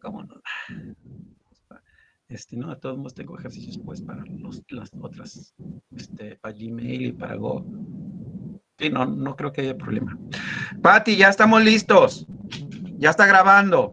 ¿cómo no? No, de todos modos tengo ejercicios pues para las otras, para Gmail y para Go. Sí, no creo que haya problema. Pati, ya estamos listos. Ya está grabando.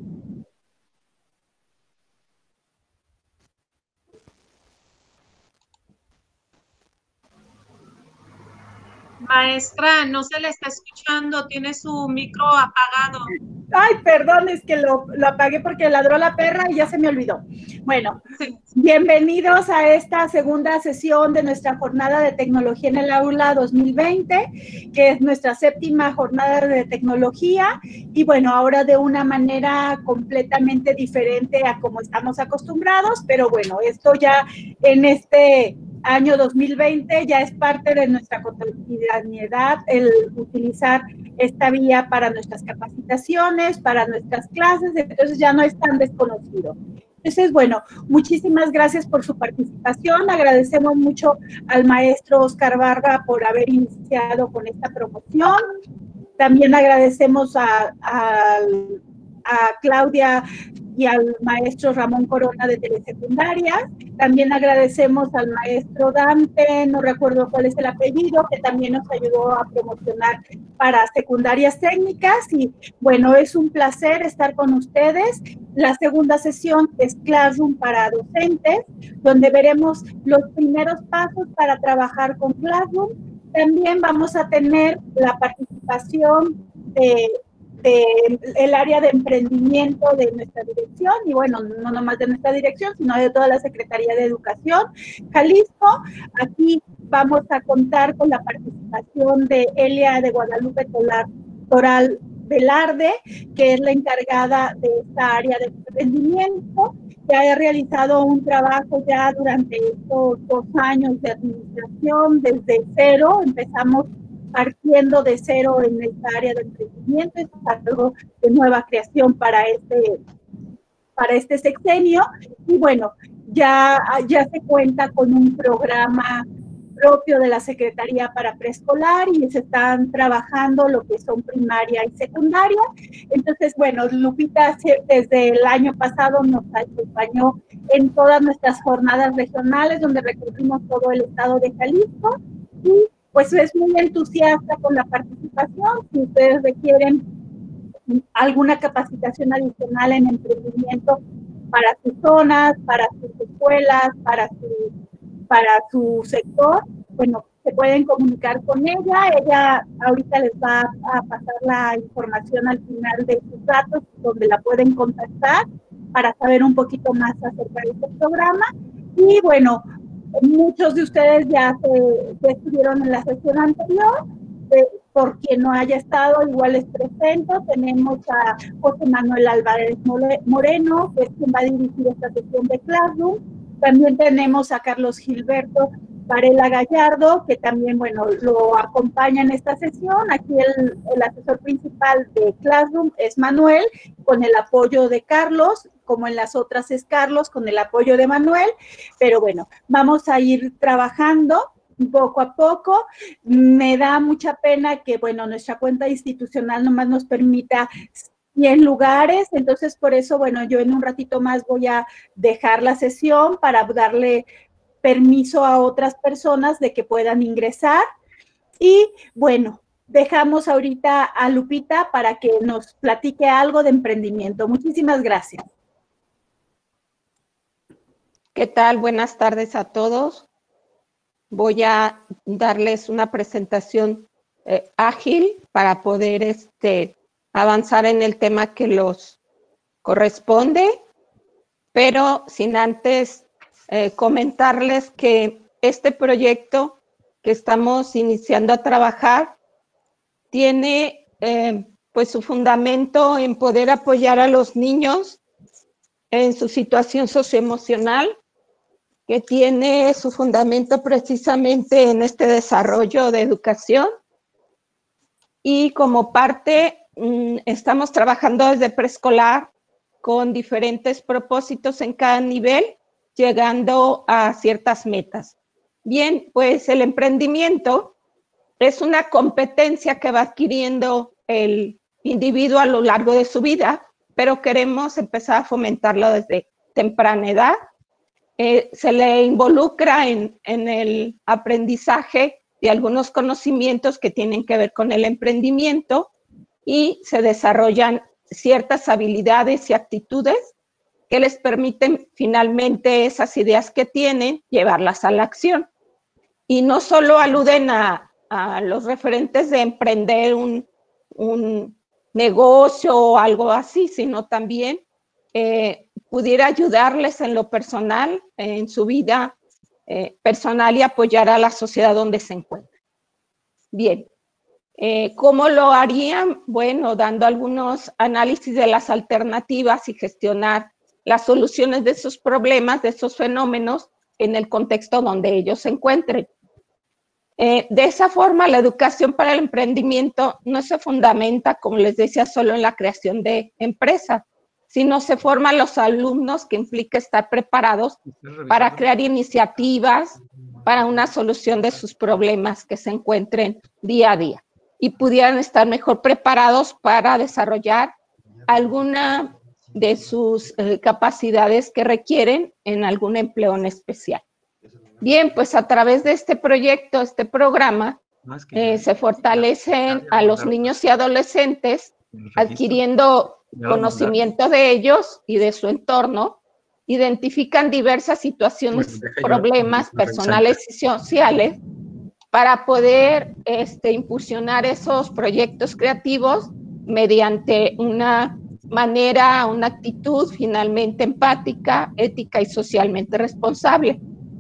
Maestra, no se le está escuchando, tiene su micro apagado. Ay, perdón, es que lo apagué porque ladró la perra y ya se me olvidó. Bueno, Sí. Bienvenidos a esta segunda sesión de nuestra jornada de tecnología en el aula 2020, que es nuestra séptima jornada de tecnología y bueno, ahora de una manera completamente diferente a como estamos acostumbrados, pero bueno, esto ya en este año 2020 ya es parte de nuestra cotidianidad el utilizar esta vía para nuestras capacitaciones, para nuestras clases, entonces ya no es tan desconocido. Entonces, bueno, muchísimas gracias por su participación. Agradecemos mucho al maestro Oscar Barba por haber iniciado con esta promoción. También agradecemos a Claudia y al maestro Ramón Corona de Telesecundarias. También agradecemos al maestro Dante, no recuerdo cuál es el apellido, que también nos ayudó a promocionar para secundarias técnicas. Y bueno, es un placer estar con ustedes. La segunda sesión es Classroom para docentes, donde veremos los primeros pasos para trabajar con Classroom. También vamos a tener la participación el área de emprendimiento de nuestra dirección, y bueno, no nomás de nuestra dirección, sino de toda la Secretaría de Educación Jalisco. Aquí vamos a contar con la participación de Elia de Guadalupe Toral Velarde, que es la encargada de esta área de emprendimiento, que ha realizado un trabajo ya durante estos 2 años de administración desde cero. Empezamos partiendo de cero en esta área de emprendimiento, es algo de nueva creación para este sexenio, y bueno, ya se cuenta con un programa propio de la Secretaría para preescolar y se están trabajando lo que son primaria y secundaria. Entonces, bueno, Lupita desde el año pasado nos acompañó en todas nuestras jornadas regionales donde recorrimos todo el estado de Jalisco y pues es muy entusiasta con la participación. Si ustedes requieren alguna capacitación adicional en emprendimiento para sus zonas, para sus escuelas, para su sector, bueno, se pueden comunicar con ella. Ella ahorita les va a pasar la información al final de sus datos, donde la pueden contactar para saber un poquito más acerca de este programa. Y bueno, muchos de ustedes ya estuvieron en la sesión anterior. Por quien no haya estado, igual les presento. Tenemos a José Manuel Álvarez Moreno, que es quien va a dirigir esta sesión de Classroom. También tenemos a Carlos Gilberto Varela Gallardo, que también, bueno, lo acompaña en esta sesión. Aquí el asesor principal de Classroom es Manuel, con el apoyo de Carlos, como en las otras es Carlos, con el apoyo de Manuel. Pero bueno, vamos a ir trabajando poco a poco. Me da mucha pena que, bueno, nuestra cuenta institucional nomás nos permita 100 lugares, entonces por eso, bueno, yo en un ratito más voy a dejar la sesión para darle permiso a otras personas de que puedan ingresar. Y bueno, dejamos ahorita a Lupita para que nos platique algo de emprendimiento. Muchísimas gracias. ¿Qué tal? Buenas tardes a todos. Voy a darles una presentación ágil para poder avanzar en el tema que los corresponde, pero sin antes comentarles que este proyecto que estamos iniciando a trabajar tiene pues su fundamento en poder apoyar a los niños en su situación socioemocional, que tiene su fundamento precisamente en este desarrollo de educación. Y como parte, estamos trabajando desde preescolar con diferentes propósitos en cada nivel, llegando a ciertas metas. Bien, pues el emprendimiento es una competencia que va adquiriendo el individuo a lo largo de su vida pero queremos empezar a fomentarlo desde temprana edad. Se le involucra en el aprendizaje de algunos conocimientos que tienen que ver con el emprendimiento y se desarrollan ciertas habilidades y actitudes que les permiten finalmente esas ideas que tienen llevarlas a la acción. Y no solo aluden a los referentes de emprender un negocio o algo así, sino también pudiera ayudarles en lo personal, en su vida personal y apoyar a la sociedad donde se encuentran. Bien, ¿cómo lo harían? Bueno, dando algunos análisis de las alternativas y gestionar las soluciones de esos problemas, de esos fenómenos en el contexto donde ellos se encuentren. De esa forma, la educación para el emprendimiento no se fundamenta, como les decía, solo en la creación de empresas, sino se forman los alumnos, que implica estar preparados para crear iniciativas para una solución de sus problemas que se encuentren día a día y pudieran estar mejor preparados para desarrollar alguna de sus capacidades que requieren en algún empleo en especial. Bien, pues a través de este proyecto, este programa, se fortalecen a los niños y adolescentes adquiriendo conocimiento de ellos y de su entorno, identifican diversas situaciones, problemas personales y sociales para poder impulsionar esos proyectos creativos mediante una manera, una actitud finalmente empática, ética y socialmente responsable.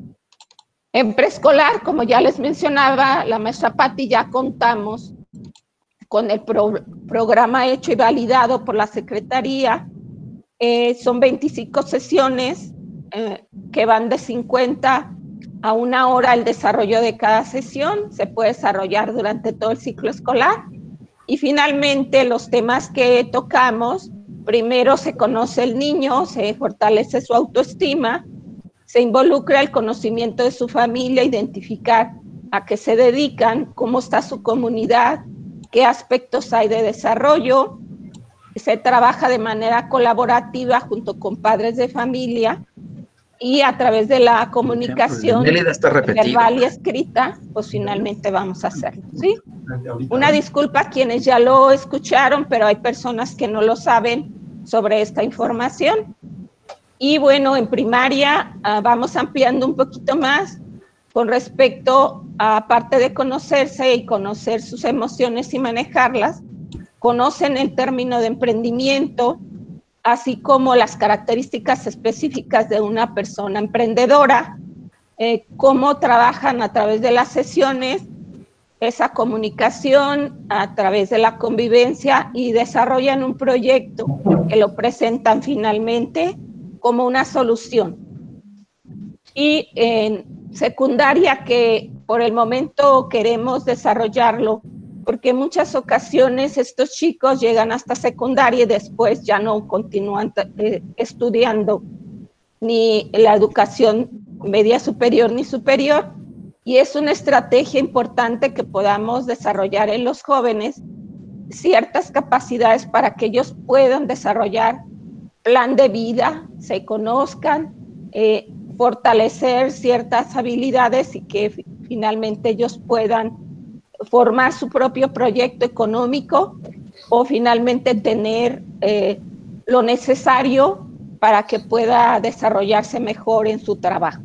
En preescolar, como ya les mencionaba la maestra Patti, ya contamos con el programa hecho y validado por la Secretaría. Son 25 sesiones que van de 50 a 1 hora el desarrollo de cada sesión. Se puede desarrollar durante todo el ciclo escolar. Y finalmente, los temas que tocamos: primero, se conoce el niño, se fortalece su autoestima, se involucra el conocimiento de su familia, identificar a qué se dedican, cómo está su comunidad, qué aspectos hay de desarrollo. Se trabaja de manera colaborativa junto con padres de familia y a través de la comunicación verbal y escrita, pues finalmente vamos a hacerlo, ¿sí? Una disculpa a quienes ya lo escucharon, pero hay personas que no lo saben sobre esta información. Y bueno, en primaria vamos ampliando un poquito más con respecto a, parte de conocerse y conocer sus emociones y manejarlas, conocen el término de emprendimiento, así como las características específicas de una persona emprendedora, cómo trabajan a través de las sesiones, esa comunicación a través de la convivencia y desarrollan un proyecto que lo presentan finalmente como una solución. Y en secundaria, que por el momento queremos desarrollarlo, porque en muchas ocasiones estos chicos llegan hasta secundaria y después ya no continúan estudiando ni la educación media superior ni superior, y es una estrategia importante que podamos desarrollar en los jóvenes ciertas capacidades para que ellos puedan desarrollar plan de vida, se conozcan, fortalecer ciertas habilidades y que finalmente ellos puedan formar su propio proyecto económico o finalmente tener lo necesario para que pueda desarrollarse mejor en su trabajo.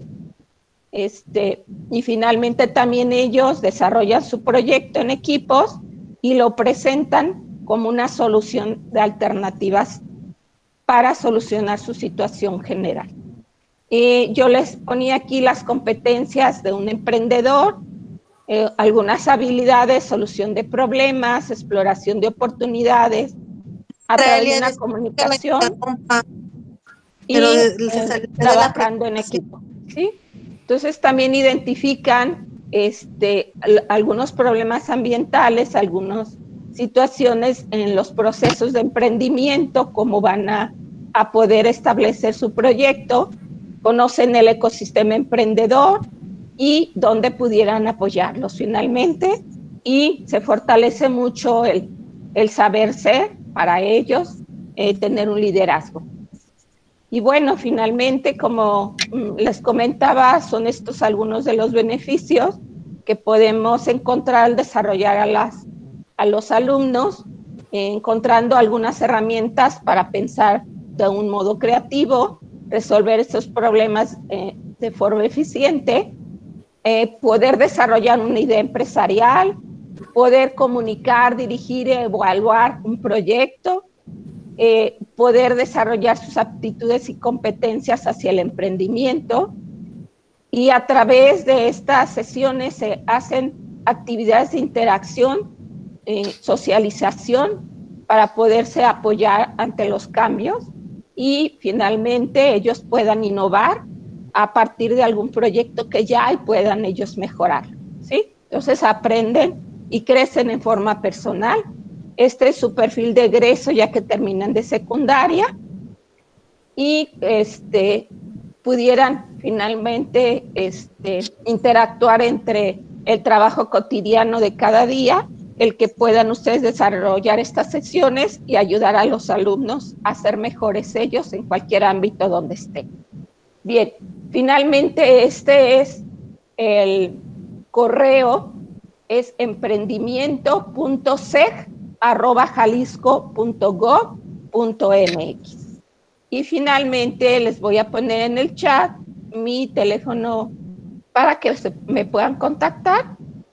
Y finalmente también ellos desarrollan su proyecto en equipos y lo presentan como una solución de alternativas para solucionar su situación general. Yo les ponía aquí las competencias de un emprendedor, algunas habilidades: solución de problemas, exploración de oportunidades, a través de una comunicación y trabajando en equipo, ¿sí? Entonces también identifican algunos problemas ambientales, algunas situaciones en los procesos de emprendimiento, cómo van a poder establecer su proyecto, conocen el ecosistema emprendedor y dónde pudieran apoyarlos finalmente, y se fortalece mucho el saber ser para ellos, tener un liderazgo. Y bueno, finalmente, como les comentaba, son estos algunos de los beneficios que podemos encontrar al desarrollar a los alumnos, encontrando algunas herramientas para pensar de un modo creativo, resolver estos problemas de forma eficiente, poder desarrollar una idea empresarial, poder comunicar, dirigir y evaluar un proyecto, poder desarrollar sus aptitudes y competencias hacia el emprendimiento. Y a través de estas sesiones se hacen actividades de interacción, socialización, para poderse apoyar ante los cambios y finalmente ellos puedan innovar a partir de algún proyecto que ya hay, puedan ellos mejorar, ¿sí? Entonces aprenden y crecen en forma personal. Este es su perfil de egreso ya que terminan de secundaria y pudieran finalmente interactuar entre el trabajo cotidiano de cada día, el que puedan ustedes desarrollar estas secciones y ayudar a los alumnos a ser mejores ellos en cualquier ámbito donde estén. Bien, finalmente este es el correo, es emprendimiento.seg@jalisco.gov.mx. Y finalmente les voy a poner en el chat mi teléfono para que me puedan contactar.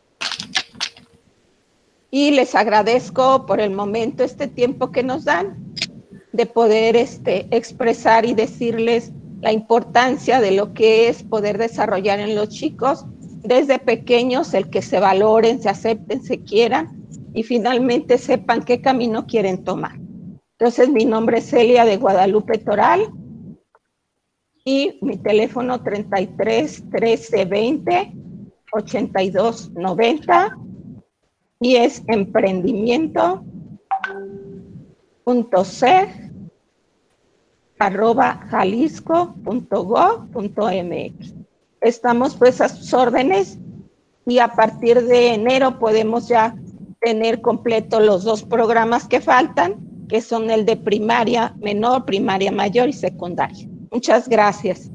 Y les agradezco por el momento este tiempo que nos dan de poder expresar y decirles la importancia de lo que es poder desarrollar en los chicos desde pequeños el que se valoren, se acepten, se quieran y finalmente sepan qué camino quieren tomar. Entonces, mi nombre es Celia de Guadalupe Toral y mi teléfono 33 13 20 82 90 y es emprendimiento.seg@jalisco.gov.mx. Estamos pues a sus órdenes y a partir de enero podemos ya tener completo los 2 programas que faltan, que son el de primaria menor, primaria mayor y secundaria. Muchas gracias.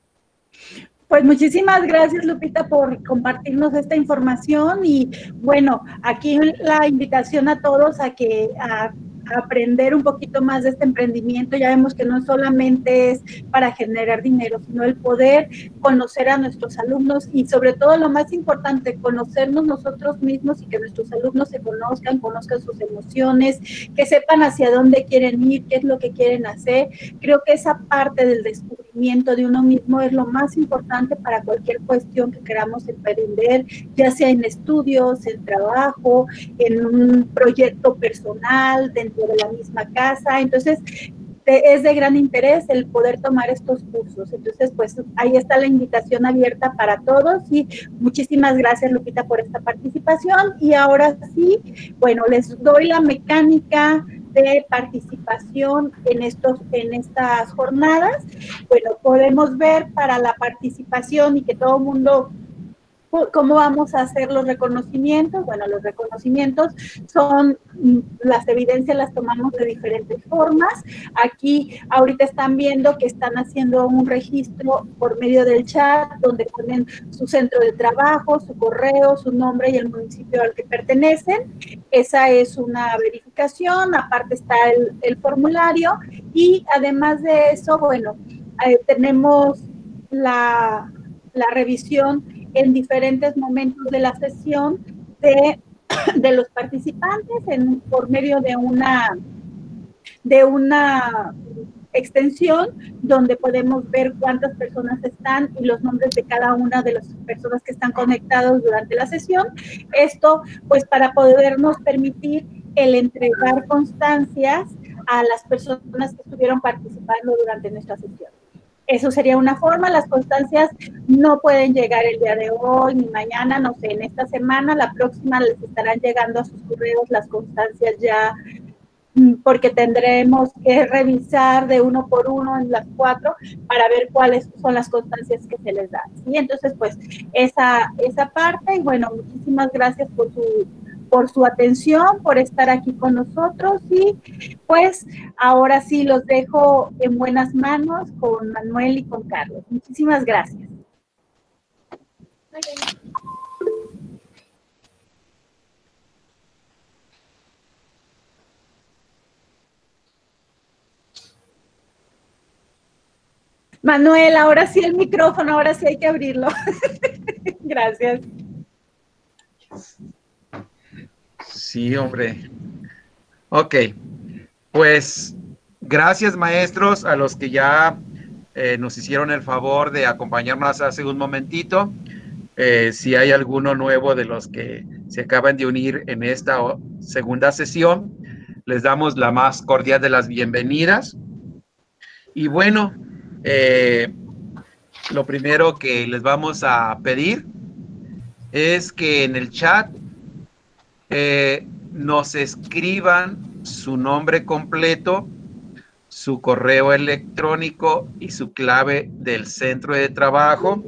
Pues muchísimas gracias, Lupita, por compartirnos esta información y bueno, aquí la invitación a todos a aprender un poquito más de este emprendimiento. Ya vemos que no solamente es para generar dinero, sino el poder conocer a nuestros alumnos y sobre todo lo más importante, conocernos nosotros mismos y que nuestros alumnos se conozcan sus emociones, que sepan hacia dónde quieren ir, qué es lo que quieren hacer. Creo que esa parte del descubrimiento de uno mismo es lo más importante para cualquier cuestión que queramos emprender, ya sea en estudios, en trabajo, en un proyecto personal, dentro de la misma casa. Entonces, es de gran interés el poder tomar estos cursos. Entonces, pues ahí está la invitación abierta para todos y muchísimas gracias, Lupita, por esta participación. Y ahora sí, bueno, les doy la mecánica de participación en estas jornadas. Bueno, podemos ver para la participación y que todo el mundo... ¿Cómo vamos a hacer los reconocimientos? Bueno, los reconocimientos son, las evidencias las tomamos de diferentes formas. Aquí ahorita están viendo que están haciendo un registro por medio del chat, donde ponen su centro de trabajo, su correo, su nombre y el municipio al que pertenecen. Esa es una verificación, aparte está el formulario y además de eso, bueno, tenemos la revisión en diferentes momentos de la sesión de los participantes por medio de una extensión donde podemos ver cuántas personas están y los nombres de cada una de las personas que están conectados durante la sesión. Esto, pues, para podernos permitir el entregar constancias a las personas que estuvieron participando durante nuestra sesión. Eso sería una forma. Las constancias no pueden llegar el día de hoy ni mañana, no sé, en esta semana, la próxima les estarán llegando a sus correos las constancias ya, porque tendremos que revisar de uno por uno en las 4 para ver cuáles son las constancias que se les dan. ¿Sí? Entonces, pues, esa parte, y bueno, muchísimas gracias por su atención, por estar aquí con nosotros y pues ahora sí los dejo en buenas manos con Manuel y con Carlos. Muchísimas gracias. Manuel, ahora sí el micrófono, ahora sí hay que abrirlo. Gracias. Sí, hombre. Ok, pues gracias maestros a los que ya nos hicieron el favor de acompañarnos hace un momentito. Si hay alguno nuevo de los que se acaban de unir en esta segunda sesión, les damos la más cordial de las bienvenidas. Y bueno, lo primero que les vamos a pedir es que en el chat nos escriban su nombre completo, su correo electrónico y su clave del centro de trabajo.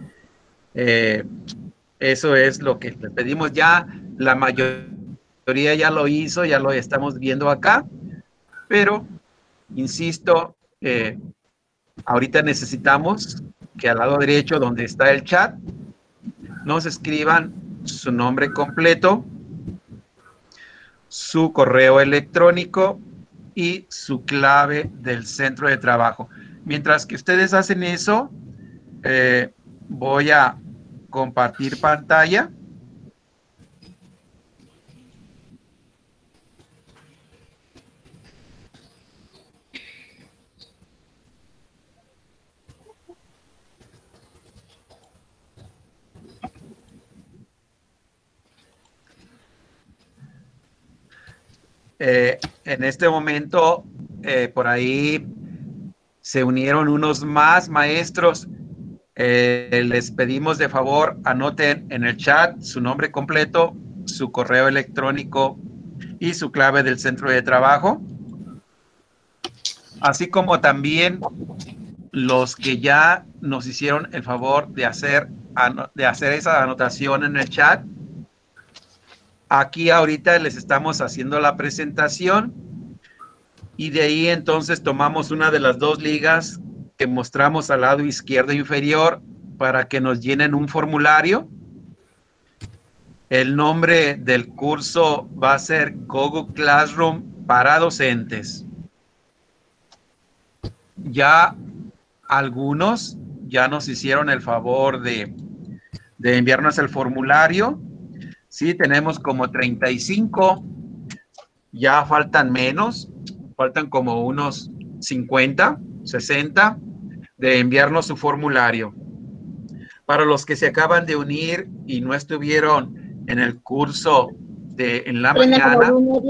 Eso es lo que les pedimos. Ya la mayoría ya lo hizo, ya lo estamos viendo acá, pero insisto, ahorita necesitamos que al lado derecho donde está el chat nos escriban su nombre completo, su correo electrónico y su clave del centro de trabajo. Mientras que ustedes hacen eso, voy a compartir pantalla. En este momento, por ahí se unieron unos más maestros. Les pedimos de favor, anoten en el chat su nombre completo, su correo electrónico y su clave del centro de trabajo. Así como también los que ya nos hicieron el favor de hacer esa anotación en el chat. Aquí ahorita les estamos haciendo la presentación y de ahí entonces tomamos una de las dos ligas que mostramos al lado izquierdo inferior para que nos llenen un formulario. El nombre del curso va a ser Google Classroom para docentes. Ya algunos ya nos hicieron el favor de enviarnos el formulario. Sí, tenemos como 35, ya faltan menos, faltan como unos 50, 60 de enviarnos su formulario. Para los que se acaban de unir y no estuvieron en el curso en la mañana,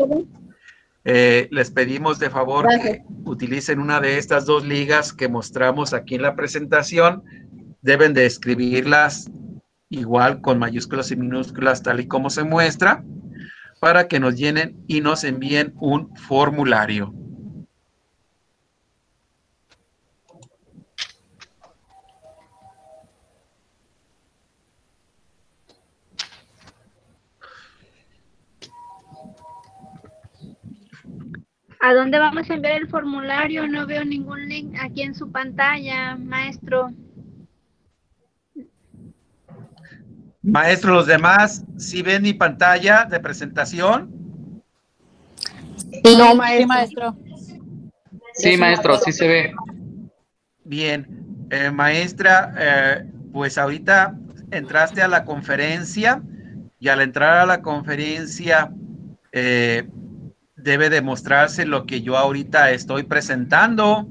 les pedimos de favor que utilicen una de estas dos ligas que mostramos aquí en la presentación. Deben de escribirlas igual con mayúsculas y minúsculas tal y como se muestra para que nos llenen y nos envíen un formulario. ¿A dónde vamos a enviar el formulario? No veo ningún link aquí en su pantalla, maestro. Maestro, los demás, ¿sí ven mi pantalla de presentación? No, maestro. Sí, maestro. Sí, maestro, sí se ve. Bien, maestra, pues ahorita entraste a la conferencia y al entrar a la conferencia debe demostrarse lo que yo ahorita estoy presentando.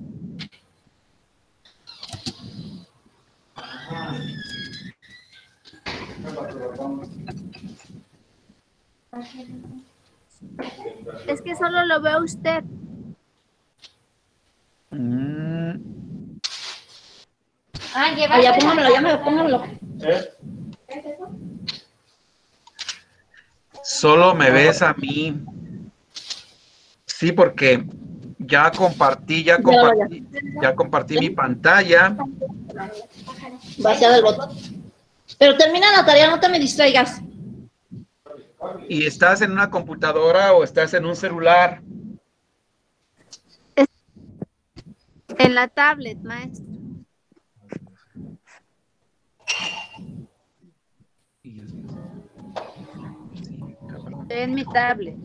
Es que solo lo veo usted. Ya póngamelo. Solo me ves a mí. Sí, porque ya compartí mi pantalla. Vaciado el botón. Pero termina la tarea, no te me distraigas. ¿Y estás en una computadora o estás en un celular? En la tablet, maestro. Estoy en mi tablet.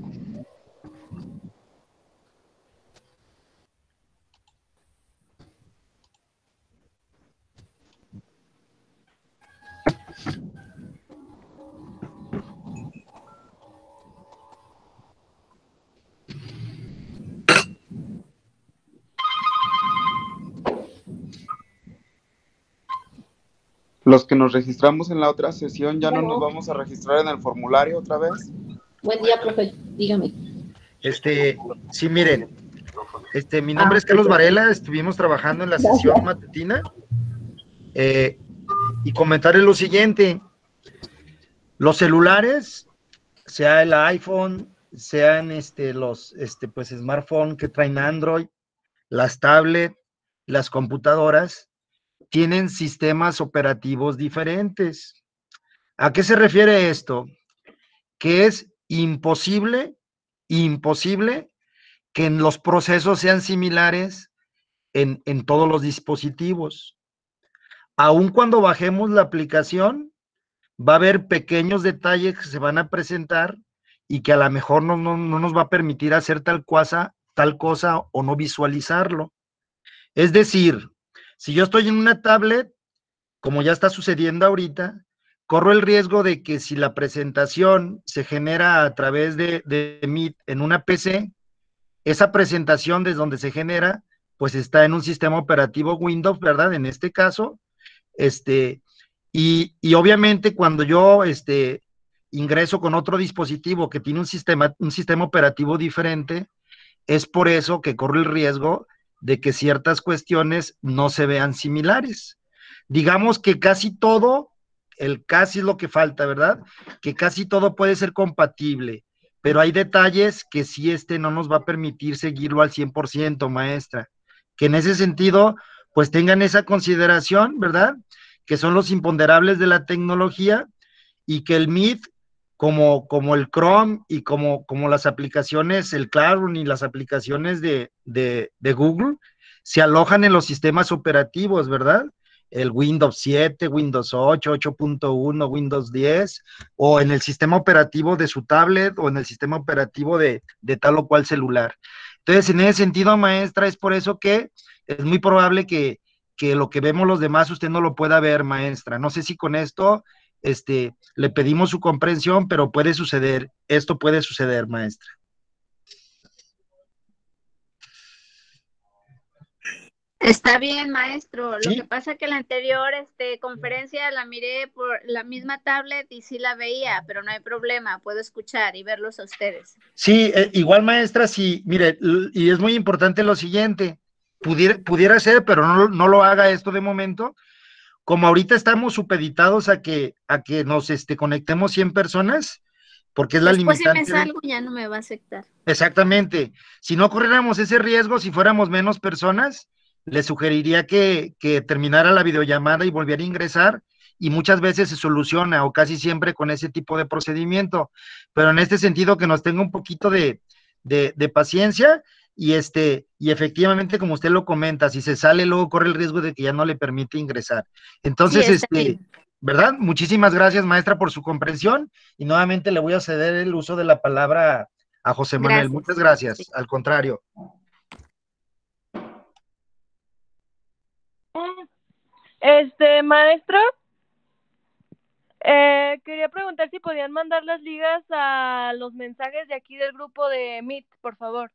Los que nos registramos en la otra sesión, ¿ya no nos vamos a registrar en el formulario otra vez? Buen día, profe. Dígame. Sí, miren, mi nombre es Carlos Varela, estuvimos trabajando en la sesión matutina y comentarles lo siguiente: los celulares, sea el iPhone, sean los pues smartphone que traen Android, las tablets, las computadoras, tienen sistemas operativos diferentes. ¿A qué se refiere esto? Que es imposible que los procesos sean similares en todos los dispositivos. Aun cuando bajemos la aplicación, va a haber pequeños detalles que se van a presentar y que a lo mejor no nos va a permitir hacer tal cosa o no visualizarlo. Es decir, si yo estoy en una tablet, como ya está sucediendo ahorita, corro el riesgo de que si la presentación se genera a través de Meet en una PC, esa presentación desde donde se genera, pues está en un sistema operativo Windows, ¿verdad? En este caso, y obviamente cuando yo ingreso con otro dispositivo que tiene un sistema operativo diferente, es por eso que corre el riesgo de que ciertas cuestiones no se vean similares. Digamos que casi todo, el casi es lo que falta, ¿verdad? Que casi todo puede ser compatible, pero hay detalles que sí no nos va a permitir seguirlo al 100%, maestra. Que en ese sentido, pues tengan esa consideración, ¿verdad? Que son los imponderables de la tecnología y que el Meet, como el Chrome y como las aplicaciones, el Classroom y las aplicaciones de Google, se alojan en los sistemas operativos, ¿verdad? El Windows 7, Windows 8, 8.1, Windows 10, o en el sistema operativo de su tablet, o en el sistema operativo de tal o cual celular. Entonces, en ese sentido, maestra, es por eso que es muy probable que lo que vemos los demás usted no lo pueda ver, maestra. No sé si con esto le pedimos su comprensión, pero puede suceder, esto puede suceder, maestra. Está bien, maestro. ¿Sí? Lo que pasa es que la anterior conferencia la miré por la misma tablet y sí la veía, pero no hay problema, puedo escuchar y verlos a ustedes. Sí, igual, maestra, sí, mire, y es muy importante lo siguiente, pudiera ser, pero no lo haga esto de momento. Como ahorita estamos supeditados a que nos conectemos 100 personas, porque es la Después si me limitante salgo ya no me va a aceptar. Exactamente. Si no corriéramos ese riesgo, si fuéramos menos personas, le sugeriría que terminara la videollamada y volviera a ingresar, y muchas veces se soluciona, o casi siempre con ese tipo de procedimiento. Pero en este sentido, que nos tenga un poquito de paciencia, y efectivamente, como usted lo comenta, si se sale, luego corre el riesgo de que ya no le permite ingresar. Entonces, Sí, está bien. ¿verdad? Muchísimas gracias, maestra, por su comprensión, y nuevamente le voy a ceder el uso de la palabra a José Manuel. Gracias. Muchas gracias. Sí. Al contrario. Maestro, quería preguntar si podían mandar las ligas a los mensajes de aquí del grupo de Meet, por favor.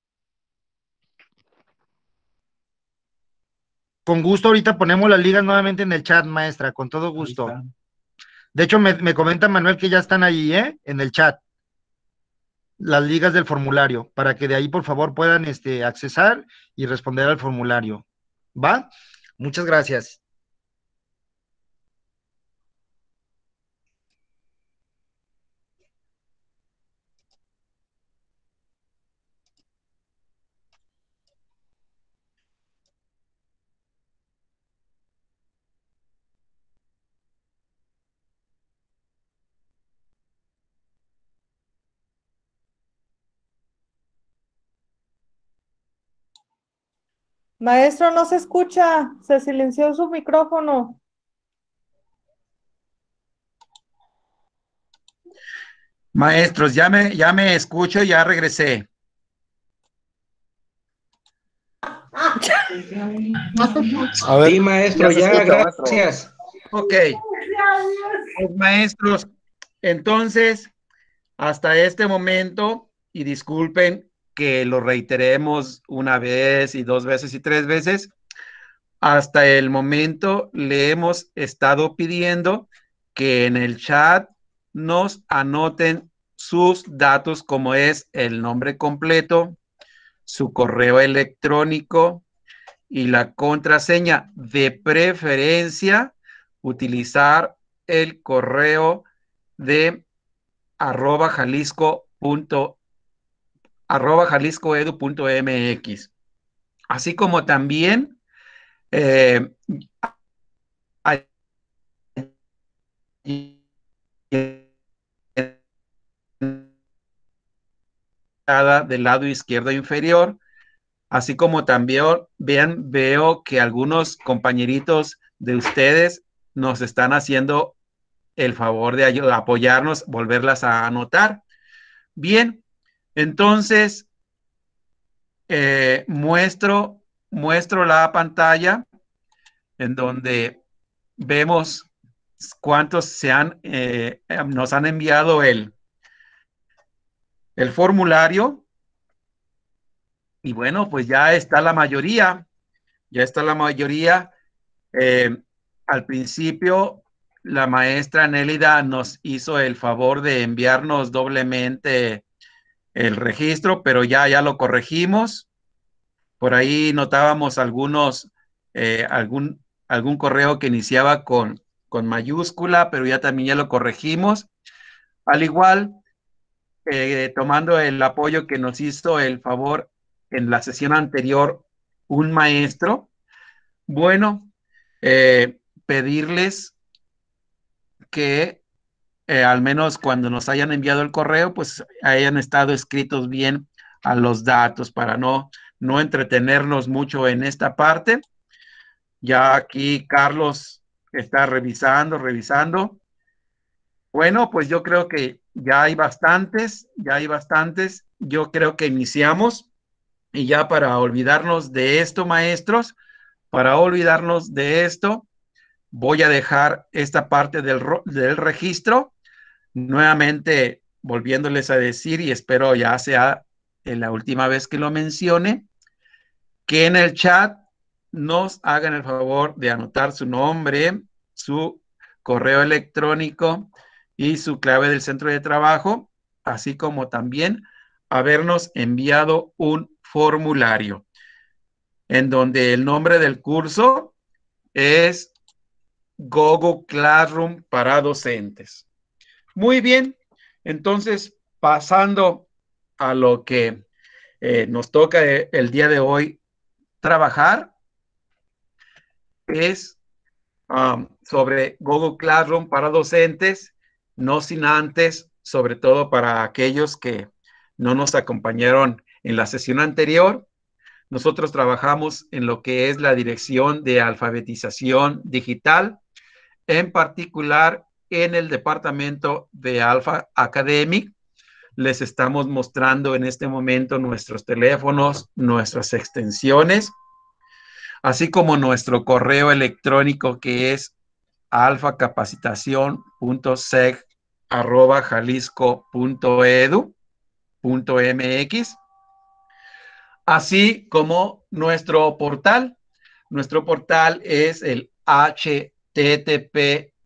Con gusto, ahorita ponemos las ligas nuevamente en el chat, maestra, con todo gusto. De hecho, me comenta Manuel que ya están ahí, en el chat, las ligas del formulario, para que de ahí, por favor, puedan accesar y responder al formulario. ¿Va? Muchas gracias. Maestro, no se escucha, se silenció su micrófono. Maestros, ya me escucho, ya regresé. A ver. Sí, maestro, Ya se ya, escucha, maestro. gracias. Ok, pues, maestros, entonces, hasta este momento, y disculpen que lo reiteremos una vez y dos veces y tres veces, hasta el momento le hemos estado pidiendo que en el chat nos anoten sus datos como es el nombre completo, su correo electrónico y la contraseña. De preferencia, utilizar el correo de @jaliscoedu.mx, así como también del lado izquierdo inferior, así como también veo que algunos compañeritos de ustedes nos están haciendo el favor de apoyarnos, volverlas a anotar. Bien, entonces muestro la pantalla en donde vemos cuántos nos han enviado el formulario. Y bueno, pues ya está la mayoría. Al principio, la maestra Nélida nos hizo el favor de enviarnos doblemente el registro, pero ya lo corregimos. Por ahí notábamos algún correo que iniciaba con mayúscula, pero ya lo corregimos. Al igual, tomando el apoyo que nos hizo el favor en la sesión anterior, un maestro, bueno, pedirles que al menos cuando nos hayan enviado el correo, pues hayan estado escritos bien a los datos para no entretenernos mucho en esta parte. Ya aquí Carlos está revisando. Bueno, pues yo creo que ya hay bastantes. Yo creo que iniciamos y ya para olvidarnos de esto, maestros, voy a dejar esta parte del registro, nuevamente volviéndoles a decir, y espero ya sea en la última vez que lo mencione, que en el chat nos hagan el favor de anotar su nombre, su correo electrónico y su clave del centro de trabajo, así como también habernos enviado un formulario en donde el nombre del curso es Google Classroom para docentes. Muy bien, entonces pasando a lo que nos toca el día de hoy trabajar, es sobre Google Classroom para docentes, no sin antes, sobre todo para aquellos que no nos acompañaron en la sesión anterior. Nosotros trabajamos en lo que es la dirección de alfabetización digital, en particular en el departamento de Alpha Academic. Les estamos mostrando en este momento nuestros teléfonos, nuestras extensiones, así como nuestro correo electrónico que es alfacapacitación.seg@jalisco.edu.mx, así como nuestro portal. Nuestro portal es el http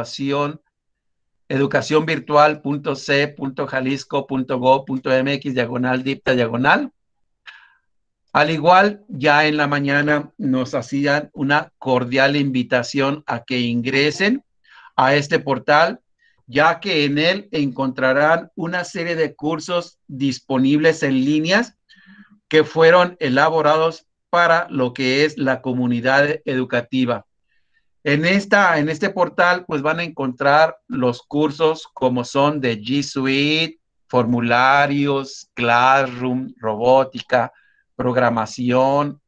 educacionvirtual.c.jalisco.gov.mx/dipta/. Al igual, ya en la mañana nos hacían una cordial invitación a que ingresen a este portal, ya que en él encontrarán una serie de cursos disponibles en líneas que fueron elaborados para lo que es la comunidad educativa. En este portal, pues van a encontrar los cursos como son de G Suite, formularios, Classroom, robótica, programación,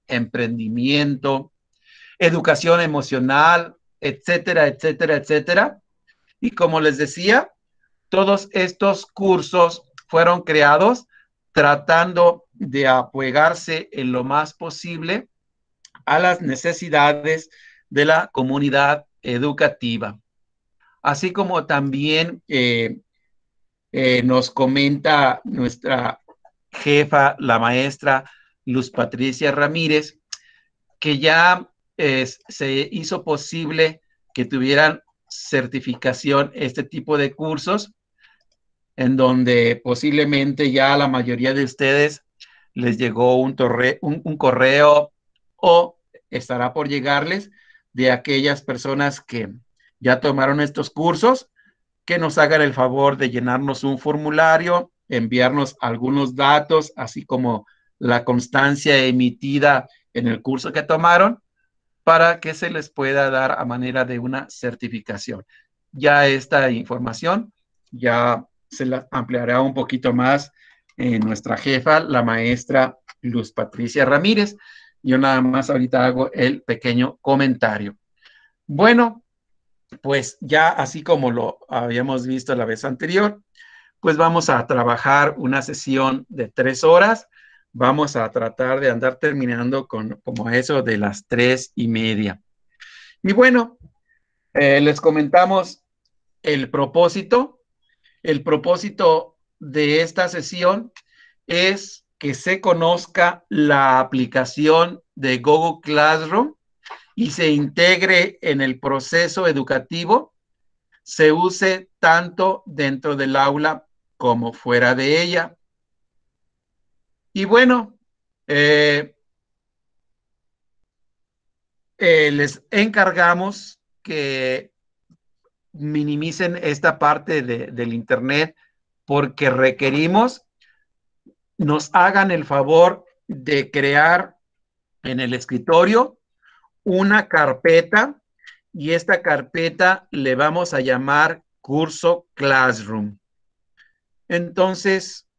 emprendimiento, educación emocional, etcétera, etcétera, etcétera. Y como les decía, todos estos cursos fueron creados tratando de apegarse en lo más posible a las necesidades de la comunidad educativa. Así como también nos comenta nuestra jefa, la maestra Luz Patricia Ramírez, que ya se hizo posible que tuvieran certificación este tipo de cursos, en donde posiblemente ya a la mayoría de ustedes les llegó un correo o estará por llegarles de aquellas personas que ya tomaron estos cursos, que nos hagan el favor de llenarnos un formulario, enviarnos algunos datos, así como la constancia emitida en el curso que tomaron, para que se les pueda dar a manera de una certificación. Ya esta información ya se la ampliará un poquito más nuestra jefa, la maestra Luz Patricia Ramírez. Yo nada más ahorita hago el pequeño comentario. Bueno, pues ya así como lo habíamos visto la vez anterior, pues vamos a trabajar una sesión de 3 horas. Vamos a tratar de andar terminando como eso de las 3:30. Y bueno, les comentamos el propósito. El propósito de esta sesión es que se conozca la aplicación de Google Classroom y se integre en el proceso educativo, se use tanto dentro del aula como fuera de ella. Y bueno, les encargamos que minimicen esta parte del internet, porque requerimos nos hagan el favor de crear en el escritorio una carpeta, y esta carpeta le vamos a llamar Curso Classroom. Entonces,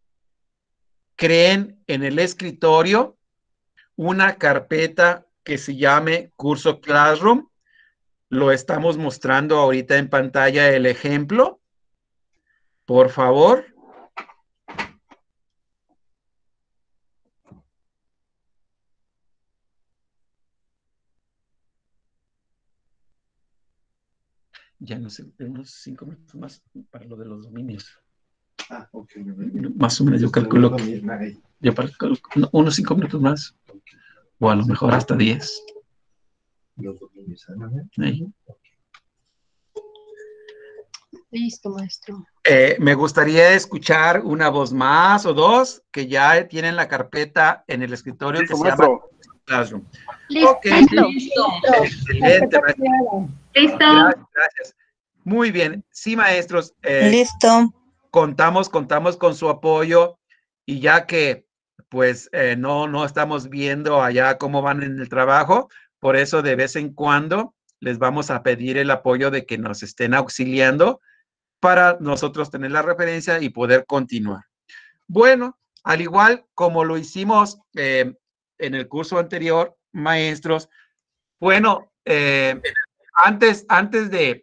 creen en el escritorio una carpeta que se llame Curso Classroom. Lo estamos mostrando ahorita en pantalla el ejemplo. Por favor. Ya no sé, unos 5 minutos más para lo de los dominios. Ah, ok. Más o menos yo calculo que yo unos 5 minutos más. O a lo mejor hasta 10. Los dominios, ¿sí? Listo, maestro. Me gustaría escuchar una voz más o dos que ya tienen la carpeta en el escritorio. Listo, que maestro. se llama Classroom. Listo. Okay. Listo. Excelente. Listo. Gracias. Muy bien. Sí, maestros. Listo. Contamos con su apoyo, y ya que pues no estamos viendo allá cómo van en el trabajo, por eso de vez en cuando les vamos a pedir el apoyo de que nos estén auxiliando para nosotros tener la referencia y poder continuar. Bueno, al igual como lo hicimos en el curso anterior, maestros, bueno, antes de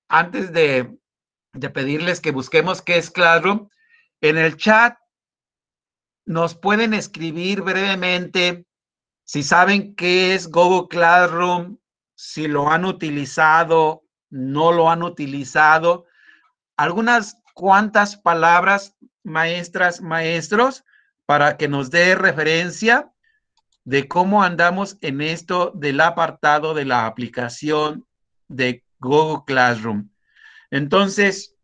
pedirles que busquemos qué es Classroom, en el chat nos pueden escribir brevemente si saben qué es Google Classroom, si lo han utilizado, no lo han utilizado. Algunas cuantas palabras, maestras, maestros, para que nos dé referencia de cómo andamos en esto del apartado de la aplicación de Google Classroom. Entonces,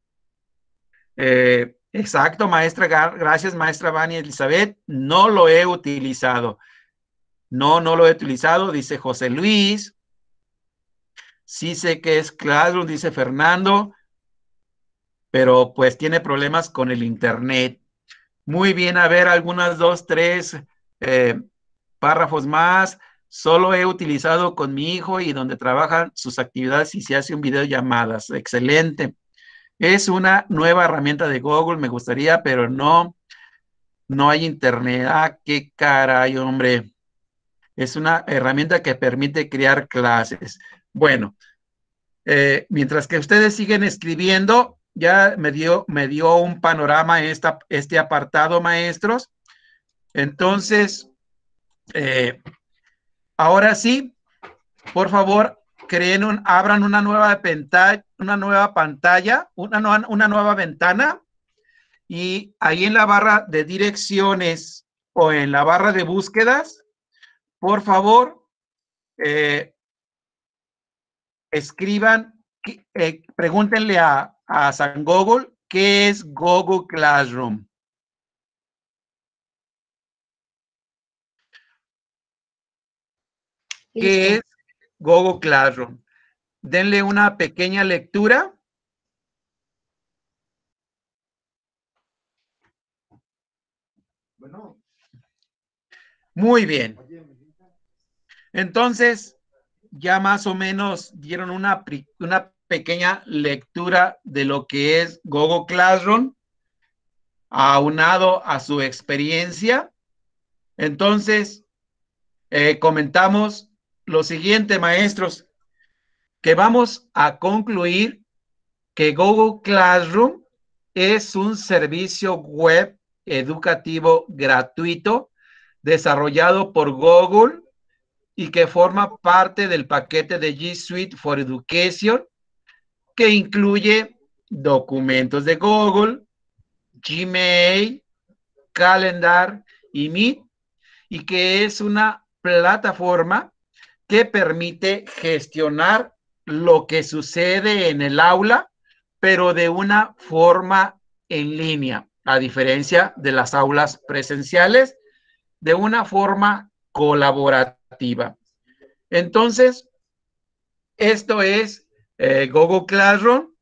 exacto, maestra, gracias, maestra Vania Elizabeth, no lo he utilizado. No lo he utilizado, dice José Luis. Sí sé que es Classroom, dice Fernando, pero pues tiene problemas con el internet. Muy bien, a ver, algunas 2, 3 párrafos más. Solo he utilizado con mi hijo y donde trabajan sus actividades y se hace un video llamadas. Excelente. Es una nueva herramienta de Google, me gustaría, pero no hay internet. Ah, qué caray, hombre. Es una herramienta que permite crear clases. Bueno, mientras que ustedes siguen escribiendo, ya me dio un panorama este apartado, maestros. Entonces, ahora sí, por favor, abran una nueva pantalla, una nueva ventana, y ahí en la barra de direcciones o en la barra de búsquedas, por favor, escriban, pregúntenle a San Google qué es Google Classroom. ¿Qué es Google Classroom? Denle una pequeña lectura. Muy bien. Entonces, ya más o menos dieron una pequeña lectura de lo que es Google Classroom, aunado a su experiencia. Entonces, comentamos lo siguiente, maestros, que vamos a concluir que Google Classroom es un servicio web educativo gratuito desarrollado por Google y que forma parte del paquete de G Suite for Education, que incluye documentos de Google, Gmail, Calendar y Meet, y que es una plataforma que permite gestionar lo que sucede en el aula, pero de una forma en línea, a diferencia de las aulas presenciales, de una forma colaborativa. Entonces, esto es Google Classroom.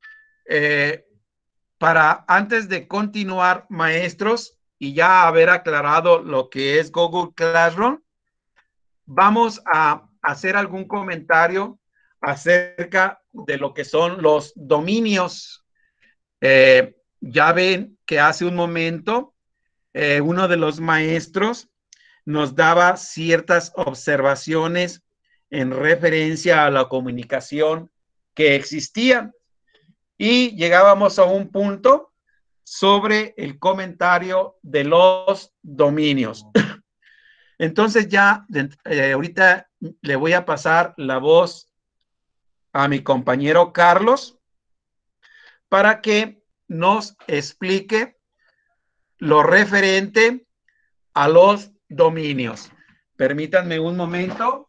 Para antes de continuar, maestros, y ya haber aclarado lo que es Google Classroom, vamos a hacer algún comentario acerca de lo que son los dominios. Ya ven que hace un momento uno de los maestros nos daba ciertas observaciones en referencia a la comunicación que existía, y llegábamos a un punto sobre el comentario de los dominios. Entonces ya ahorita le voy a pasar la voz a mi compañero Carlos para que nos explique lo referente a los dominios. Permítanme un momento.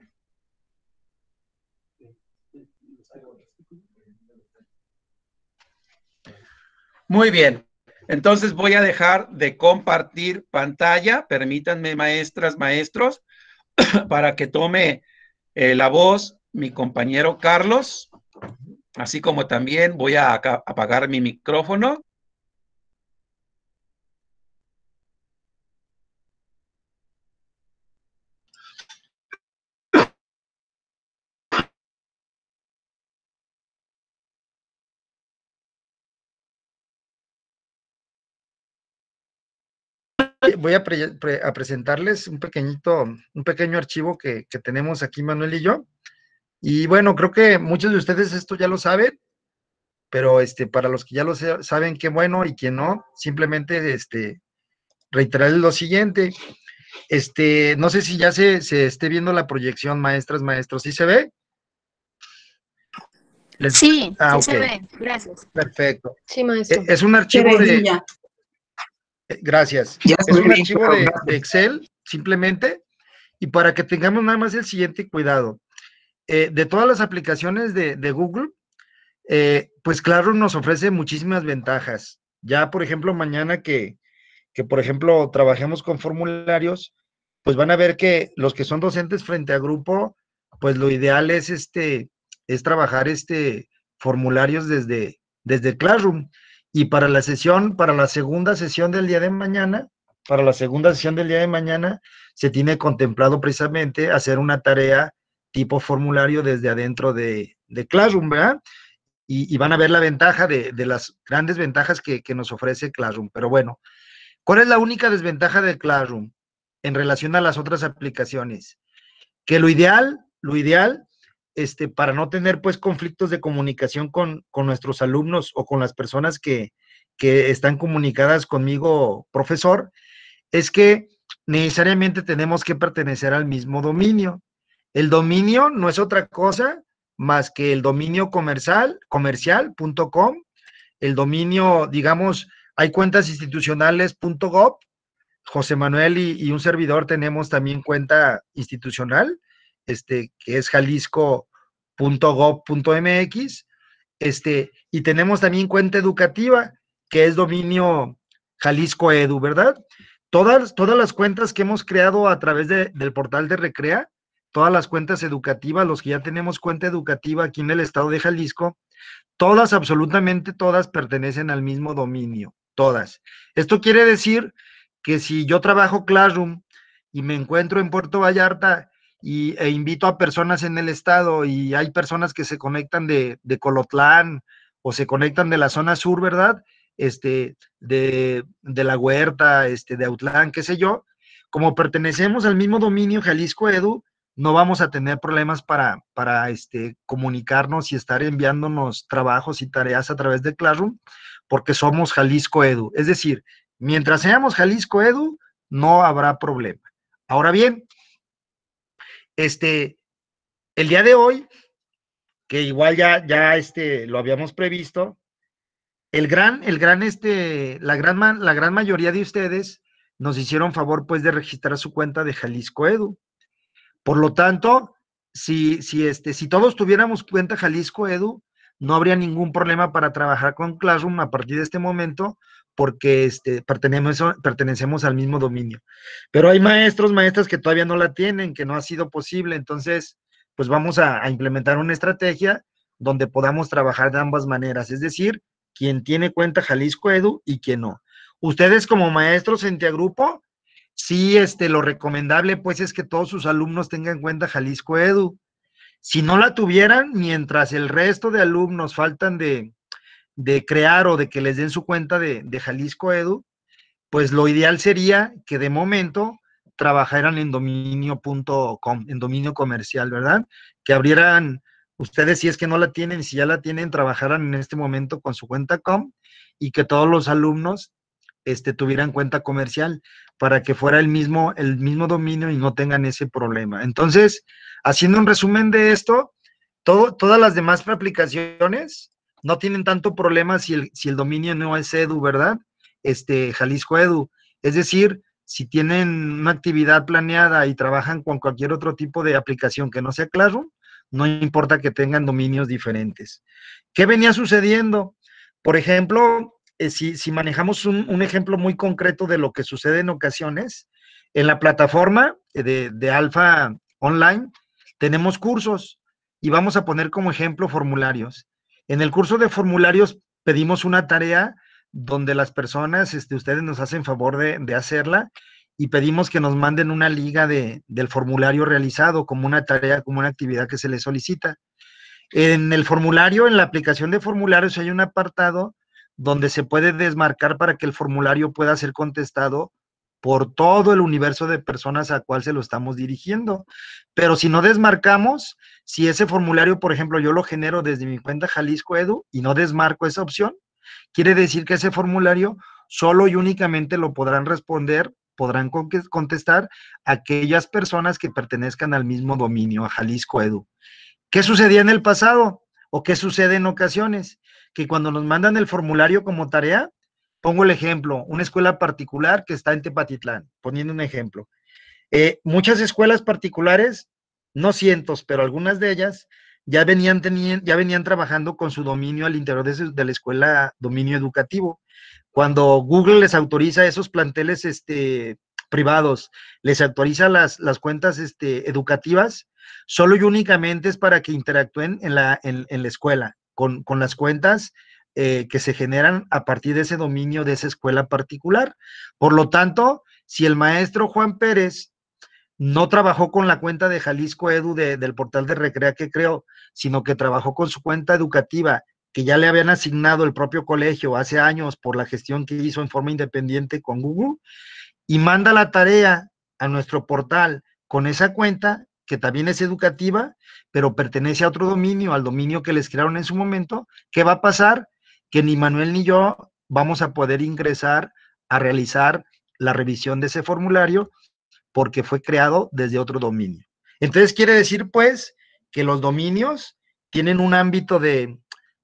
Muy bien. Entonces voy a dejar de compartir pantalla. Permítanme, maestras, maestros, para que tome la voz mi compañero Carlos, así como también voy a apagar mi micrófono. Voy a presentarles un pequeño archivo que tenemos aquí Manuel y yo. Y bueno, creo que muchos de ustedes esto ya lo saben, pero para los que ya lo saben, qué bueno, y quien no, simplemente reiterarles lo siguiente. No sé si ya se esté viendo la proyección, maestras, maestros. ¿Sí se ve? Sí, sí se ve. Gracias. Perfecto. Sí, maestro. Es un archivo de... Gracias. Es un archivo de Excel, simplemente, y para que tengamos nada más el siguiente cuidado. De todas las aplicaciones de Google, pues Classroom nos ofrece muchísimas ventajas. Ya, por ejemplo, mañana que por ejemplo, trabajemos con formularios, pues van a ver que los que son docentes frente a grupo, pues lo ideal es trabajar formularios desde Classroom. Y para la segunda sesión del día de mañana, se tiene contemplado precisamente hacer una tarea tipo formulario desde adentro de Classroom, ¿verdad? Y van a ver la ventaja de las grandes ventajas que nos ofrece Classroom. Pero bueno, ¿cuál es la única desventaja de Classroom? en relación a las otras aplicaciones. Que lo ideal, para no tener pues conflictos de comunicación con nuestros alumnos o con las personas que están comunicadas conmigo, profesor, es que necesariamente tenemos que pertenecer al mismo dominio. El dominio no es otra cosa más que el dominio comercial.com, el dominio, digamos, hay cuentas institucionales.gov, José Manuel y un servidor tenemos también cuenta institucional, que es jalisco.gov.mx, y tenemos también cuenta educativa, que es dominio Jalisco Edu, ¿verdad? Todas las cuentas que hemos creado a través del portal de Recrea, todas las cuentas educativas, los que ya tenemos cuenta educativa aquí en el estado de Jalisco, todas, absolutamente todas, pertenecen al mismo dominio, todas. Esto quiere decir que si yo trabajo Classroom y me encuentro en Puerto Vallarta e invito a personas en el estado y hay personas que se conectan de Colotlán o se conectan de la zona sur, ¿verdad? De la Huerta, de Autlán, qué sé yo, como pertenecemos al mismo dominio Jalisco Edu, no vamos a tener problemas para comunicarnos y estar enviándonos trabajos y tareas a través de Classroom, porque somos Jalisco Edu. Es decir, mientras seamos Jalisco Edu, no habrá problema. Ahora bien, el día de hoy, que igual ya lo habíamos previsto, la gran mayoría de ustedes nos hicieron favor, pues, de registrar su cuenta de Jalisco Edu. Por lo tanto, si todos tuviéramos cuenta Jalisco Edu, no habría ningún problema para trabajar con Classroom a partir de este momento, porque pertenecemos al mismo dominio. Pero hay maestras que todavía no la tienen, que no ha sido posible, entonces, pues vamos a implementar una estrategia donde podamos trabajar de ambas maneras, es decir, quien tiene cuenta Jalisco Edu y quien no. Ustedes como maestros en Teagrupo, sí, lo recomendable, pues, es que todos sus alumnos tengan cuenta Jalisco Edu. Si no la tuvieran, mientras el resto de alumnos faltan de crear o de que les den su cuenta de Jalisco Edu, pues lo ideal sería que de momento trabajaran en dominio.com, en dominio comercial, ¿verdad? Que abrieran, ustedes si es que no la tienen, si ya la tienen, trabajaran en este momento con su cuenta com y que todos los alumnos tuvieran cuenta comercial para que fuera el mismo dominio y no tengan ese problema. Entonces, haciendo un resumen de esto, todas las demás aplicaciones no tienen tanto problema si el dominio no es Edu, ¿verdad? Jalisco Edu. Es decir, si tienen una actividad planeada y trabajan con cualquier otro tipo de aplicación que no sea Classroom, no importa que tengan dominios diferentes. ¿Qué venía sucediendo? Por ejemplo, si manejamos un ejemplo muy concreto de lo que sucede en ocasiones, en la plataforma de Alfa Online tenemos cursos y vamos a poner como ejemplo formularios. En el curso de formularios pedimos una tarea donde las personas, ustedes nos hacen favor de hacerla y pedimos que nos manden una liga del formulario realizado como una tarea, como una actividad que se les solicita. En el formulario, en la aplicación de formularios hay un apartado donde se puede desmarcar para que el formulario pueda ser contestado por todo el universo de personas a cual se lo estamos dirigiendo. Pero si no desmarcamos, si ese formulario, por ejemplo, yo lo genero desde mi cuenta Jalisco Edu y no desmarco esa opción, quiere decir que ese formulario solo y únicamente lo podrán responder, podrán contestar aquellas personas que pertenezcan al mismo dominio, a Jalisco Edu. ¿Qué sucedía en el pasado? ¿O qué sucede en ocasiones? Que cuando nos mandan el formulario como tarea, pongo el ejemplo, una escuela particular que está en Tepatitlán, poniendo un ejemplo. Muchas escuelas particulares, no cientos, pero algunas de ellas, ya venían trabajando con su dominio al interior de la escuela, dominio educativo. Cuando Google les autoriza esos planteles privados, les autoriza las cuentas educativas, solo y únicamente es para que interactúen en la escuela, con las cuentas que se generan a partir de ese dominio de esa escuela particular. Por lo tanto, si el maestro Juan Pérez no trabajó con la cuenta de Jalisco Edu del portal de Recrea que creó, sino que trabajó con su cuenta educativa que ya le habían asignado el propio colegio hace años por la gestión que hizo en forma independiente con Google, y manda la tarea a nuestro portal con esa cuenta, que también es educativa, pero pertenece a otro dominio, al dominio que les crearon en su momento, ¿qué va a pasar? Que ni Manuel ni yo vamos a poder ingresar a realizar la revisión de ese formulario porque fue creado desde otro dominio. Entonces quiere decir, pues, que los dominios tienen un ámbito de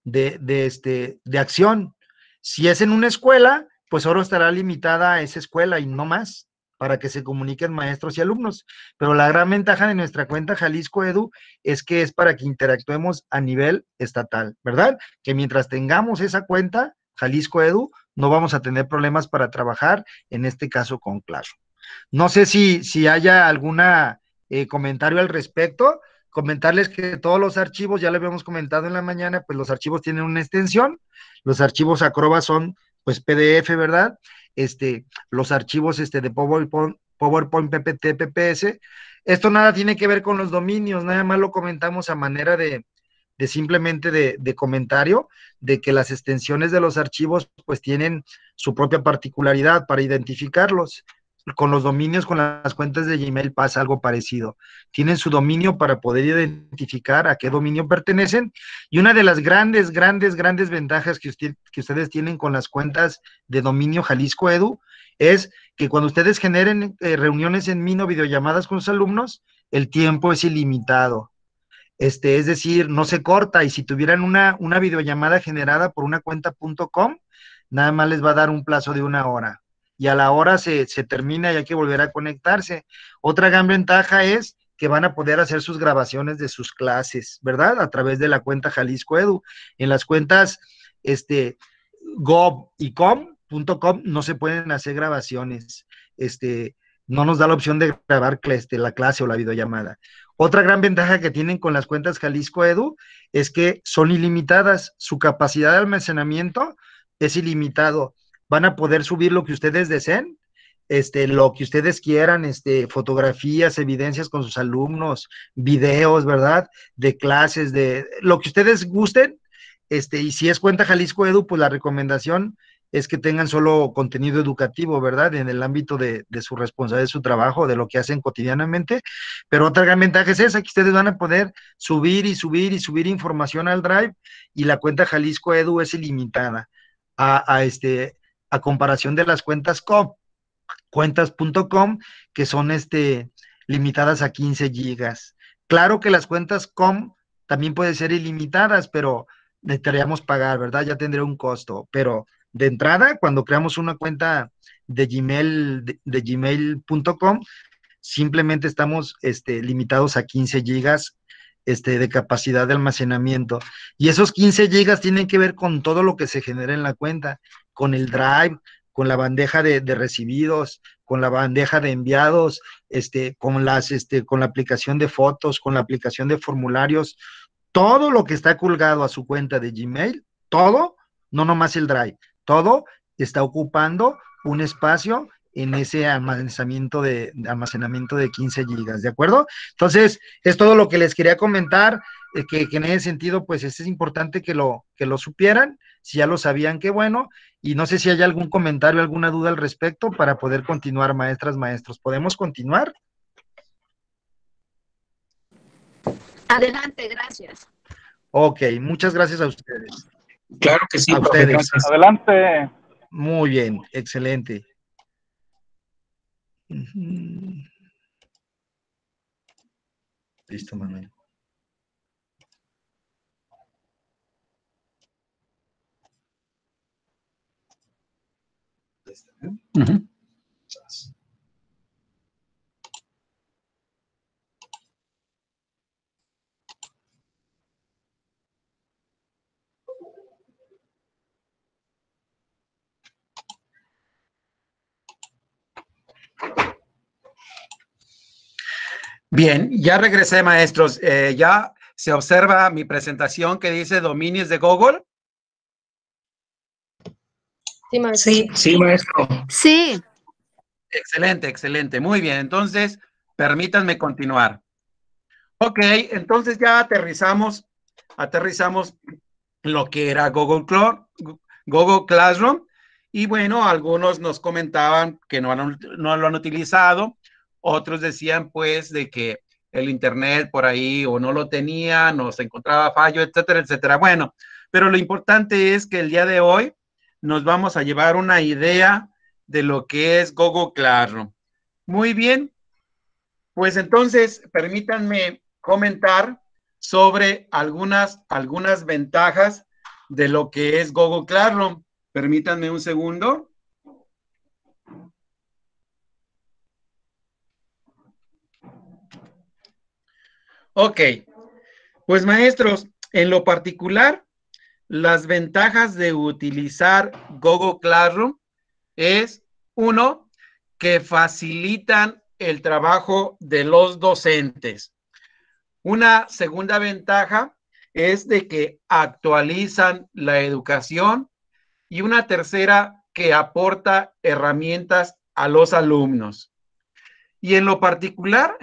acción. Si es en una escuela, pues solo estará limitada a esa escuela y no más, para que se comuniquen maestros y alumnos. Pero la gran ventaja de nuestra cuenta Jalisco Edu es que es para que interactuemos a nivel estatal, ¿verdad? Que mientras tengamos esa cuenta Jalisco Edu, no vamos a tener problemas para trabajar, en este caso con Claro. No sé si haya alguna comentario al respecto. Comentarles que todos los archivos, ya lo habíamos comentado en la mañana, pues los archivos tienen una extensión. Los archivos Acrobat son pues PDF, ¿verdad? Los archivos de PowerPoint, PPT, PPS. Esto nada tiene que ver con los dominios, nada más lo comentamos a manera de simplemente de comentario, de que las extensiones de los archivos pues tienen su propia particularidad para identificarlos. Con los dominios, con las cuentas de Gmail pasa algo parecido. Tienen su dominio para poder identificar a qué dominio pertenecen, y una de las grandes ventajas que ustedes tienen con las cuentas de dominio Jalisco Edu es que cuando ustedes generen reuniones en Mino, videollamadas con sus alumnos, el tiempo es ilimitado. Es decir, no se corta, y si tuvieran una videollamada generada por una cuenta.com, nada más les va a dar un plazo de 1 hora. Y a la hora se termina y hay que volver a conectarse. Otra gran ventaja es que van a poder hacer sus grabaciones de sus clases, ¿verdad? A través de la cuenta Jalisco Edu. En las cuentas gov y com.com no se pueden hacer grabaciones. No nos da la opción de grabar la clase o la videollamada. Otra gran ventaja que tienen con las cuentas Jalisco Edu es que son ilimitadas. Su capacidad de almacenamiento es ilimitado. Van a poder subir lo que ustedes deseen, lo que ustedes quieran, fotografías, evidencias con sus alumnos, videos, ¿verdad? De clases, de lo que ustedes gusten, y si es cuenta Jalisco Edu, pues la recomendación es que tengan solo contenido educativo, ¿verdad? En el ámbito de su responsabilidad, de su trabajo, de lo que hacen cotidianamente. Pero otra gran ventaja es esa, que ustedes van a poder subir información al Drive, y la cuenta Jalisco Edu es ilimitada. A comparación de las cuentas cuentas.com, que son limitadas a 15 gigas. Claro que las cuentas com también pueden ser ilimitadas, pero necesitaríamos pagar, ¿verdad? Ya tendría un costo, pero de entrada, cuando creamos una cuenta de Gmail, de gmail.com, simplemente estamos limitados a 15 gigas de capacidad de almacenamiento, y esos 15 gigas tienen que ver con todo lo que se genera en la cuenta, con el Drive, con la bandeja de recibidos, con la bandeja de enviados, con la aplicación de fotos, con la aplicación de formularios, todo lo que está colgado a su cuenta de Gmail, todo, no nomás el Drive, todo está ocupando un espacio en ese almacenamiento de 15 gigas, ¿de acuerdo? Entonces, es todo lo que les quería comentar, que en ese sentido, pues, es importante que lo supieran. Si ya lo sabían, qué bueno, y no sé si hay algún comentario, alguna duda al respecto para poder continuar, maestras, maestros. ¿Podemos continuar? Adelante, gracias. Ok, muchas gracias a ustedes. Claro que sí, a ustedes. Gracias. Adelante. Muy bien, excelente. Listo, Manuel. Uh-huh. Bien, ya regresé, maestros. Ya se observa mi presentación que dice dominios de Google. Sí, maestro. Sí, maestro. Sí. Excelente, excelente. Muy bien, entonces, permítanme continuar. Ok, entonces ya aterrizamos lo que era Google Classroom, y bueno, algunos nos comentaban que no lo han utilizado otros decían pues de que el internet por ahí o no lo tenían o se encontraba fallo, etcétera, etcétera. Bueno, pero lo importante es que el día de hoy nos vamos a llevar una idea de lo que es Google Classroom. Muy bien, pues entonces permítanme comentar sobre algunas ventajas de lo que es Google Classroom. Permítanme un segundo. Ok, pues maestros, en lo particular, las ventajas de utilizar Google Classroom es, uno, que facilitan el trabajo de los docentes. Una segunda ventaja es de que actualizan la educación y una tercera que aporta herramientas a los alumnos. Y en lo particular,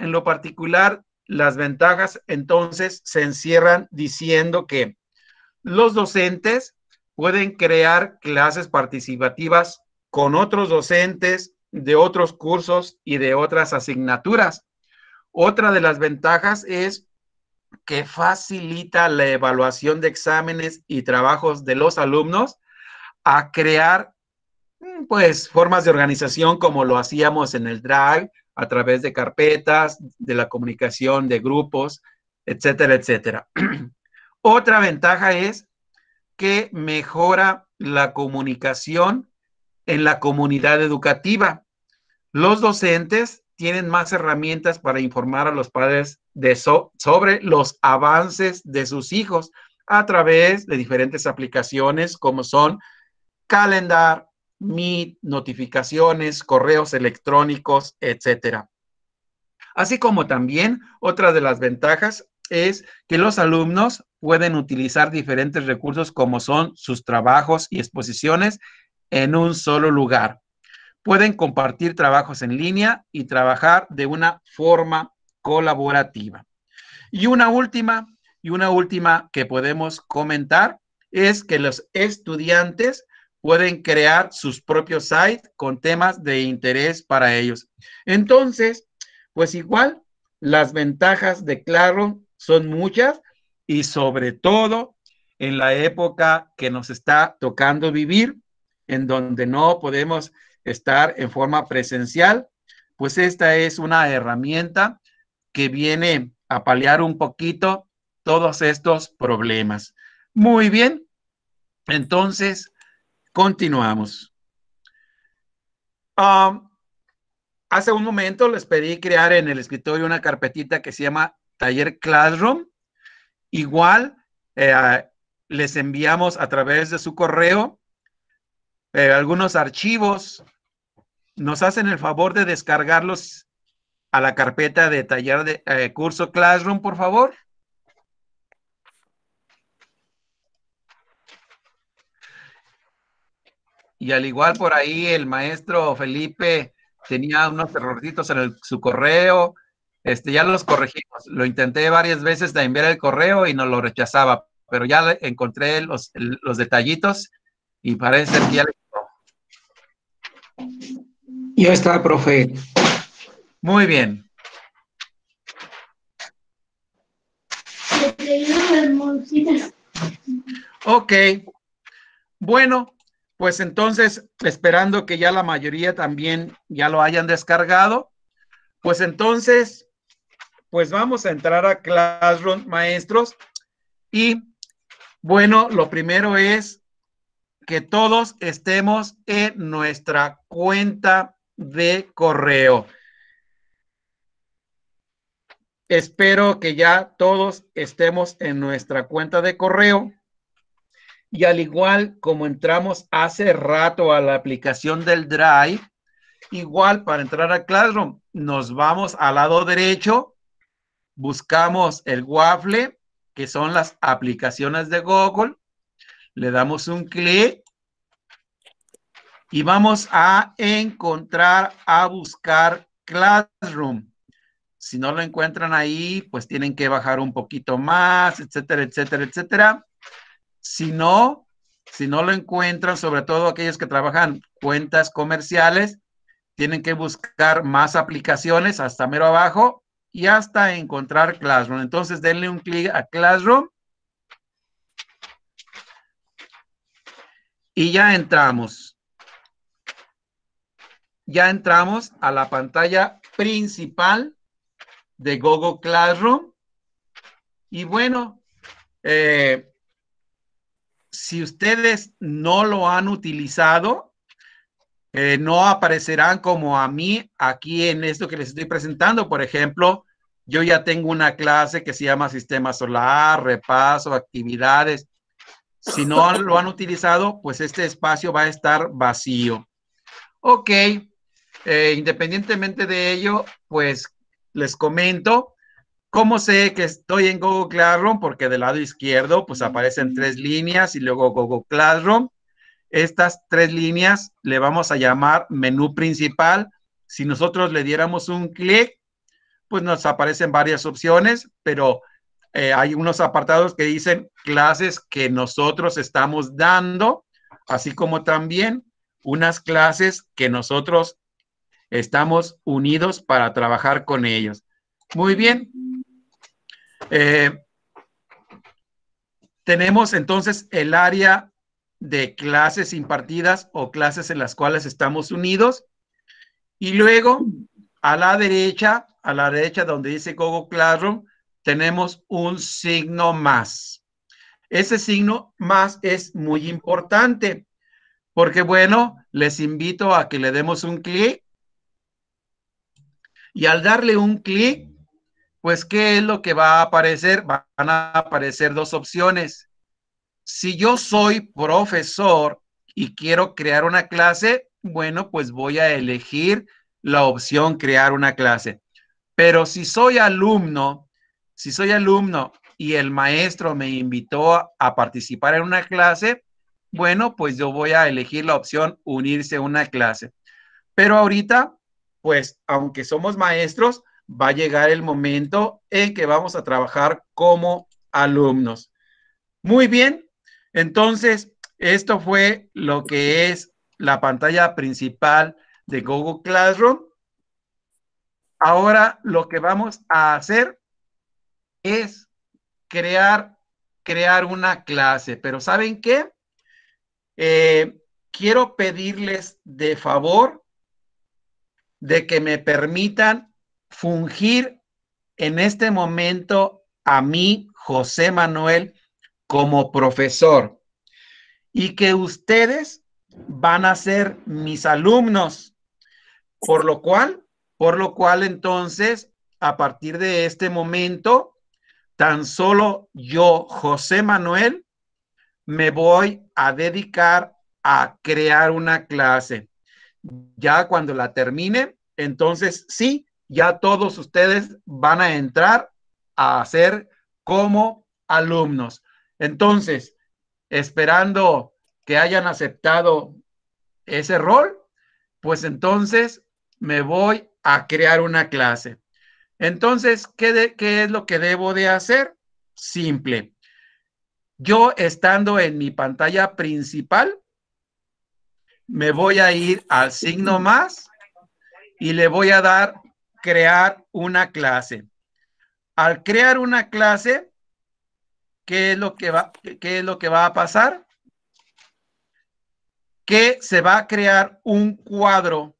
las ventajas entonces se encierran diciendo que los docentes pueden crear clases participativas con otros docentes de otros cursos y de otras asignaturas. Otra de las ventajas es que facilita la evaluación de exámenes y trabajos de los alumnos a crear, pues, formas de organización como lo hacíamos en el Drive, a través de carpetas, de la comunicación de grupos, etcétera, etcétera. Otra ventaja es que mejora la comunicación en la comunidad educativa. Los docentes tienen más herramientas para informar a los padres sobre los avances de sus hijos a través de diferentes aplicaciones como son Calendar, Meet, notificaciones, correos electrónicos, etcétera. Así como también otra de las ventajas es que los alumnos pueden utilizar diferentes recursos como son sus trabajos y exposiciones en un solo lugar. Pueden compartir trabajos en línea y trabajar de una forma colaborativa. Y una última que podemos comentar es que los estudiantes pueden crear sus propios sites con temas de interés para ellos. Entonces, pues igual, las ventajas de Classroom son muchas y sobre todo en la época que nos está tocando vivir, en donde no podemos estar en forma presencial, pues esta es una herramienta que viene a paliar un poquito todos estos problemas. Muy bien, entonces continuamos. Hace un momento les pedí crear en el escritorio una carpetita que se llama Taller Classroom. Igual les enviamos a través de su correo algunos archivos. Nos hacen el favor de descargarlos a la carpeta de taller de curso Classroom, por favor. Y al igual por ahí el maestro Felipe tenía unos errorcitos en su correo. Ya los corregimos. Lo intenté varias veces de enviar el correo y no lo rechazaba, pero ya encontré los detallitos y parece ser que ya le quedó. Ya está, profe. Muy bien. Ok. Bueno, pues entonces, esperando que ya la mayoría también ya lo hayan descargado, pues entonces, pues vamos a entrar a Classroom, maestros. Y bueno, lo primero es que todos estemos en nuestra cuenta de correo. Espero que ya todos estemos en nuestra cuenta de correo. Y al igual como entramos hace rato a la aplicación del Drive, igual para entrar a Classroom, nos vamos al lado derecho, buscamos el waffle, que son las aplicaciones de Google, le damos un clic y vamos a encontrar, a buscar Classroom. Si no lo encuentran ahí, pues tienen que bajar un poquito más, etcétera, etcétera, etcétera. Si no lo encuentran, sobre todo aquellos que trabajan cuentas comerciales, tienen que buscar más aplicaciones hasta mero abajo y hasta encontrar Classroom. Entonces denle un clic a Classroom y ya entramos. Ya entramos a la pantalla principal de Google Classroom. Y bueno, si ustedes no lo han utilizado, no aparecerán como a mí aquí en esto que les estoy presentando. Por ejemplo, yo ya tengo una clase que se llama Sistema Solar, Repaso, Actividades. Si no lo han utilizado, pues este espacio va a estar vacío. Ok, independientemente de ello, pues les comento cómo sé que estoy en Google Classroom, porque del lado izquierdo pues aparecen 3 líneas y luego Google Classroom. Estas 3 líneas le vamos a llamar menú principal. Si nosotros le diéramos un clic, pues nos aparecen varias opciones, pero hay unos apartados que dicen clases que nosotros estamos dando, así como también unas clases que nosotros estamos unidos para trabajar con ellos. Muy bien. Tenemos entonces el área de clases impartidas o clases en las cuales estamos unidos. Y luego a la derecha donde dice Google Classroom, tenemos un signo más. Ese signo más es muy importante porque, bueno, les invito a que le demos un clic. Y al darle un clic, pues, ¿qué es lo que va a aparecer? Van a aparecer 2 opciones. Si yo soy profesor y quiero crear una clase, bueno, pues voy a elegir la opción crear una clase. Pero si soy alumno y el maestro me invitó a participar en una clase, bueno, pues yo voy a elegir la opción unirse a una clase. Pero ahorita, pues, aunque somos maestros, va a llegar el momento en que vamos a trabajar como alumnos. Muy bien, entonces, esto fue lo que es la pantalla principal de Google Classroom. Ahora lo que vamos a hacer es crear una clase, pero ¿saben qué? Quiero pedirles de favor de que me permitan fungir en este momento a mí, José Manuel, como profesor y que ustedes van a ser mis alumnos, por lo cual entonces, a partir de este momento, tan solo yo, José Manuel, me voy a dedicar a crear una clase. Ya cuando la termine, entonces sí, ya todos ustedes van a entrar a ser como alumnos. Entonces, esperando que hayan aceptado ese rol, pues entonces me voy a crear una clase. Entonces, ¿qué es lo que debo de hacer? Simple. Yo estando en mi pantalla principal, me voy a ir al signo más y le voy a dar crear una clase. Al crear una clase, ¿qué es lo que va a pasar? Que se va a crear un cuadro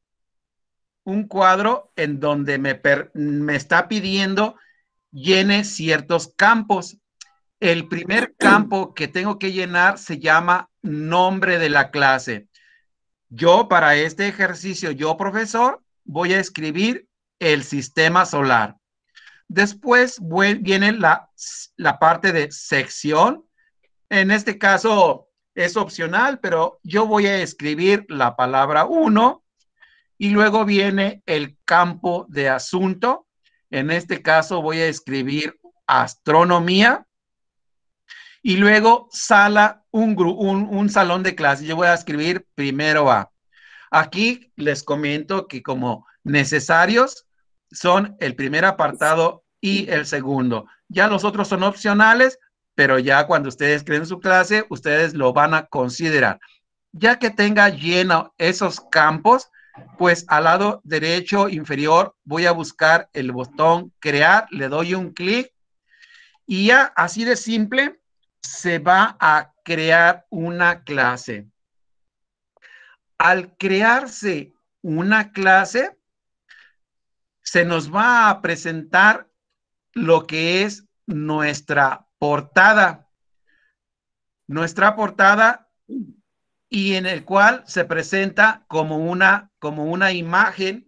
en donde me está pidiendo llene ciertos campos. El primer campo que tengo que llenar se llama nombre de la clase. Yo para este ejercicio, yo profesor, voy a escribir el sistema solar. Después viene la parte de sección. En este caso es opcional, pero yo voy a escribir la palabra 1 y luego viene el campo de asunto. En este caso voy a escribir astronomía y luego un salón de clase. Yo voy a escribir primero A. Aquí les comento que como necesarios son el primer apartado y el segundo. Ya los otros son opcionales, pero ya cuando ustedes creen su clase, ustedes lo van a considerar. Ya que tenga lleno esos campos, pues al lado derecho inferior voy a buscar el botón crear, le doy un clic y ya así de simple se va a crear una clase. Al crearse una clase, se nos va a presentar lo que es nuestra portada. Nuestra portada y en el cual se presenta como una imagen,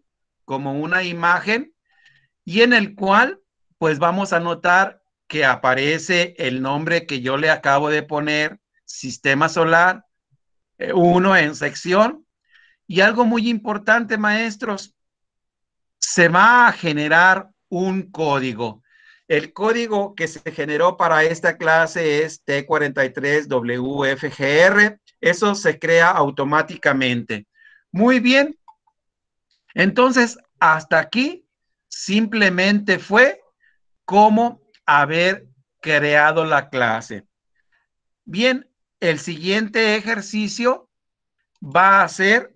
y en el cual pues vamos a notar que aparece el nombre que yo le acabo de poner, Sistema Solar 1 en sección. Y algo muy importante, maestros, se va a generar un código. El código que se generó para esta clase es T43WFGR. Eso se crea automáticamente. Muy bien. Entonces, hasta aquí simplemente fue como haber creado la clase. Bien, el siguiente ejercicio va a ser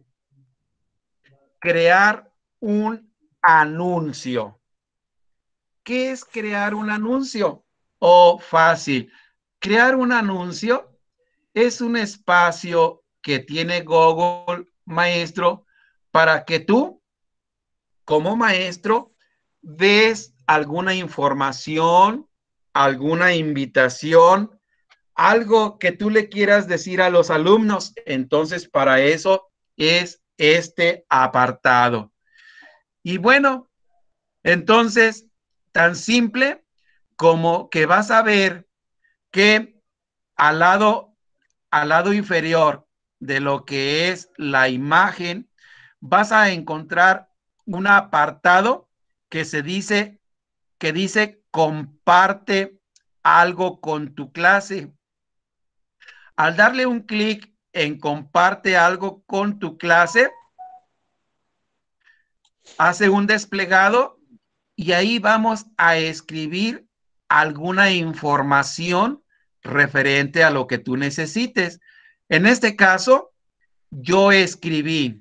crear un anuncio. ¿Qué es crear un anuncio? Oh, fácil. Crear un anuncio es un espacio que tiene Google, maestro, para que tú, como maestro, des alguna información, alguna invitación, algo que tú le quieras decir a los alumnos. Entonces, para eso es este apartado. Y bueno, entonces, tan simple como que vas a ver que al lado inferior de lo que es la imagen, vas a encontrar un apartado que dice comparte algo con tu clase. Al darle un clic en comparte algo con tu clase, hace un desplegado y ahí vamos a escribir alguna información referente a lo que tú necesites. En este caso, yo escribí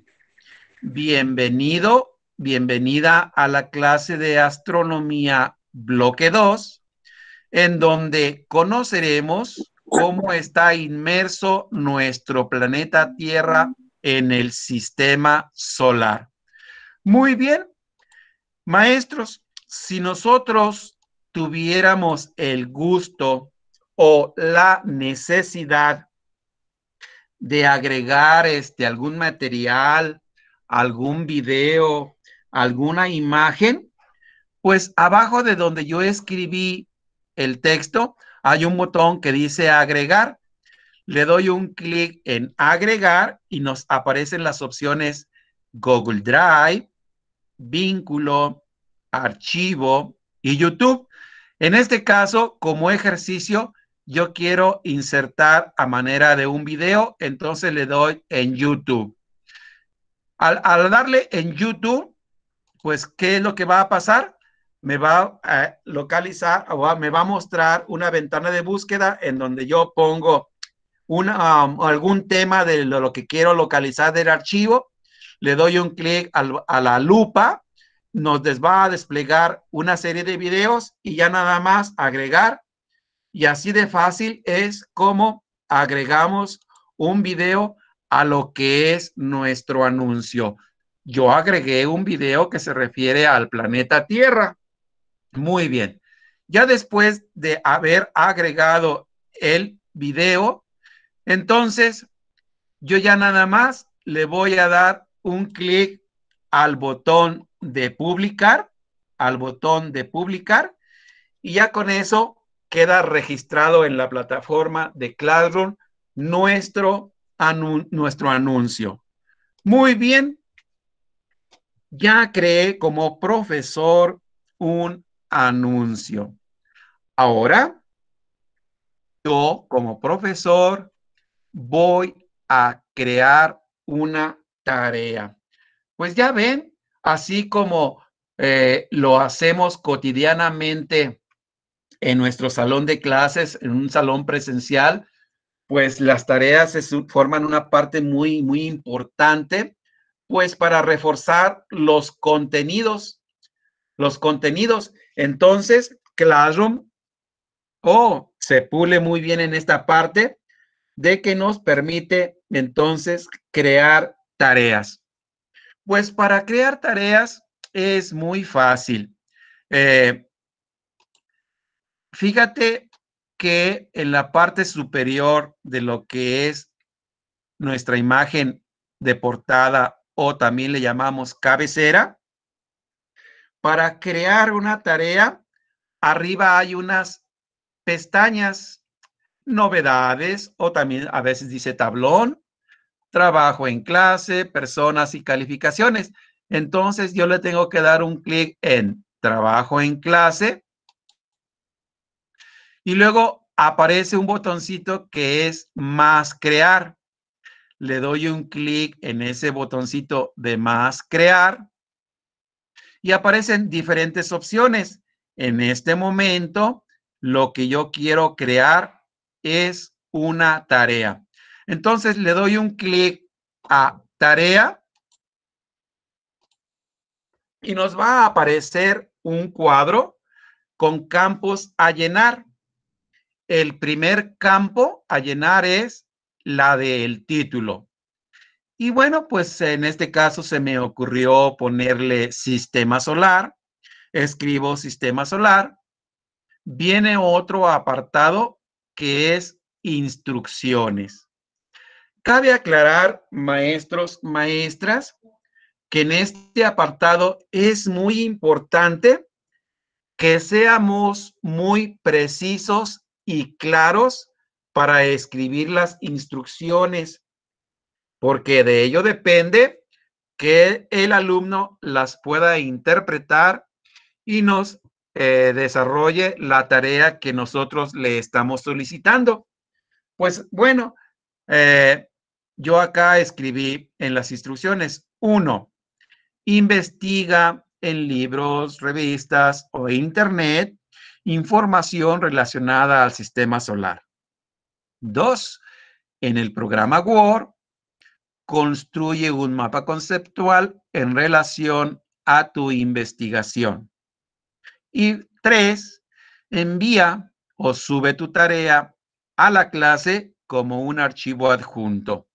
bienvenida a la clase de astronomía bloque 2, en donde conoceremos cómo está inmerso nuestro planeta Tierra en el sistema solar. Muy bien, maestros, si nosotros tuviéramos el gusto o la necesidad de agregar algún material, algún video, alguna imagen, pues abajo de donde yo escribí el texto hay un botón que dice agregar. Le doy un clic en agregar y nos aparecen las opciones Google Drive, vínculo, archivo y YouTube. En este caso, como ejercicio, yo quiero insertar a manera de un video, entonces le doy en YouTube. Al darle en YouTube, pues, ¿qué es lo que va a pasar? Me va a localizar o me va a mostrar una ventana de búsqueda en donde yo pongo algún tema de lo que quiero localizar del archivo. Le doy un clic a la lupa, nos va a desplegar una serie de videos y ya nada más agregar. Y así de fácil es como agregamos un video a lo que es nuestro anuncio. Yo agregué un video que se refiere al planeta Tierra. Muy bien. Ya después de haber agregado el video, entonces yo ya nada más le voy a dar un clic al botón de publicar, y ya con eso queda registrado en la plataforma de Classroom nuestro anuncio. Muy bien. Ya creé como profesor un anuncio. Ahora, yo como profesor voy a crear una tarea. Pues ya ven, así como lo hacemos cotidianamente en nuestro salón de clases, en un salón presencial, pues las tareas forman una parte muy, muy importante Pues para reforzar los contenidos. Entonces, Classroom se pule muy bien en esta parte de que nos permite entonces crear tareas. Pues para crear tareas es muy fácil. Fíjate que en la parte superior de lo que es nuestra imagen de portada o también le llamamos cabecera, para crear una tarea, arriba hay unas pestañas, novedades, o también a veces dice tablón, trabajo en clase, personas y calificaciones. Entonces yo le tengo que dar un clic en trabajo en clase y luego aparece un botoncito que es más crear. Le doy un clic en ese botoncito de más crear y aparecen diferentes opciones. En este momento, lo que yo quiero crear es una tarea. Entonces, le doy un clic a tarea y nos va a aparecer un cuadro con campos a llenar. El primer campo a llenar es la del título. Y bueno, pues en este caso se me ocurrió ponerle sistema solar. Escribo sistema solar. Viene otro apartado que es instrucciones. Cabe aclarar, maestros, maestras, que en este apartado es muy importante que seamos muy precisos y claros para escribir las instrucciones, porque de ello depende que el alumno las pueda interpretar y nos desarrolle la tarea que nosotros le estamos solicitando. Pues bueno, yo acá escribí en las instrucciones, 1, investiga en libros, revistas o internet información relacionada al sistema solar. 2, en el programa Word, construye un mapa conceptual en relación a tu investigación. Y 3, envía o sube tu tarea a la clase como un archivo adjunto.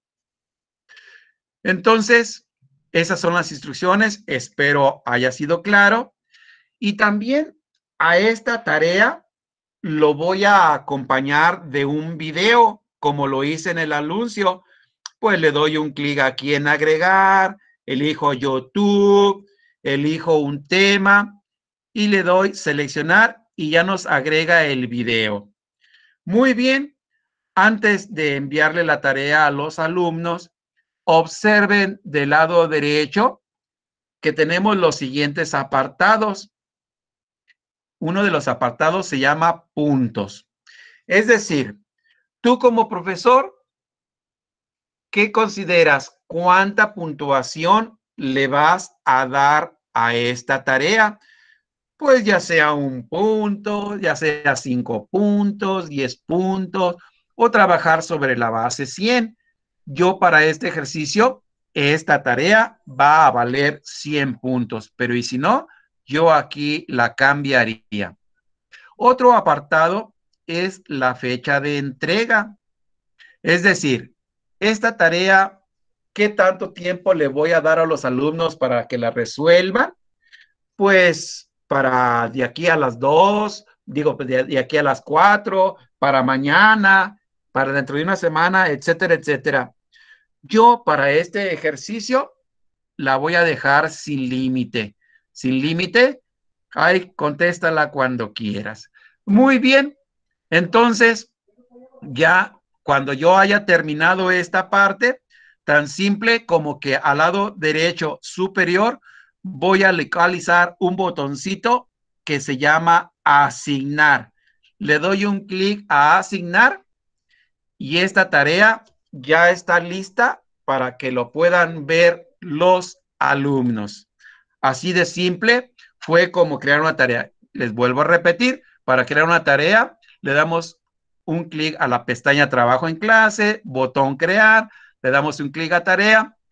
Entonces, esas son las instrucciones. Espero haya sido claro. Y también a esta tarea lo voy a acompañar de un video, como lo hice en el anuncio. Pues le doy un clic aquí en agregar, elijo YouTube, elijo un tema y le doy seleccionar y ya nos agrega el video. Muy bien, antes de enviarle la tarea a los alumnos, observen del lado derecho que tenemos los siguientes apartados. Uno de los apartados se llama puntos. Es decir, tú como profesor, ¿qué consideras? ¿Cuánta puntuación le vas a dar a esta tarea? Pues ya sea 1 punto, ya sea 5 puntos, 10 puntos, o trabajar sobre la base 100. Yo para este ejercicio, esta tarea va a valer 100 puntos, pero y si no, yo aquí la cambiaría. Otro apartado es la fecha de entrega. Es decir, esta tarea, ¿qué tanto tiempo le voy a dar a los alumnos para que la resuelvan? Pues para de aquí a las 2, digo, de aquí a las 4, para mañana, para dentro de una semana, etcétera, etcétera. Yo para este ejercicio la voy a dejar sin límite. Sin límite, ay, contéstala cuando quieras. Muy bien, entonces ya cuando yo haya terminado esta parte, tan simple como que al lado derecho superior voy a localizar un botoncito que se llama asignar. Le doy un clic a asignar y esta tarea ya está lista para que lo puedan ver los alumnos. Así de simple fue como crear una tarea. Les vuelvo a repetir, para crear una tarea le damos un clic a la pestaña trabajo en clase, botón crear, le damos un clic a tarea,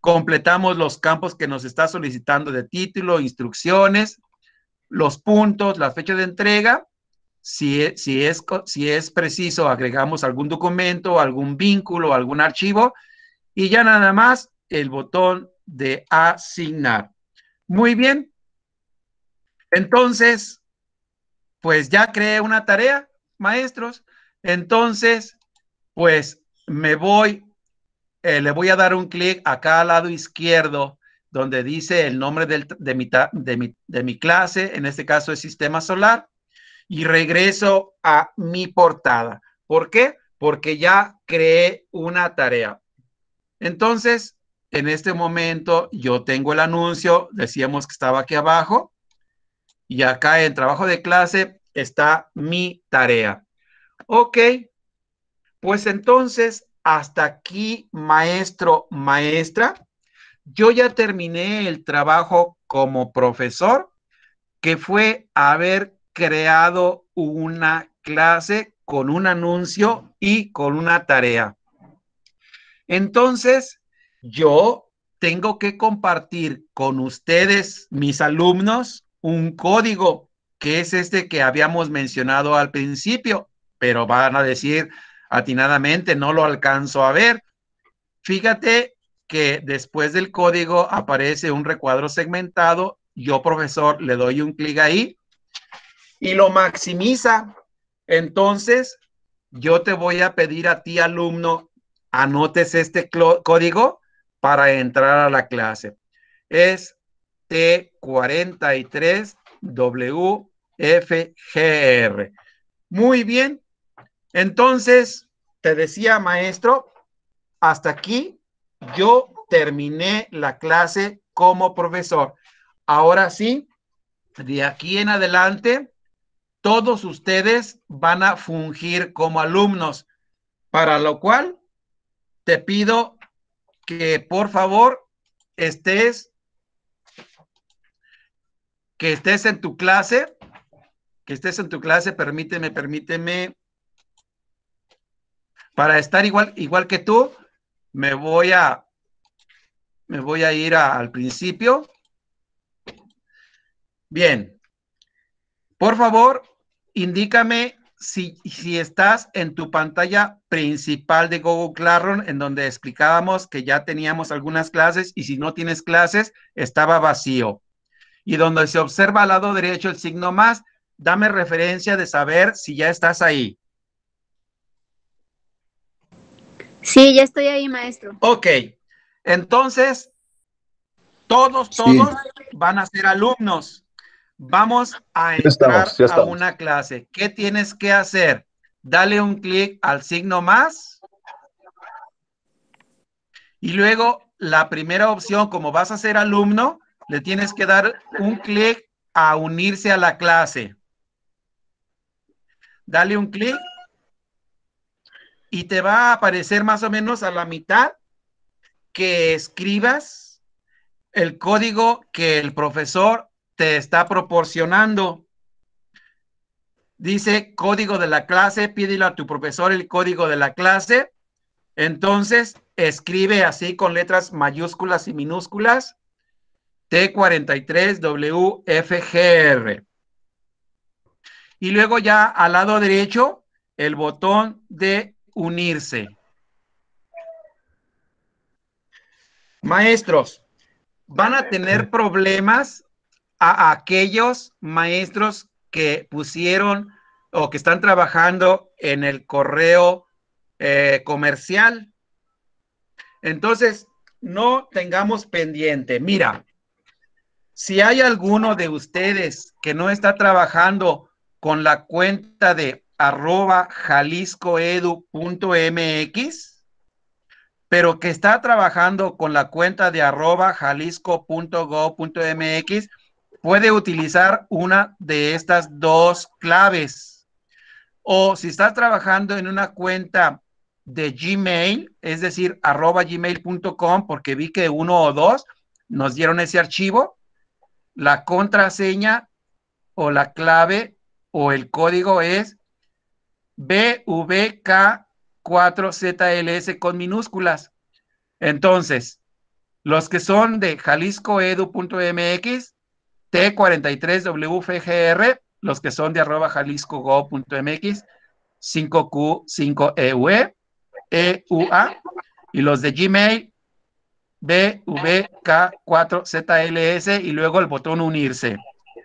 completamos los campos que nos está solicitando de título, instrucciones, los puntos, la fecha de entrega. Si es preciso, agregamos algún documento, algún vínculo, algún archivo, y ya nada más el botón de asignar. Muy bien. Entonces, pues ya creé una tarea, maestros. Entonces, pues me voy, le voy a dar un clic acá al lado izquierdo, donde dice el nombre de mi clase, en este caso es Sistema Solar, y regreso a mi portada. ¿Por qué? Porque ya creé una tarea. Entonces, en este momento yo tengo el anuncio, decíamos que estaba aquí abajo, y acá en trabajo de clase está mi tarea. Ok, pues entonces hasta aquí, maestro, maestra, yo ya terminé el trabajo como profesor, que fue haber creado una clase con un anuncio y con una tarea. Entonces, yo tengo que compartir con ustedes, mis alumnos, un código que es este que habíamos mencionado al principio, pero van a decir atinadamente, no lo alcanzo a ver. Fíjate que después del código aparece un recuadro segmentado. Yo, profesor, le doy un clic ahí y lo maximiza. Entonces, yo te voy a pedir a ti, alumno, anotes este código para entrar a la clase. Es T43WFGR. Muy bien. Entonces, te decía, maestro, hasta aquí yo terminé la clase como profesor. Ahora sí, de aquí en adelante, todos ustedes van a fungir como alumnos, para lo cual te pido que por favor estés en tu clase, permíteme, para estar igual que tú, me voy a ir al principio. Bien, por favor, indícame si estás en tu pantalla principal de Google Classroom, en donde explicábamos que ya teníamos algunas clases, y si no tienes clases, estaba vacío. Y donde se observa al lado derecho el signo más, dame referencia de saber si ya estás ahí. Sí, ya estoy ahí, maestro. Ok, entonces, todos van a ser alumnos. Vamos a entrar a una clase. ¿Qué tienes que hacer? Dale un clic al signo más. Y luego, la primera opción, como vas a ser alumno, le tienes que dar un clic a unirse a la clase. Dale un clic y te va a aparecer más o menos a la mitad que escribas el código que el profesor te está proporcionando. Dice código de la clase, pídele a tu profesor el código de la clase. Entonces, escribe así con letras mayúsculas y minúsculas, T43WFGR. Y luego ya al lado derecho, el botón de unirse. Maestros, van a tener problemas a aquellos maestros que pusieron o que están trabajando en el correo comercial. Entonces, no tengamos pendiente. Mira, si hay alguno de ustedes que no está trabajando con la cuenta de @jaliscoedu.mx, pero que está trabajando con la cuenta de @jalisco.gov.mx, puede utilizar una de estas dos claves. O si estás trabajando en una cuenta de Gmail, es decir, @gmail.com, porque vi que uno o dos nos dieron ese archivo, la contraseña o la clave o el código es BVK4ZLS con minúsculas. Entonces, Los que son de jaliscoedu.mx, T43WFGR, los que son de @jaliscogo.mx, 5Q5EUE, EUA, y los de Gmail, BVK4ZLS, y luego el botón unirse.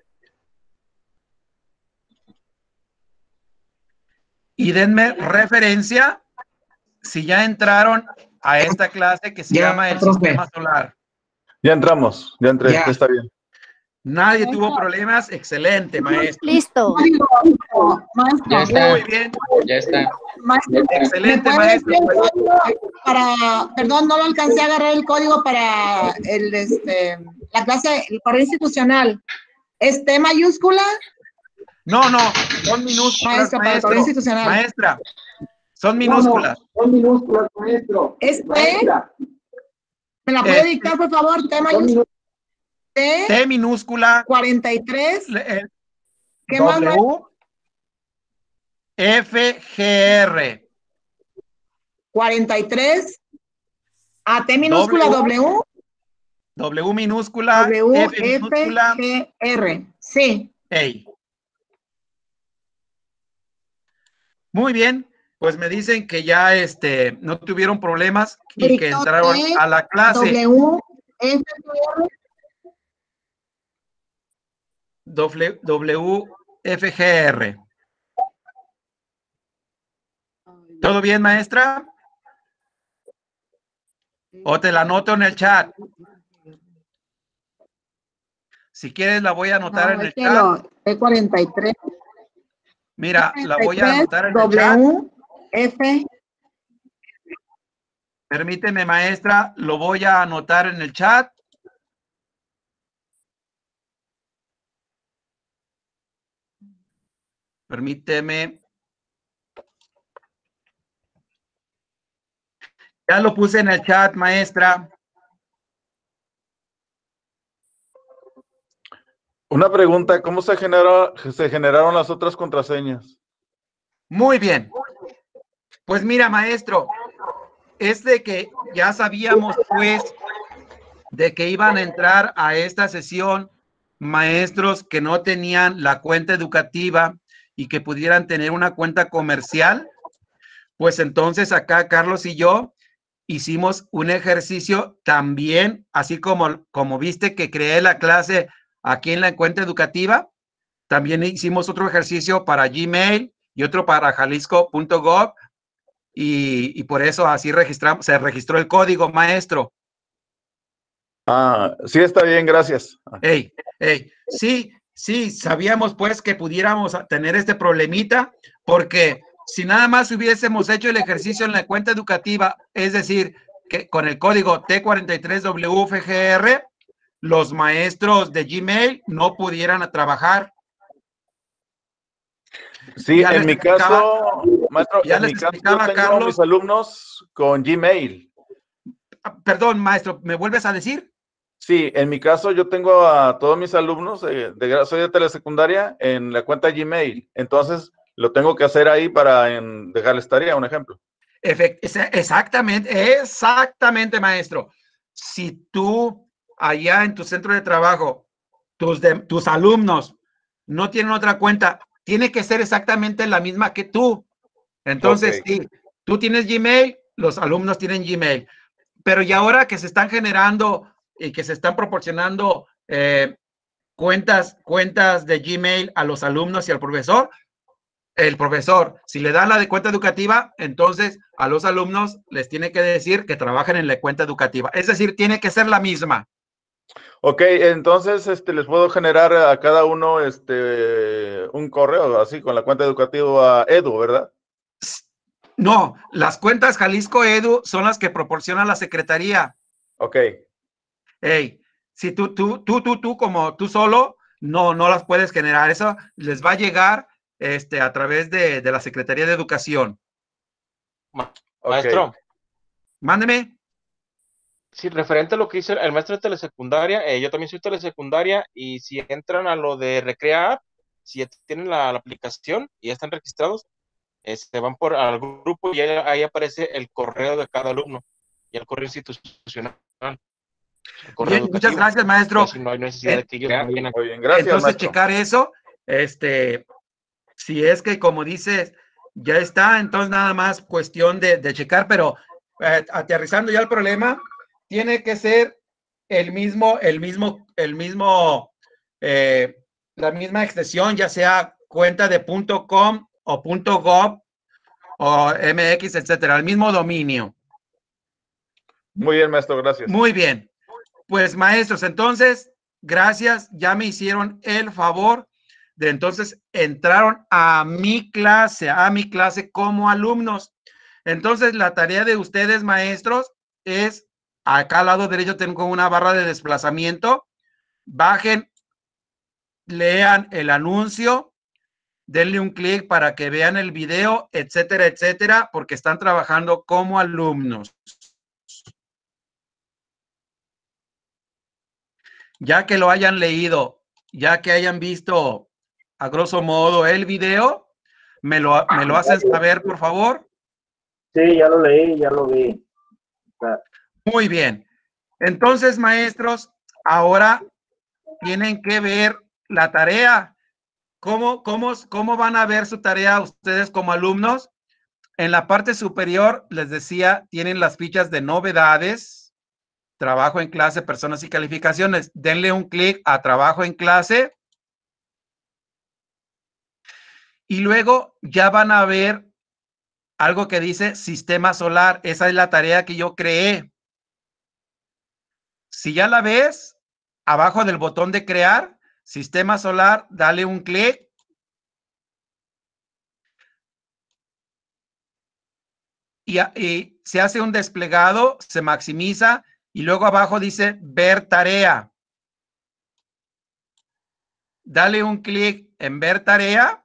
Y denme referencia si ya entraron a esta clase que se llama el sistema solar. Ya entramos, ya entré, ya está bien. Nadie tuvo problemas, excelente, maestro. Listo. Ya está. Muy bien. Ya está. Maestro, Excelente, ¿me puede maestro. decir el código perdón, no lo alcancé a agarrar el código para la clase, el correo institucional. ¿Es T mayúscula? No, son minúsculas, Maestra, para el correo institucional. Maestra, son minúsculas. Son minúsculas, maestro. ¿Es T? ¿Me la puede dictar, por favor? T mayúscula. T minúscula. 43. ¿Qué W, más? FGR. 43. A T minúscula W. W minúscula. W, F minúscula. G, R. Sí. Hey. Muy bien. Pues me dicen que ya no tuvieron problemas y que entraron a la clase. W, F, WFGR. ¿Todo bien, maestra? O te la anoto en el chat. Si quieres, la voy a anotar en el chat. T43. Mira, la voy a anotar en el chat. F. Permíteme, maestra, lo voy a anotar en el chat. Permíteme. Ya lo puse en el chat, maestra. Una pregunta, ¿cómo se generaron las otras contraseñas? Muy bien. Pues mira, maestro, es de que ya sabíamos, pues, de que iban a entrar a esta sesión maestros que no tenían la cuenta educativa y que pudieran tener una cuenta comercial. Pues entonces acá Carlos y yo hicimos un ejercicio también, así como viste que creé la clase aquí en la cuenta educativa, también hicimos otro ejercicio para Gmail y otro para jalisco.gov y por eso así se registró el código, maestro. Ah, sí, está bien, gracias. Sí, sabíamos pues que pudiéramos tener este problemita, porque si nada más hubiésemos hecho el ejercicio en la cuenta educativa, es decir, que con el código T43WFGR, los maestros de Gmail no pudieran trabajar. Sí, en mi caso, maestro, en mi caso yo tengo a mis alumnos con Gmail. Perdón, maestro, ¿me vuelves a decir? Sí, en mi caso yo tengo a todos mis alumnos, soy de telesecundaria, en la cuenta Gmail. Entonces, lo tengo que hacer ahí para dejarles tarea, un ejemplo. Exactamente, maestro. Si tú allá en tu centro de trabajo, tus alumnos no tienen otra cuenta, tiene que ser exactamente la misma que tú. Entonces, sí, tú tienes Gmail, los alumnos tienen Gmail. Pero y ahora que se están generando y que se están proporcionando cuentas de Gmail a los alumnos y al profesor, el profesor, si le dan la de cuenta educativa, entonces a los alumnos les tiene que decir que trabajen en la cuenta educativa. Es decir, tiene que ser la misma. Ok, entonces les puedo generar a cada uno un correo así con la cuenta educativa Edu, ¿verdad? No, las cuentas Jalisco Edu son las que proporciona la secretaría. Ok. Si tú como tú solo, no las puedes generar. Eso les va a llegar a través de la Secretaría de Educación. Maestro. Mándeme. Sí, referente a lo que dice el maestro de telesecundaria, yo también soy telesecundaria y si entran a lo de Recrea App, si ya tienen la aplicación y ya están registrados, se van al grupo y ahí aparece el correo de cada alumno y el correo institucional. correo Bien, muchas educativo. gracias, maestro. Así no hay necesidad de que vayan a... Muy bien, gracias, Entonces, maestro. checar eso, si es que, como dices, ya está, entonces nada más cuestión de checar, pero aterrizando ya el problema, tiene que ser la misma extensión, ya sea cuenta de .com o .gov o MX, etcétera, el mismo dominio. Muy bien, maestro, gracias. Muy bien. Pues, maestros, entonces, gracias, ya me hicieron el favor de entonces entraron a mi clase como alumnos. Entonces, la tarea de ustedes, maestros, es acá al lado derecho tengo una barra de desplazamiento. Bajen, lean el anuncio, denle un clic para que vean el video, etcétera, etcétera, porque están trabajando como alumnos. Ya que lo hayan leído, ya que hayan visto a grosso modo el video, ¿me lo hacen saber, por favor? Sí, ya lo leí, ya lo vi. Muy bien. Entonces, maestros, ahora tienen que ver la tarea. ¿Cómo van a ver su tarea ustedes como alumnos? En la parte superior, les decía, tienen las fichas de novedades, trabajo en clase, personas y calificaciones. Denle un clic a trabajo en clase. Y luego ya van a ver algo que dice sistema solar. Esa es la tarea que yo creé. Si ya la ves, abajo del botón de crear, sistema solar, dale un clic. Y se hace un desplegado, se maximiza y luego abajo dice ver tarea. Dale un clic en ver tarea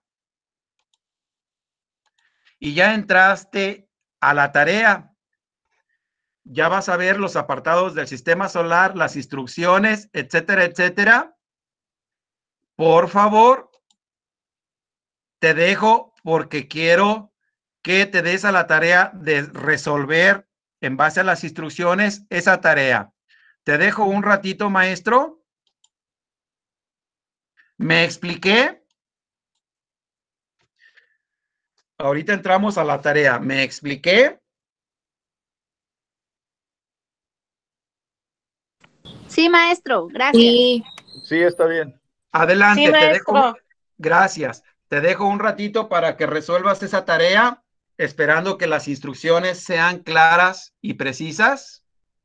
y ya entraste a la tarea. Ya vas a ver los apartados del sistema solar, las instrucciones, etcétera, etcétera. Por favor, te dejo porque quiero que te des a la tarea de resolver en base a las instrucciones esa tarea. Te dejo un ratito, maestro. ¿Me expliqué? Ahorita entramos a la tarea. ¿Me expliqué? Sí, maestro, gracias. Sí, está bien. Adelante, Sí, te dejo. maestro. Gracias. Te dejo un ratito para que resuelvas esa tarea, esperando que las instrucciones sean claras y precisas.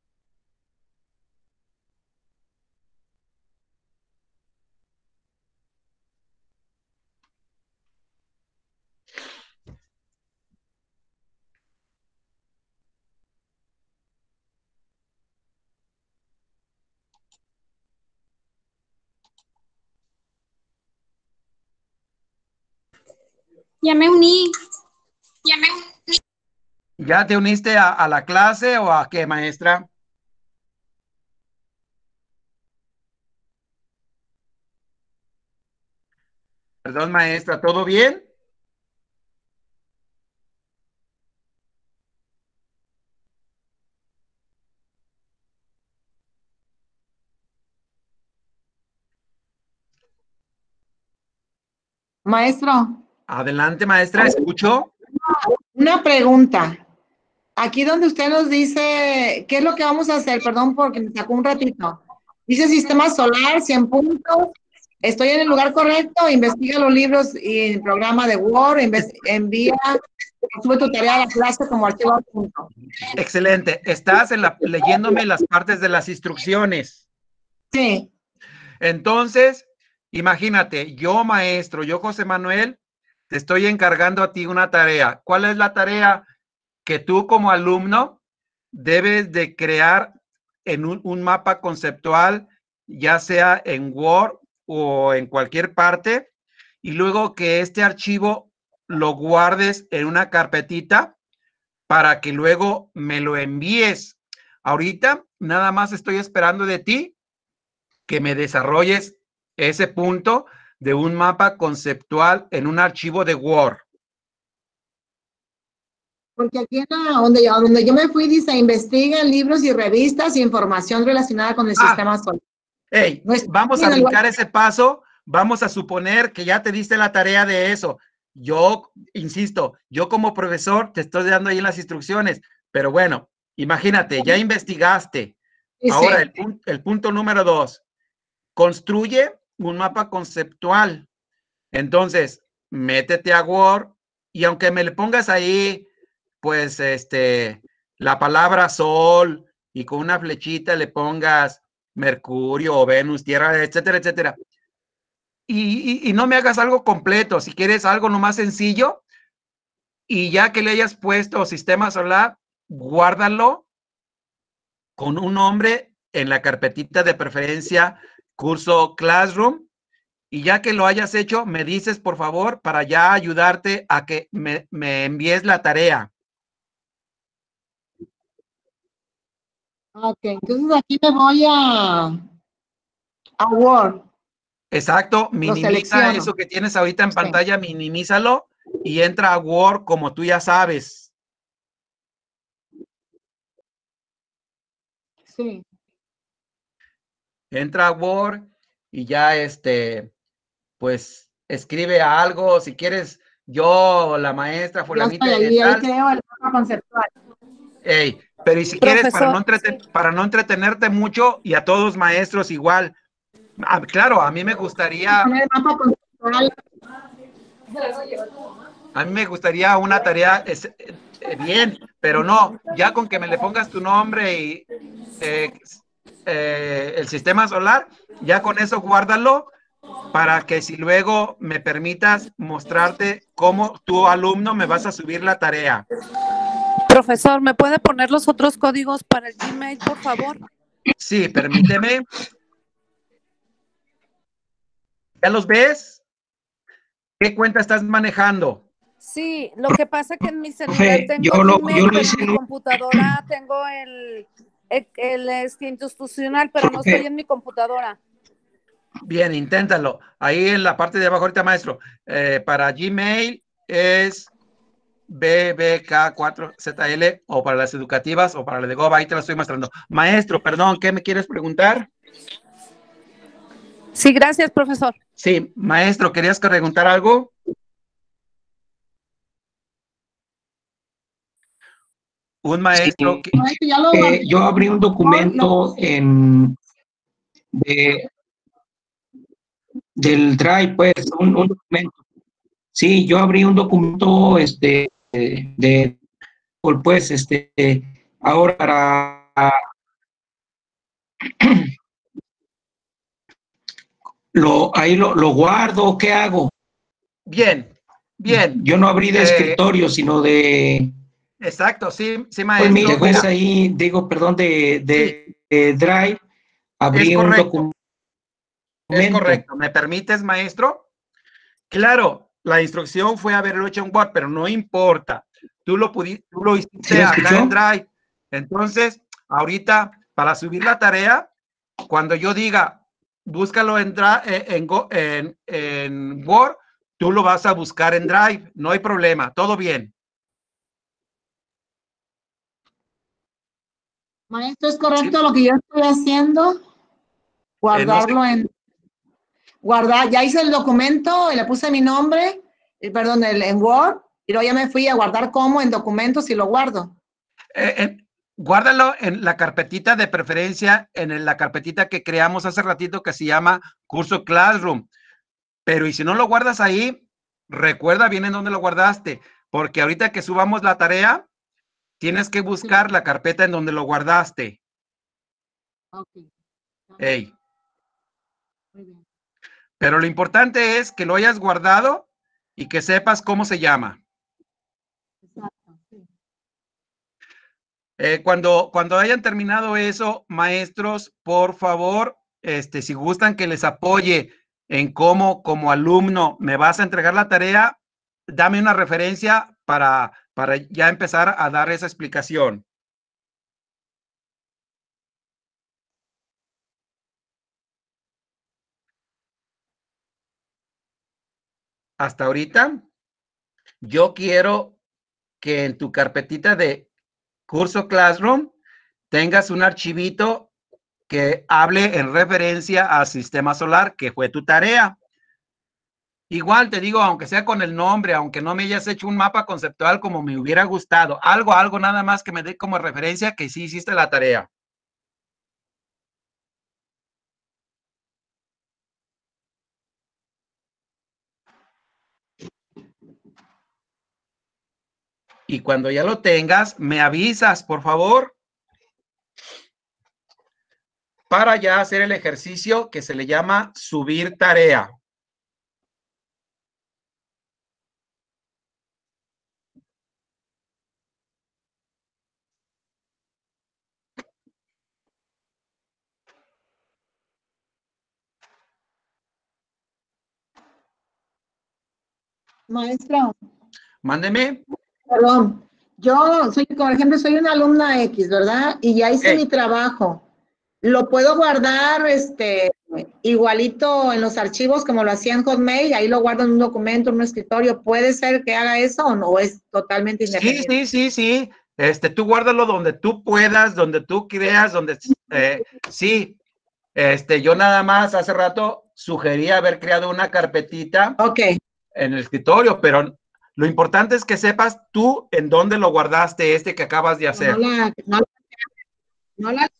Ya me uní. ¿Ya te uniste a la clase o a qué, maestra? Perdón, maestra, ¿todo bien? Maestro, Adelante, maestra, escucho. una pregunta. Aquí donde usted nos dice, ¿qué es lo que vamos a hacer? Perdón porque me sacó un ratito. Dice sistema solar, 100 puntos. ¿Estoy en el lugar correcto? Investiga los libros y el programa de Word, envía, sube tu tarea a la clase como archivo adjunto. Excelente. Estás leyéndome las partes de las instrucciones. Sí. Entonces, imagínate, yo maestro, yo José Manuel, te estoy encargando a ti una tarea. ¿Cuál es la tarea? Que tú como alumno debes de crear en un mapa conceptual, ya sea en Word o en cualquier parte, y luego que este archivo lo guardes en una carpetita para que luego me lo envíes. Ahorita nada más estoy esperando de ti que me desarrolles ese punto de un mapa conceptual en un archivo de Word. Porque aquí donde yo me fui dice, investiga libros y revistas y información relacionada con el sistema solar. Hey, vamos a brincar ese paso, vamos a suponer que ya te diste la tarea de eso. Yo, insisto, yo como profesor te estoy dando ahí las instrucciones, pero bueno, imagínate, ya investigaste. Ahora, el punto número 2, construye un mapa conceptual. Entonces, métete a Word y aunque me le pongas ahí, pues, la palabra Sol y con una flechita le pongas Mercurio o Venus, Tierra, etcétera, etcétera. Y no me hagas algo completo, si quieres algo nomás sencillo, y ya que le hayas puesto sistema solar, guárdalo con un nombre en la carpetita de preferencia, curso Classroom, y ya que lo hayas hecho, me dices, por favor, para ya ayudarte a que me envíes la tarea. Ok, entonces aquí me voy a Word. Exacto, minimiza eso que tienes ahorita en pantalla, minimízalo y entra a Word como tú ya sabes. Sí. Entra a Word y ya pues escribe algo, si quieres, yo, la maestra, fulanita de tal. Ahí creo el mapa conceptual. Pero y si quieres, para no entretenerte mucho, y a todos maestros igual, claro, a mí me gustaría una tarea bien, pero no, ya con que me le pongas tu nombre y el sistema solar, ya con eso guárdalo para que si luego me permitas mostrarte cómo tu alumno me vas a subir la tarea. Profesor, ¿me puede poner los otros códigos para el Gmail, por favor? Sí, permíteme. ¿Ya los ves? ¿Qué cuenta estás manejando? Sí, lo que pasa que en mi celular tengo Gmail, pero en mi computadora tengo el institucional, pero no estoy en mi computadora. Bien, inténtalo. Ahí en la parte de abajo, ahorita, maestro, para Gmail es BBK4ZL, o para las educativas o para la de Gov, ahí te la estoy mostrando. Maestro, perdón, ¿qué me quieres preguntar? Sí, gracias, profesor. Sí, maestro, ¿querías preguntar algo? Un maestro sí, yo abrí un documento del Drive, pues, un documento. Sí, yo abrí un documento pues, ahora para ahí lo guardo, ¿qué hago? Bien, bien. Yo no abrí de escritorio, sino de... Exacto, sí, Pues maestro. pues ahí, de Drive, abrí un documento. Es correcto. ¿Me permites, maestro? Claro, la instrucción fue haberlo hecho en Word, pero no importa. Tú lo hiciste acá en Drive. Entonces, ahorita, para subir la tarea, cuando yo diga, búscalo en Word, tú lo vas a buscar en Drive. No hay problema, todo bien. Maestro, ¿es correcto lo que yo estoy haciendo? Guardarlo guardar, ya hice el documento, le puse mi nombre, perdón, en Word, y luego ya me fui a guardar como en documentos y lo guardo. Guárdalo en la carpetita de preferencia, en la carpetita que creamos hace ratito que se llama Curso Classroom. Pero y si no lo guardas ahí, recuerda bien en dónde lo guardaste, porque ahorita que subamos la tarea, tienes que buscar la carpeta en donde lo guardaste. Hey. Muy bien. Pero lo importante es que lo hayas guardado y que sepas cómo se llama. Exacto, sí. Cuando hayan terminado eso, maestros, por favor, si gustan que les apoye en cómo como alumno me vas a entregar la tarea, dame una referencia para ya empezar a dar esa explicación. Hasta ahorita, yo quiero que en tu carpetita de curso Classroom tengas un archivito que hable en referencia al sistema solar, que fue tu tarea. Igual te digo, aunque sea con el nombre, aunque no me hayas hecho un mapa conceptual como me hubiera gustado, algo nada más que me dé como referencia que sí hiciste la tarea. Y cuando ya lo tengas, me avisas, por favor, para ya hacer el ejercicio que se le llama subir tarea. Maestro. Mándeme. Perdón. Yo soy, por ejemplo, soy una alumna X, ¿verdad? Y ya hice mi trabajo. ¿Lo puedo guardar igualito en los archivos como lo hacía en Hotmail? Ahí lo guardo en un documento, en un escritorio. ¿Puede ser que haga eso o no? ¿Es totalmente independiente? Sí. Tú guárdalo donde tú puedas, donde tú creas, donde sí. Yo nada más hace rato sugería haber creado una carpetita en el escritorio, pero lo importante es que sepas tú en dónde lo guardaste que acabas de hacer. No la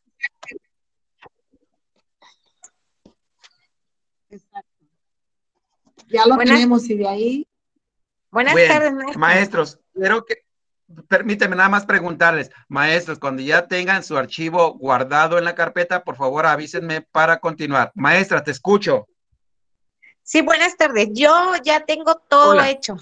Exacto. Ya lo tenemos y de ahí. Buenas tardes, maestros. Quiero que, permíteme nada más preguntarles, maestros, cuando ya tengan su archivo guardado en la carpeta, por favor avísenme para continuar. Maestra, te escucho. Sí, buenas tardes. Yo ya tengo todo hecho.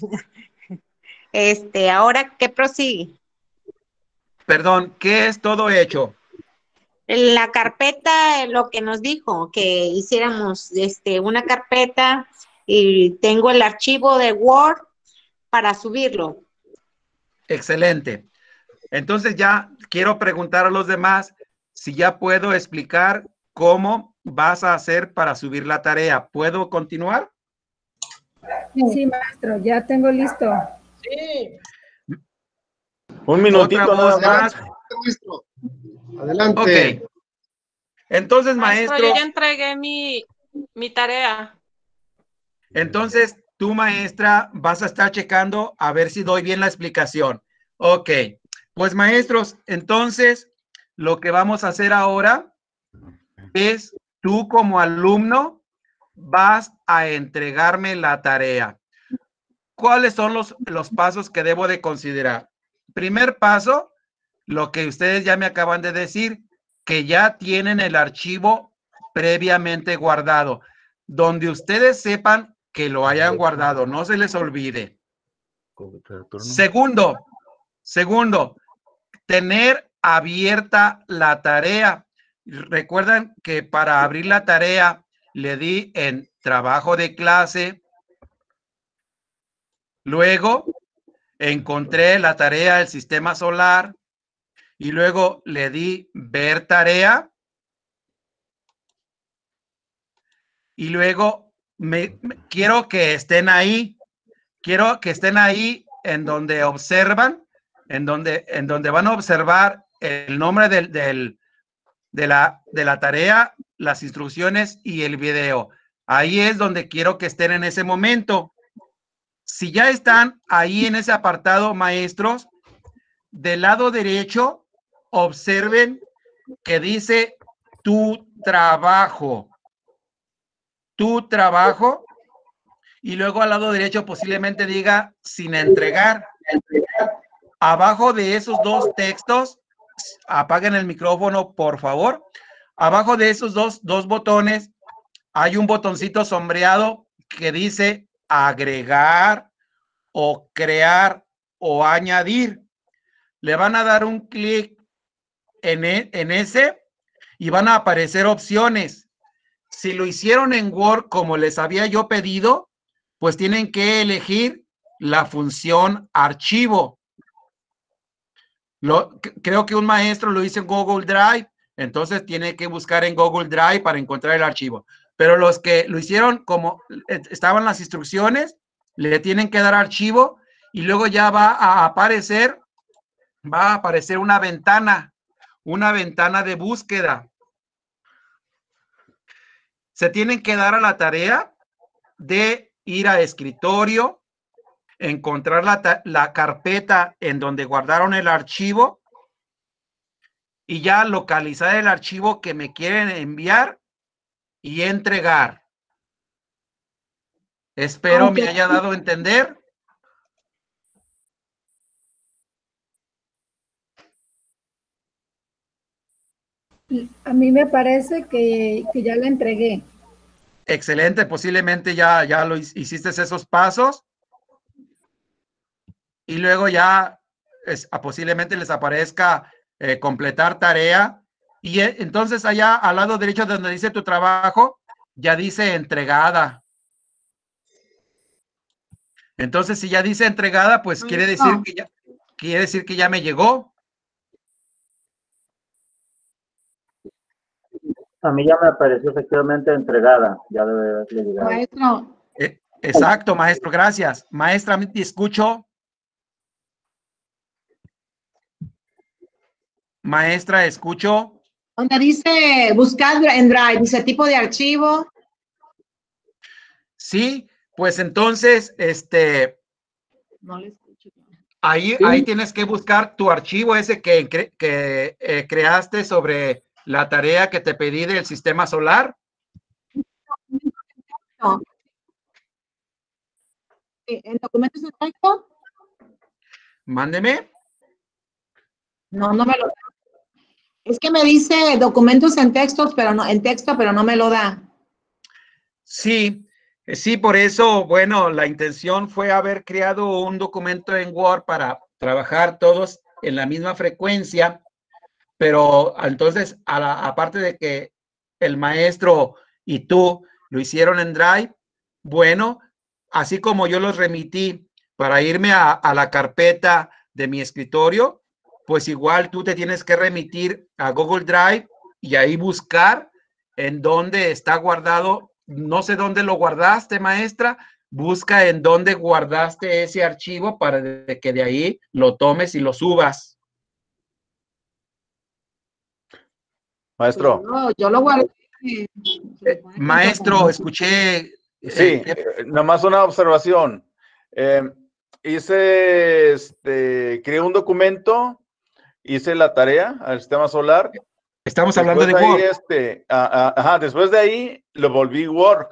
Ahora, ¿qué prosigue? Perdón, ¿qué es todo hecho? La carpeta, lo que nos dijo, que hiciéramos una carpeta y tengo el archivo de Word para subirlo. Excelente. Entonces ya quiero preguntar a los demás si ya puedo explicar cómo vas a hacer para subir la tarea. ¿Puedo continuar? Sí, maestro, ya tengo listo. Sí. Un minutito nada más. Maestro. Adelante. Ok. Entonces, maestro. Yo ya entregué mi tarea. Entonces, tú, maestra, vas a estar checando a ver si doy bien la explicación. Ok. Pues, maestros, entonces, lo que vamos a hacer ahora es, tú como alumno, vas a entregarme la tarea. ¿Cuáles son los pasos que debo de considerar? Primer paso, lo que ustedes ya me acaban de decir, que ya tienen el archivo previamente guardado, donde ustedes sepan que lo hayan guardado, no se les olvide. Segundo, tener abierta la tarea. Recuerdan que para abrir la tarea le di en trabajo de clase. Luego encontré la tarea del sistema solar y luego le di ver tarea. Y luego quiero que estén ahí. Quiero que estén ahí en donde observan, en donde van a observar el nombre de la tarea, las instrucciones y el video. Ahí es donde quiero que estén en ese momento. Si ya están ahí en ese apartado, maestros, del lado derecho, observen que dice tu trabajo. Tu trabajo. Y luego al lado derecho posiblemente diga sin entregar. Abajo de esos dos textos, apaguen el micrófono, por favor. Abajo de esos dos botones hay un botoncito sombreado que dice agregar o crear o añadir. Le van a dar un clic en ese y van a aparecer opciones. Si lo hicieron en Word como les había yo pedido, pues tienen que elegir la función archivo. Creo que un maestro lo hizo en Google Drive, entonces tiene que buscar en Google Drive para encontrar el archivo. Pero los que lo hicieron como estaban las instrucciones, le tienen que dar archivo y luego ya va a aparecer una ventana de búsqueda. Se tienen que dar a la tarea de ir a escritorio, encontrar la carpeta en donde guardaron el archivo y ya localizar el archivo que me quieren enviar y entregar. Espero me haya dado a entender. A mí me parece que ya la entregué. Excelente, posiblemente ya lo hiciste esos pasos. Y luego ya posiblemente les aparezca completar tarea. Y entonces allá al lado derecho donde dice tu trabajo, ya dice entregada. Entonces, si ya dice entregada, pues quiere decir que ya me llegó. A mí ya me apareció efectivamente entregada. Ya debe haberle llegado. Maestro. Exacto, maestro, gracias. Maestra, ¿te escucho? Maestra, escucho. Donde dice buscar en Drive, dice tipo de archivo. Sí, pues entonces, No le escucho. Ahí tienes que buscar tu archivo ese que creaste sobre la tarea que te pedí del sistema solar. No. ¿En documentos de texto? Mándeme. No me lo da. Es que me dice documentos en texto, pero no me lo da. Sí, por eso, bueno, la intención fue haber creado un documento en Word para trabajar todos en la misma frecuencia, pero entonces, aparte de que el maestro y tú lo hicieron en Drive, bueno, así como yo los remití para irme a la carpeta de mi escritorio, pues igual tú te tienes que remitir a Google Drive y ahí buscar en dónde está guardado. No sé dónde lo guardaste, maestra. Busca en dónde guardaste ese archivo para que de ahí lo tomes y lo subas. Maestro. No, yo lo guardé. Maestro, escuché. Sí, nomás una observación. Creé un documento, hice la tarea al sistema solar. Estamos hablando de Word. Después de ahí lo volví Word.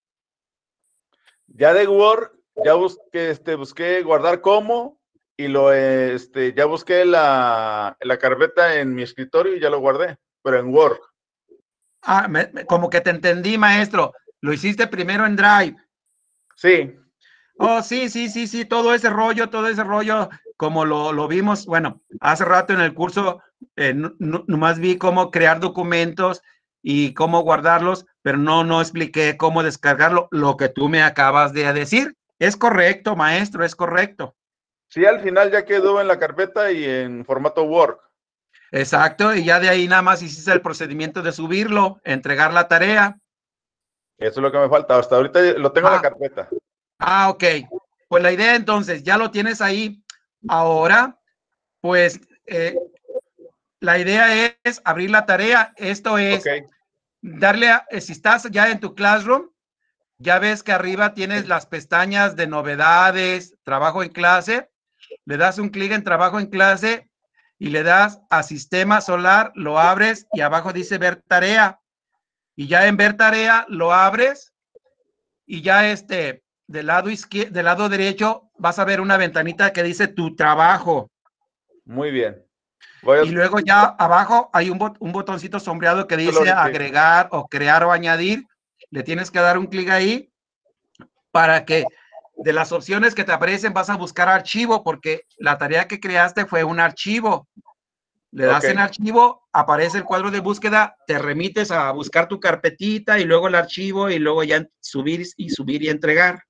Ya de Word, ya busqué guardar como y ya busqué la carpeta en mi escritorio y ya lo guardé, pero en Word. Como que te entendí, maestro. Lo hiciste primero en Drive. Sí. Oh, sí, todo ese rollo, como lo vimos, bueno, hace rato en el curso, nomás vi cómo crear documentos y cómo guardarlos, pero no expliqué cómo descargarlo, lo que tú me acabas de decir. Es correcto, maestro, es correcto. Sí, al final ya quedó en la carpeta y en formato Word. Exacto, y ya de ahí nada más hiciste el procedimiento de subirlo, entregar la tarea. Eso es lo que me falta, hasta ahorita lo tengo en la carpeta. Ok. Pues la idea entonces, ya lo tienes ahí. Ahora, pues, la idea es abrir la tarea. Esto es darle si estás ya en tu Classroom, ya ves que arriba tienes las pestañas de novedades, trabajo en clase. Le das un clic en trabajo en clase y le das a sistema solar, lo abres y abajo dice ver tarea. Y ya en ver tarea lo abres y ya del lado derecho vas a ver una ventanita que dice tu trabajo. Muy bien. Y luego ya abajo hay un botoncito sombreado que dice agregar o crear o añadir. Le tienes que dar un clic ahí para que de las opciones que te aparecen vas a buscar archivo, porque la tarea que creaste fue un archivo. Le das en archivo, aparece el cuadro de búsqueda, te remites a buscar tu carpetita y luego el archivo y luego ya subir y entregar.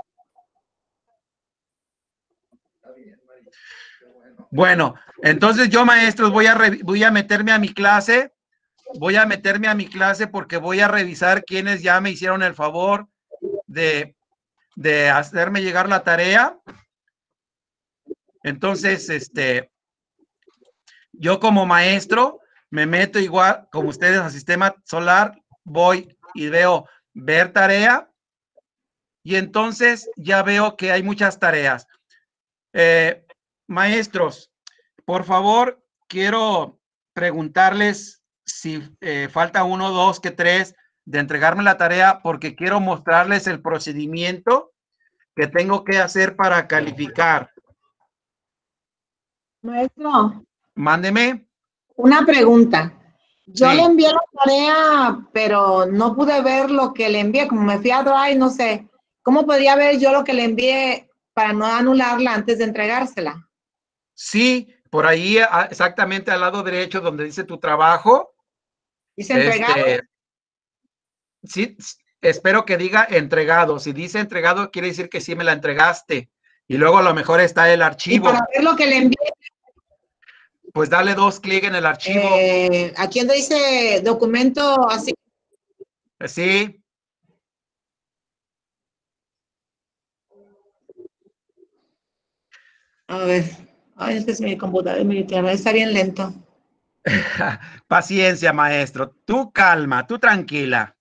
Bueno, entonces yo, maestros, voy a meterme a mi clase. Porque voy a revisar quiénes ya me hicieron el favor de hacerme llegar la tarea. Entonces, yo como maestro me meto igual como ustedes al sistema solar, voy y veo ver tarea y entonces ya veo que hay muchas tareas. Maestros, por favor, quiero preguntarles si falta 1, 2, que 3 de entregarme la tarea porque quiero mostrarles el procedimiento que tengo que hacer para calificar. Maestro. Mándeme. Una pregunta. Yo Sí. le envié la tarea, pero no pude ver lo que le envié, como me fui a Drive, no sé. ¿Cómo podría ver yo lo que le envié para no anularla antes de entregársela? Sí, por ahí exactamente al lado derecho donde dice tu trabajo. ¿Dice entregado? Sí, espero que diga entregado. Si dice entregado, quiere decir que sí me la entregaste. Y luego a lo mejor está el archivo. Y para ver lo que le envié. Pues dale 2 clics en el archivo. Aquí donde dice documento así. Sí. A ver. Ay, es que mi computadora, mi internet está bien lento. Paciencia, maestro. Tú calma, tú tranquila.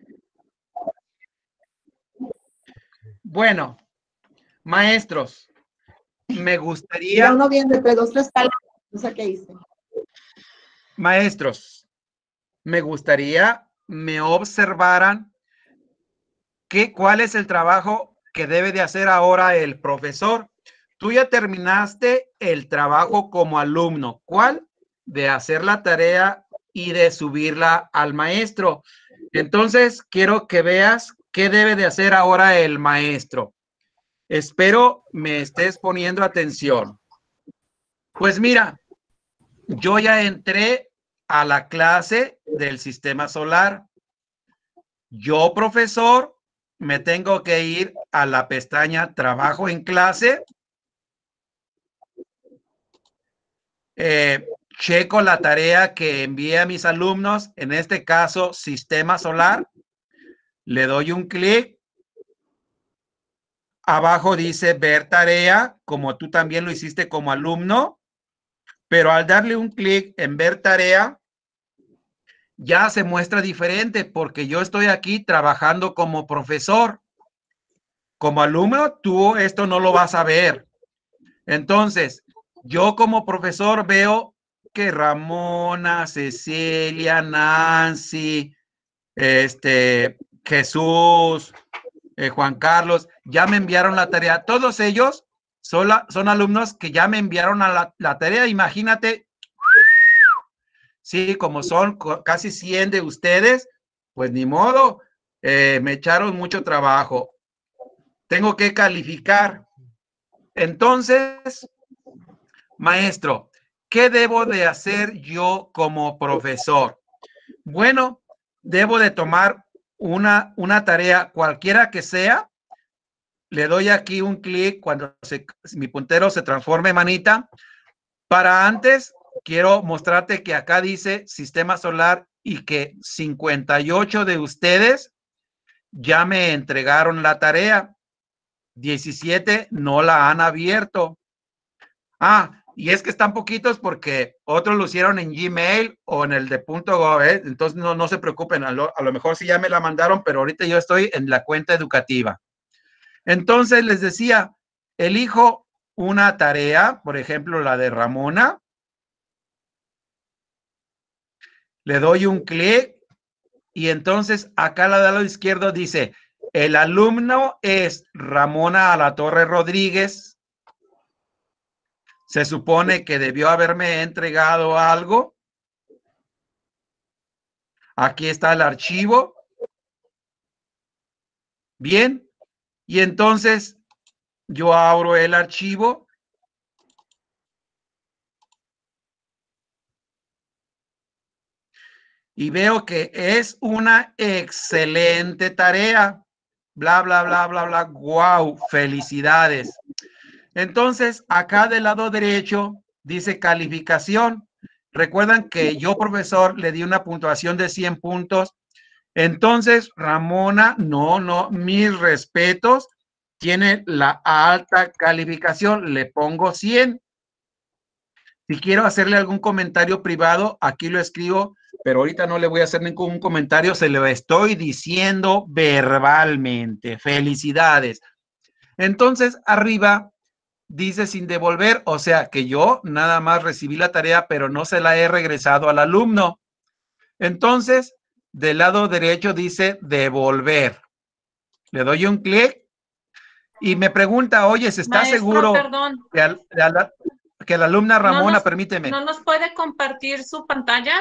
Bueno, maestros, me gustaría... Mira, uno bien de 2, 3 palabras, no sé qué hice. Maestros, me gustaría me observaran cuál es el trabajo que debe de hacer ahora el profesor. Tú ya terminaste el trabajo como alumno. ¿Cuál? De hacer la tarea y de subirla al maestro. Entonces, quiero que veas qué debe de hacer ahora el maestro. Espero me estés poniendo atención. Pues mira, yo ya entré a la clase del sistema solar. Yo, profesor, me tengo que ir a la pestaña Trabajo en clase. Checo la tarea que envié a mis alumnos, en este caso, sistema solar. Le doy un clic. Abajo dice ver tarea, como tú también lo hiciste como alumno. Pero al darle un clic en ver tarea, ya se muestra diferente porque yo estoy aquí trabajando como profesor. Como alumno, tú esto no lo vas a ver. Entonces, yo como profesor veo que Ramona, Cecilia, Nancy, Jesús, Juan Carlos, ya me enviaron la tarea. Todos ellos son alumnos que ya me enviaron a la tarea. Imagínate, sí, como son casi 100 de ustedes, pues ni modo, me echaron mucho trabajo. Tengo que calificar. Entonces, maestro, ¿qué debo de hacer yo como profesor? Bueno, debo de tomar una tarea cualquiera que sea. Le doy aquí un clic cuando mi puntero se transforme en manita. Para antes, quiero mostrarte que acá dice sistema solar y que 58 de ustedes ya me entregaron la tarea. 17 no la han abierto. Y es que están poquitos porque otros lo hicieron en Gmail o en el de .gov, ¿eh? Entonces no se preocupen, a lo mejor sí ya me la mandaron, pero ahorita yo estoy en la cuenta educativa. Entonces les decía, elijo una tarea, por ejemplo, la de Ramona. Le doy un clic y entonces acá al lado izquierdo dice, el alumno es Ramona Alatorre Rodríguez. Se supone que debió haberme entregado algo. Aquí está el archivo. Bien. Y entonces yo abro el archivo. Y veo que es una excelente tarea. Bla, bla, bla, bla, bla. Wow, felicidades. Entonces, acá del lado derecho dice calificación. Recuerdan que yo, profesor, le di una puntuación de 100 puntos. Entonces, Ramona, mis respetos. tiene la alta calificación, le pongo 100. Si quiero hacerle algún comentario privado, aquí lo escribo, pero ahorita no le voy a hacer ningún comentario, se lo estoy diciendo verbalmente. Felicidades. Entonces, arriba dice sin devolver, o sea que yo nada más recibí la tarea, pero no se la he regresado al alumno. Entonces, del lado derecho dice devolver. Le doy un clic y me pregunta, oye, ¿estás Maestro, seguro perdón. que la alumna Ramona, permíteme? ¿No nos puede compartir su pantalla?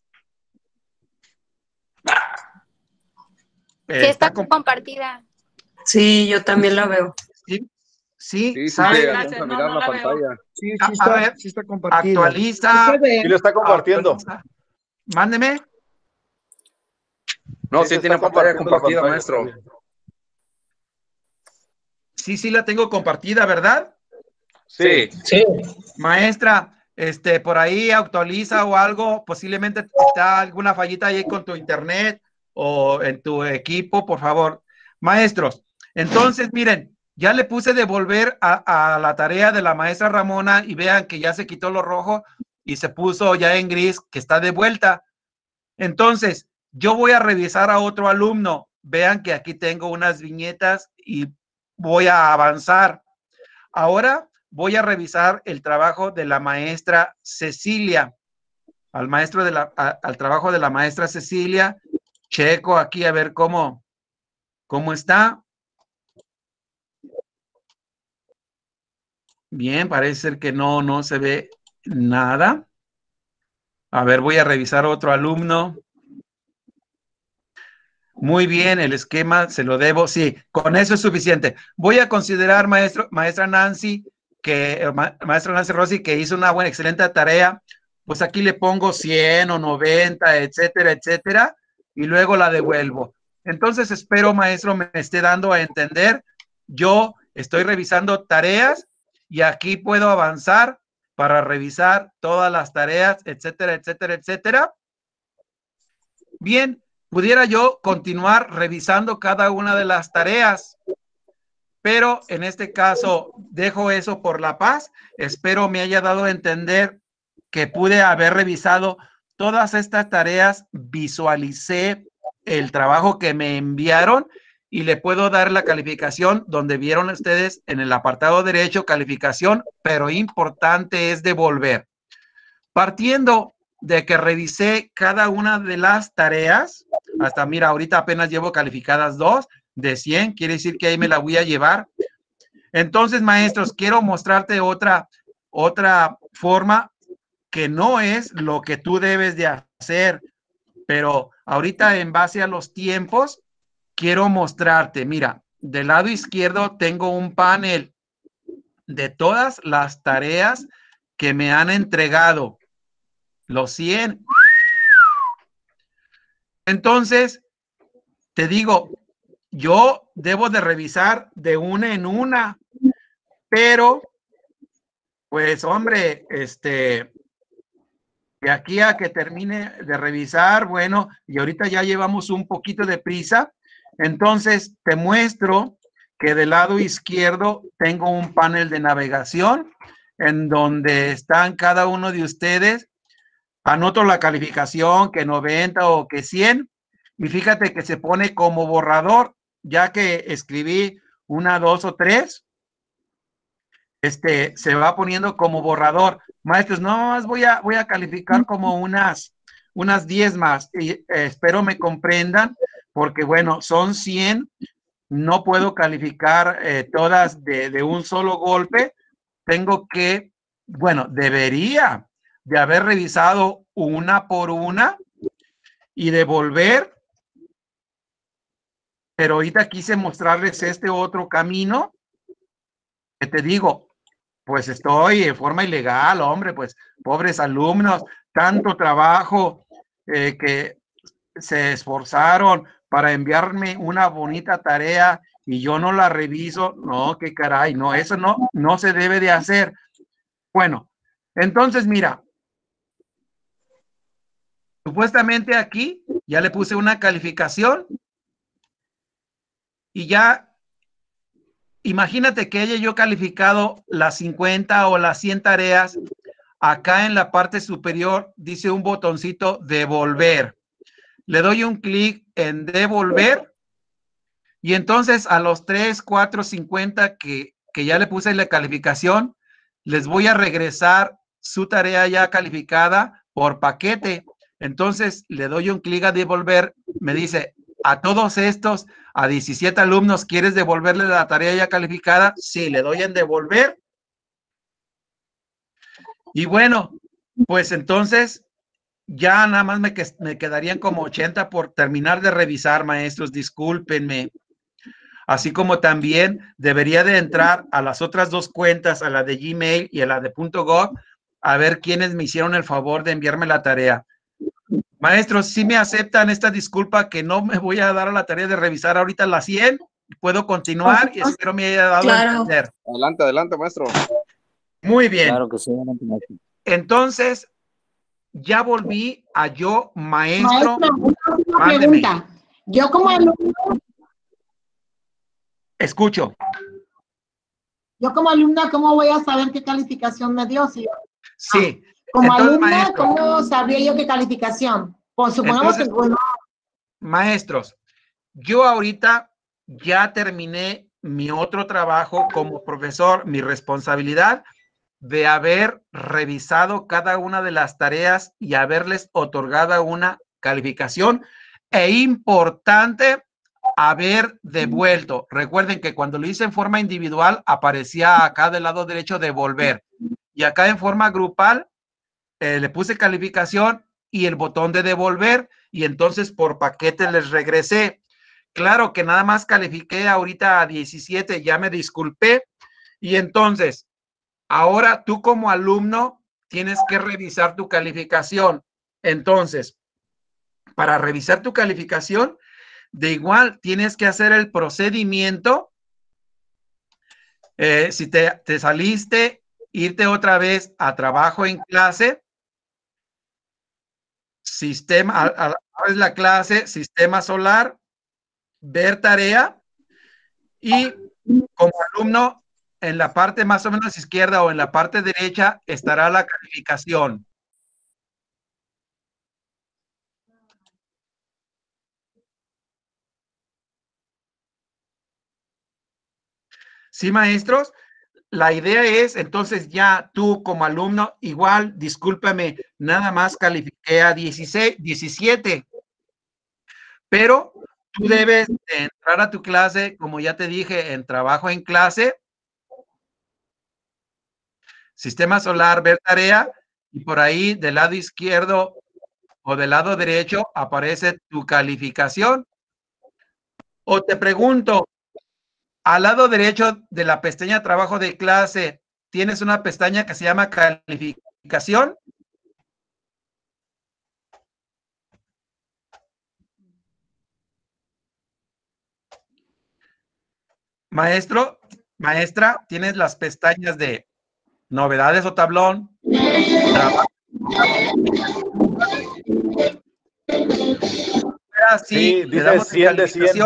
Sí, está compartida. Sí, yo también la veo. Sí, ¿sabe? Gracias, A mirar la pantalla. Sí, a ver, sí está compartida. actualiza. Sí lo está compartiendo. Mándeme. No, Sí, sí se tiene está pantalla compartiendo la compartida, pantalla. maestro. Sí, la tengo compartida, ¿verdad? Sí. Maestra, por ahí actualiza o algo, posiblemente está alguna fallita ahí con tu internet o en tu equipo, por favor. Maestros, entonces miren, ya le puse devolver a la tarea de la maestra Ramona y vean que ya se quitó lo rojo y se puso ya en gris, que está de vuelta. Entonces, yo voy a revisar a otro alumno. Vean que aquí tengo unas viñetas y voy a avanzar. Ahora voy a revisar el trabajo de la maestra Cecilia. Al trabajo de la maestra Cecilia, checo aquí a ver cómo está. Bien, parece ser que no se ve nada. A ver, voy a revisar otro alumno. Muy bien, el esquema se lo debo. Sí, con eso es suficiente. Voy a considerar, maestra Nancy Rossi, que hizo una buena, excelente tarea. Pues aquí le pongo 100 o 90, etcétera, etcétera, y luego la devuelvo. Entonces espero, maestro, me esté dando a entender. Yo estoy revisando tareas y aquí puedo avanzar para revisar todas las tareas, etcétera, etcétera, etcétera. Bien, pudiera yo continuar revisando cada una de las tareas, pero en este caso dejo eso por la paz. Espero me haya dado a entender que pude haber revisado todas estas tareas, visualicé el trabajo que me enviaron y le puedo dar la calificación donde vieron ustedes en el apartado derecho, calificación, pero importante es devolver. Partiendo de que revisé cada una de las tareas, hasta mira, ahorita apenas llevo calificadas 2 de 100, quiere decir que ahí me la voy a llevar. Entonces, maestros, quiero mostrarte otra forma que no es lo que tú debes de hacer, pero ahorita en base a los tiempos, quiero mostrarte, mira, del lado izquierdo tengo un panel de todas las tareas que me han entregado. Los 100. Entonces, te digo, yo debo de revisar de una en una, pero, pues, hombre, de aquí a que termine de revisar, bueno, y ahorita ya llevamos un poquito de prisa, entonces te muestro que del lado izquierdo tengo un panel de navegación en donde están cada uno de ustedes. Anoto la calificación, que 90 o que 100, y fíjate que se pone como borrador, ya que escribí 1, 2 o 3, se va poniendo como borrador. Maestros, no más voy a calificar como unas 10 más, y espero me comprendan, porque bueno, son 100, no puedo calificar todas de un solo golpe, tengo que, bueno, debería de haber revisado una por una y devolver, pero ahorita quise mostrarles este otro camino que te digo, pues estoy en forma ilegal, hombre, pues pobres alumnos, tanto trabajo que se esforzaron para enviarme una bonita tarea y yo no la reviso, no, qué caray, no, eso no se debe de hacer. Bueno, entonces mira, supuestamente aquí ya le puse una calificación y ya imagínate que haya yo calificado las 50 o las 100 tareas. Acá en la parte superior dice un botoncito devolver. Le doy un clic en devolver y entonces a los 3, 4, 50 que ya le puse la calificación, les voy a regresar su tarea ya calificada por paquete. Entonces le doy un clic a devolver, me dice, a todos estos, a 17 alumnos, ¿quieres devolverle la tarea ya calificada? Sí, le doy en devolver. Y bueno, pues entonces ya nada más me quedarían como 80 por terminar de revisar, maestros, discúlpenme. Así como también debería de entrar a las otras dos cuentas, a la de Gmail y a la de .gov, a ver quiénes me hicieron el favor de enviarme la tarea. Maestros, ¿sí me aceptan esta disculpa que no me voy a dar a la tarea de revisar ahorita las 100? ¿Puedo continuar? Y espero me haya dado a entender. Adelante, adelante, maestro. Muy bien. Claro que sí, adelante, maestro. Entonces, ya volví a yo, maestro. Una pregunta. Yo como alumno. Escucho. Yo como alumna, ¿cómo voy a saber qué calificación me dio? Sí. Como Entonces, alumna, maestro, ¿cómo sabría yo qué calificación? Pues supongamos entonces, que, bueno. maestros, yo ahorita ya terminé mi otro trabajo como profesor, mi responsabilidad de haber revisado cada una de las tareas y haberles otorgado una calificación e importante haber devuelto. Recuerden que cuando lo hice en forma individual aparecía acá del lado derecho devolver y acá en forma grupal le puse calificación y el botón de devolver y entonces por paquete les regresé. Claro que nada más califiqué ahorita a 17, ya me disculpé y entonces ahora tú como alumno tienes que revisar tu calificación. Entonces, para revisar tu calificación, de igual tienes que hacer el procedimiento. Si te saliste, irte otra vez a trabajo en clase, sistema, abres la clase, sistema solar, ver tarea y como alumno en la parte más o menos izquierda o en la parte derecha estará la calificación. Sí, maestros, la idea es, entonces ya tú como alumno, igual, discúlpame, nada más califiqué a 17, pero tú debes de entrar a tu clase, como ya te dije, en trabajo en clase, sistema solar, ver tarea, y por ahí del lado izquierdo o del lado derecho aparece tu calificación. O te pregunto, al lado derecho de la pestaña trabajo de clase, ¿tienes una pestaña que se llama calificación? Maestro, maestra, tienes las pestañas de novedades o tablón, trabajo. Sí, dice 100 de 100.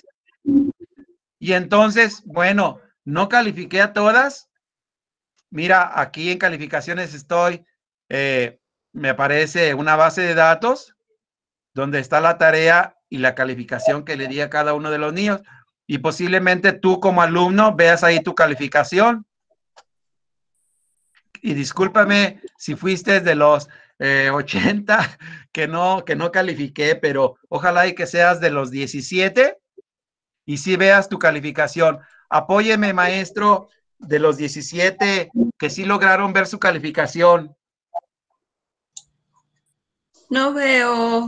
Y entonces, bueno, no califiqué a todas. Mira, aquí en calificaciones estoy, me aparece una base de datos donde está la tarea y la calificación que le di a cada uno de los niños. Y posiblemente tú como alumno veas ahí tu calificación. Y discúlpame si fuiste de los 80 que no califiqué, pero ojalá y que seas de los 17 y si veas tu calificación. Apóyeme, maestro, de los 17 que sí lograron ver su calificación. No veo.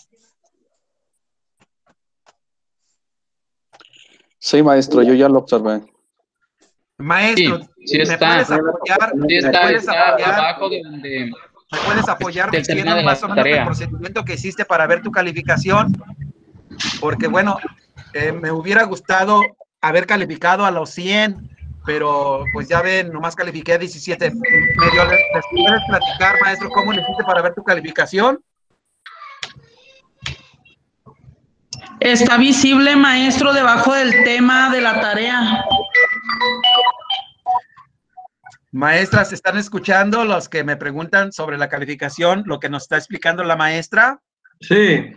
Sí, maestro, yo ya lo observé. Maestro, sí ¿me está. puedes apoyar? Sí está abajo de donde... ¿Me puedes apoyar del diciendo tema de más la o menos el tarea. procedimiento que hiciste para ver tu calificación? Porque, bueno, me hubiera gustado haber calificado a los 100, pero pues ya ven, nomás califiqué a 17. ¿Les puedes platicar, maestro, cómo le hiciste para ver tu calificación? Está visible, maestro, debajo del tema de la tarea. Maestras, ¿están escuchando los que me preguntan sobre la calificación, lo que nos está explicando la maestra? Sí.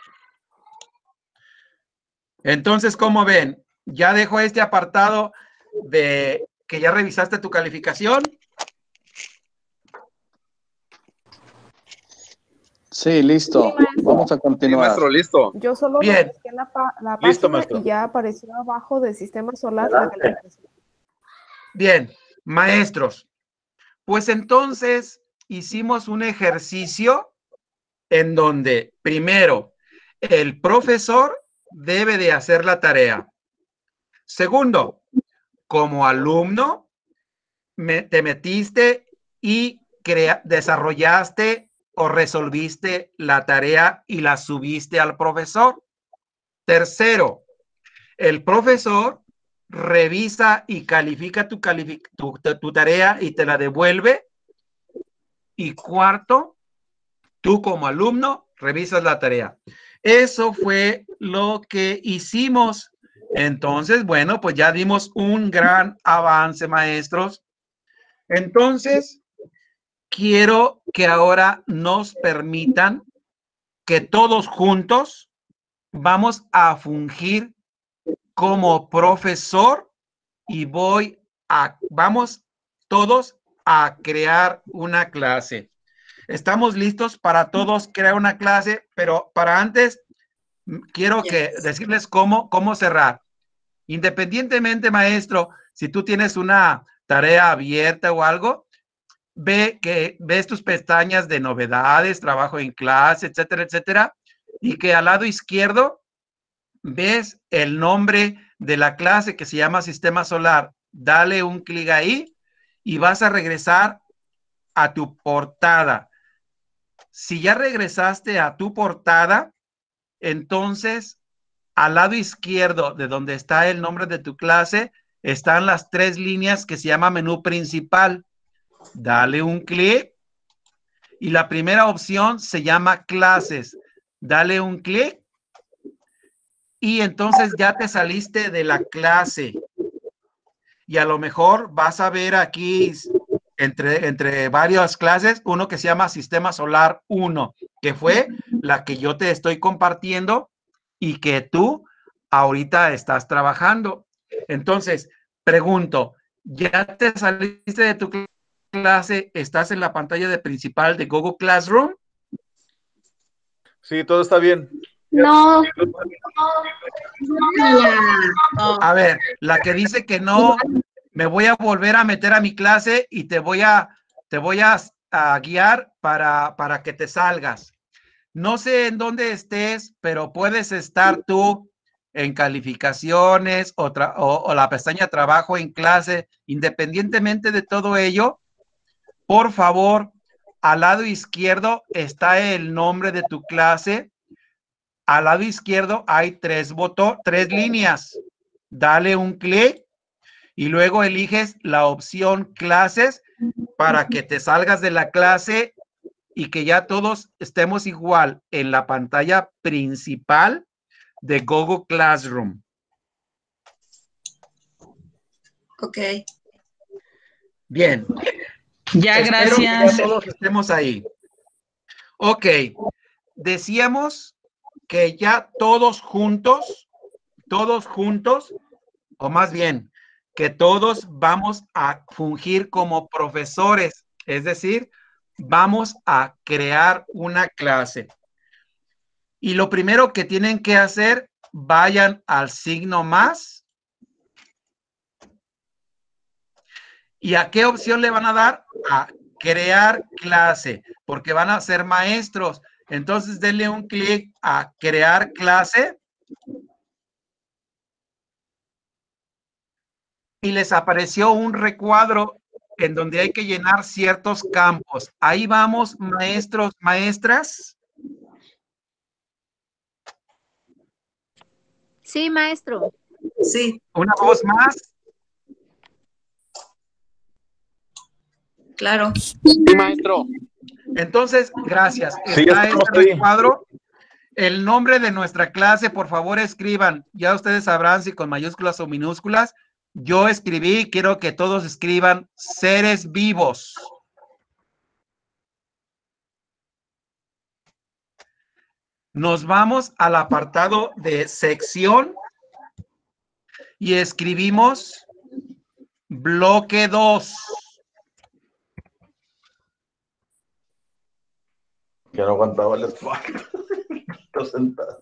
Entonces, ¿cómo ven? ¿Ya dejo este apartado de que ya revisaste tu calificación? Sí, listo. Vamos a continuar. Maestro, listo. Yo solo Bien. busqué la Listo, página maestro. y ya apareció abajo del sistema solar la calificación. Bien, maestros. Pues entonces hicimos un ejercicio en donde primero el profesor debe de hacer la tarea. Segundo, como alumno te metiste y desarrollaste o resolviste la tarea y la subiste al profesor. Tercero, el profesor revisa y califica tu tarea y te la devuelve. Y cuarto, tú como alumno revisas la tarea. Eso fue lo que hicimos. Entonces, bueno, pues ya dimos un gran avance, maestros. Entonces, quiero que ahora nos permitan que todos juntos vamos a fungir como profesor y vamos todos a crear una clase. Estamos listos para todos crear una clase, pero para antes quiero decirles cómo cerrar. Independientemente, maestro, si tú tienes una tarea abierta o algo, ves tus pestañas de novedades, trabajo en clase, etcétera, etcétera, y que al lado izquierdo ves el nombre de la clase que se llama Sistema Solar. Dale un clic ahí y vas a regresar a tu portada. Si ya regresaste a tu portada, entonces al lado izquierdo de donde está el nombre de tu clase están las 3 líneas que se llama menú principal. Dale un clic y la primera opción se llama clases. Dale un clic y entonces ya te saliste de la clase. Y a lo mejor vas a ver aquí entre varias clases uno que se llama Sistema Solar 1, que fue la que yo te estoy compartiendo y que tú ahorita estás trabajando. Entonces, pregunto, ¿ya te saliste de tu clase? ¿Estás en la pantalla de principal de Google Classroom? Sí, todo está bien. No. A ver, la que dice que no, me voy a volver a meter a mi clase y te voy a guiar para que te salgas. No sé en dónde estés, pero puedes estar tú en calificaciones o la pestaña trabajo en clase. Independientemente de todo ello, por favor, al lado izquierdo está el nombre de tu clase. Al lado izquierdo hay 3 líneas. Dale un clic y luego eliges la opción clases para que te salgas de la clase y que ya todos estemos igual en la pantalla principal de Google Classroom. Ok. Bien. Ya, Espero gracias. que ya todos estemos ahí. Ok. Decíamos que ya todos juntos, o más bien, que todos vamos a fungir como profesores, es decir, vamos a crear una clase. Y lo primero que tienen que hacer, vayan al signo más. ¿Y a qué opción le van a dar? A crear clase, porque van a ser maestros. Entonces, denle un clic a crear clase. Y les apareció un recuadro en donde hay que llenar ciertos campos. Ahí vamos, maestros, maestras. Sí, maestro. Sí. Una voz más. Claro. Sí, maestro. Entonces, gracias. Sí, Está estamos este ahí. recuadro. El nombre de nuestra clase, por favor, escriban. Ya ustedes sabrán si con mayúsculas o minúsculas. Yo escribí, quiero que todos escriban seres vivos. Nos vamos al apartado de sección y escribimos bloque 2. Que no aguantaba el esfuerzo. Estoy sentado.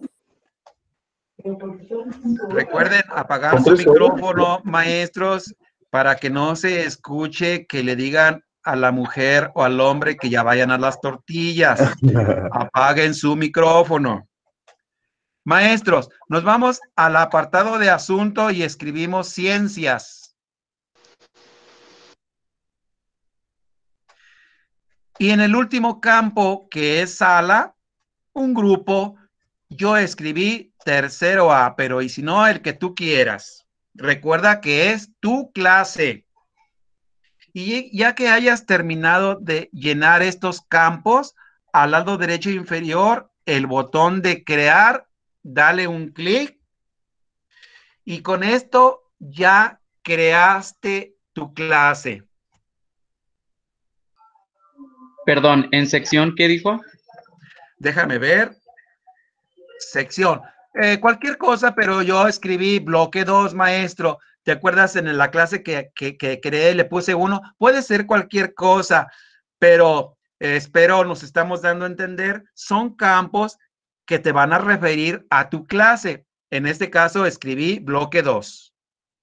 Recuerden apagar su micrófono, maestros, para que no se escuche que le digan a la mujer o al hombre que ya vayan a las tortillas. Apaguen su micrófono. Maestros, nos vamos al apartado de asunto y escribimos ciencias. Y en el último campo, que es sala, un grupo, yo escribí tercero A, pero y si no, el que tú quieras. Recuerda que es tu clase. Y ya que hayas terminado de llenar estos campos, al lado derecho inferior, el botón de crear, dale un clic. Y con esto ya creaste tu clase. Perdón, ¿en sección qué dijo? Déjame ver. Sección. Cualquier cosa, pero yo escribí bloque 2, maestro. ¿Te acuerdas en la clase que creé, le puse 1? Puede ser cualquier cosa, pero espero nos estamos dando a entender. Son campos que te van a referir a tu clase. En este caso escribí bloque 2.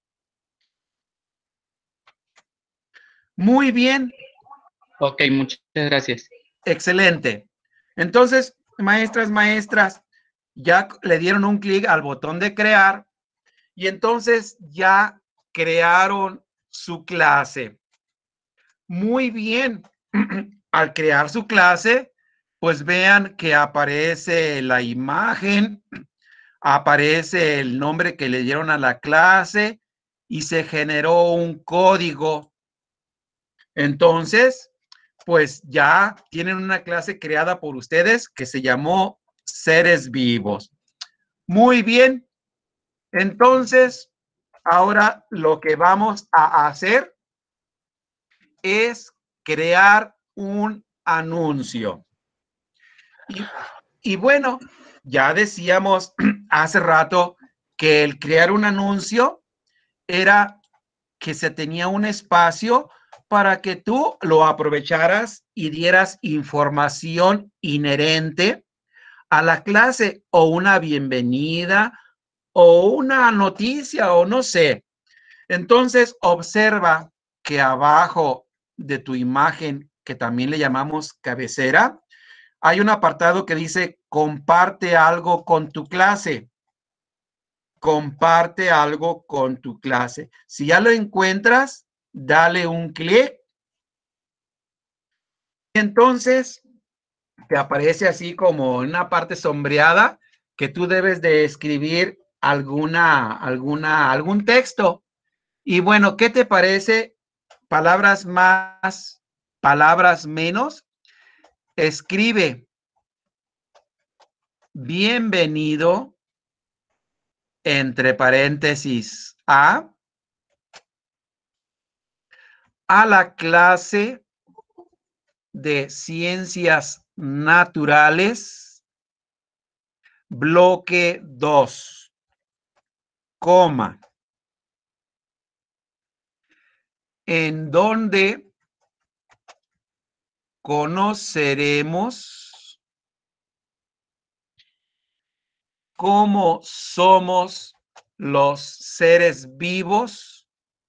Muy bien. Ok, muchas gracias. Excelente. Entonces, maestras, ya le dieron un clic al botón de crear y entonces ya crearon su clase. Muy bien. Al crear su clase, pues vean que aparece la imagen, aparece el nombre que le dieron a la clase y se generó un código. Entonces, pues ya tienen una clase creada por ustedes que se llamó Seres Vivos. Muy bien. Entonces, ahora lo que vamos a hacer es crear un anuncio. Y bueno, ya decíamos hace rato que el crear un anuncio era que se tenía un espacio para que tú lo aprovecharas y dieras información inherente a la clase o una bienvenida o una noticia o no sé. Entonces, observa que abajo de tu imagen, que también le llamamos cabecera, hay un apartado que dice comparte algo con tu clase. Comparte algo con tu clase. Si ya lo encuentras, dale un clic. Entonces, te aparece así como una parte sombreada que tú debes de escribir algún texto. Y bueno, ¿qué te parece? Palabras más, palabras menos. Escribe bienvenido entre paréntesis a la clase de ciencias naturales, bloque 2, coma, en donde conoceremos cómo somos los seres vivos,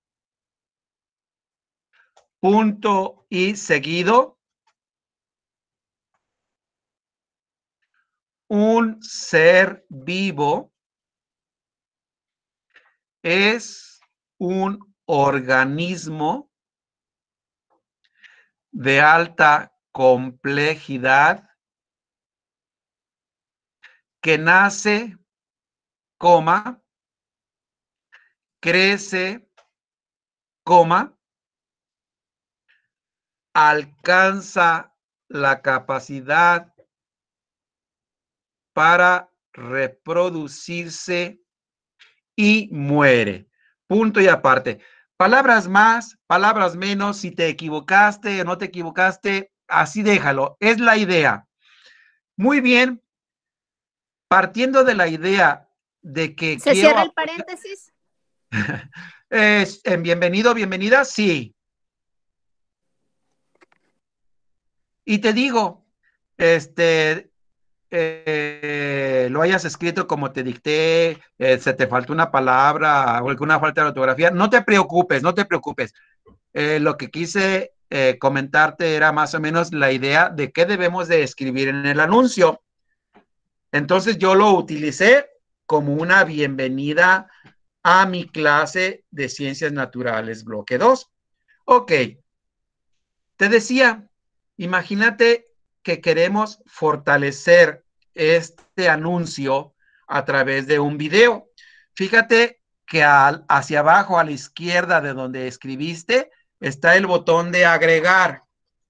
punto y seguido. Un ser vivo es un organismo de alta complejidad que nace, coma, crece, coma, alcanza la capacidad para reproducirse y muere. Punto y aparte. Palabras más, palabras menos, si te equivocaste o no te equivocaste, así déjalo. Es la idea. Muy bien. Partiendo de la idea de que ¿Se quiero... cierra el paréntesis? En bienvenido, bienvenida, sí. Y te digo, lo hayas escrito como te dicté, se te faltó una palabra o alguna falta de ortografía, no te preocupes, no te preocupes. Lo que quise comentarte era más o menos la idea de qué debemos de escribir en el anuncio. Entonces yo lo utilicé como una bienvenida a mi clase de Ciencias Naturales, bloque 2. Ok. Te decía, imagínate que queremos fortalecer este anuncio a través de un video. Fíjate que hacia abajo, a la izquierda de donde escribiste, está el botón de agregar.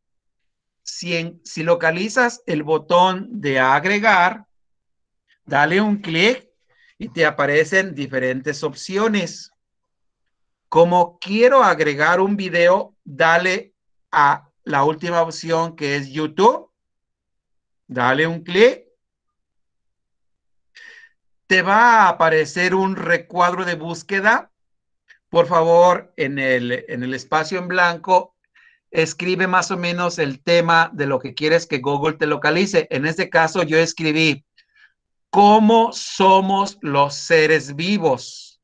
Si localizas el botón de agregar, dale un clic y te aparecen diferentes opciones. Como quiero agregar un video, dale a la última opción que es YouTube. Dale un clic. Te va a aparecer un recuadro de búsqueda. Por favor, en el espacio en blanco, escribe más o menos el tema de lo que quieres que Google te localice. En este caso, yo escribí ¿cómo somos los seres vivos?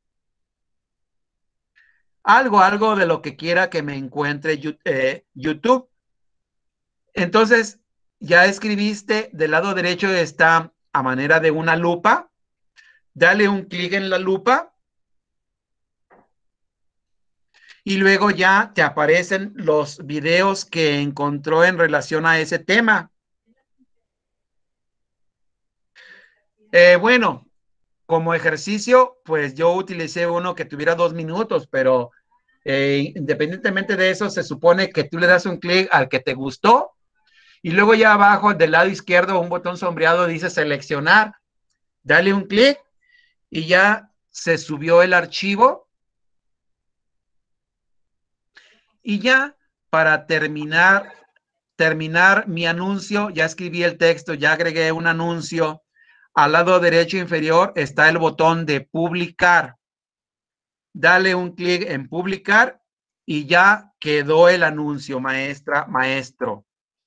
Algo de lo que quiera que me encuentre YouTube. Entonces, ya escribiste, del lado derecho está a manera de una lupa. Dale un clic en la lupa. Y luego ya te aparecen los videos que encontró en relación a ese tema. Bueno, como ejercicio, pues yo utilicé uno que tuviera 2 minutos, pero independientemente de eso, se supone que tú le das un clic al que te gustó y luego ya abajo del lado izquierdo un botón sombreado dice seleccionar. Dale un clic y ya se subió el archivo. Y ya para terminar mi anuncio, ya escribí el texto, ya agregué un anuncio. Al lado derecho inferior está el botón de publicar. Dale un clic en publicar y ya quedó el anuncio, maestra, maestro.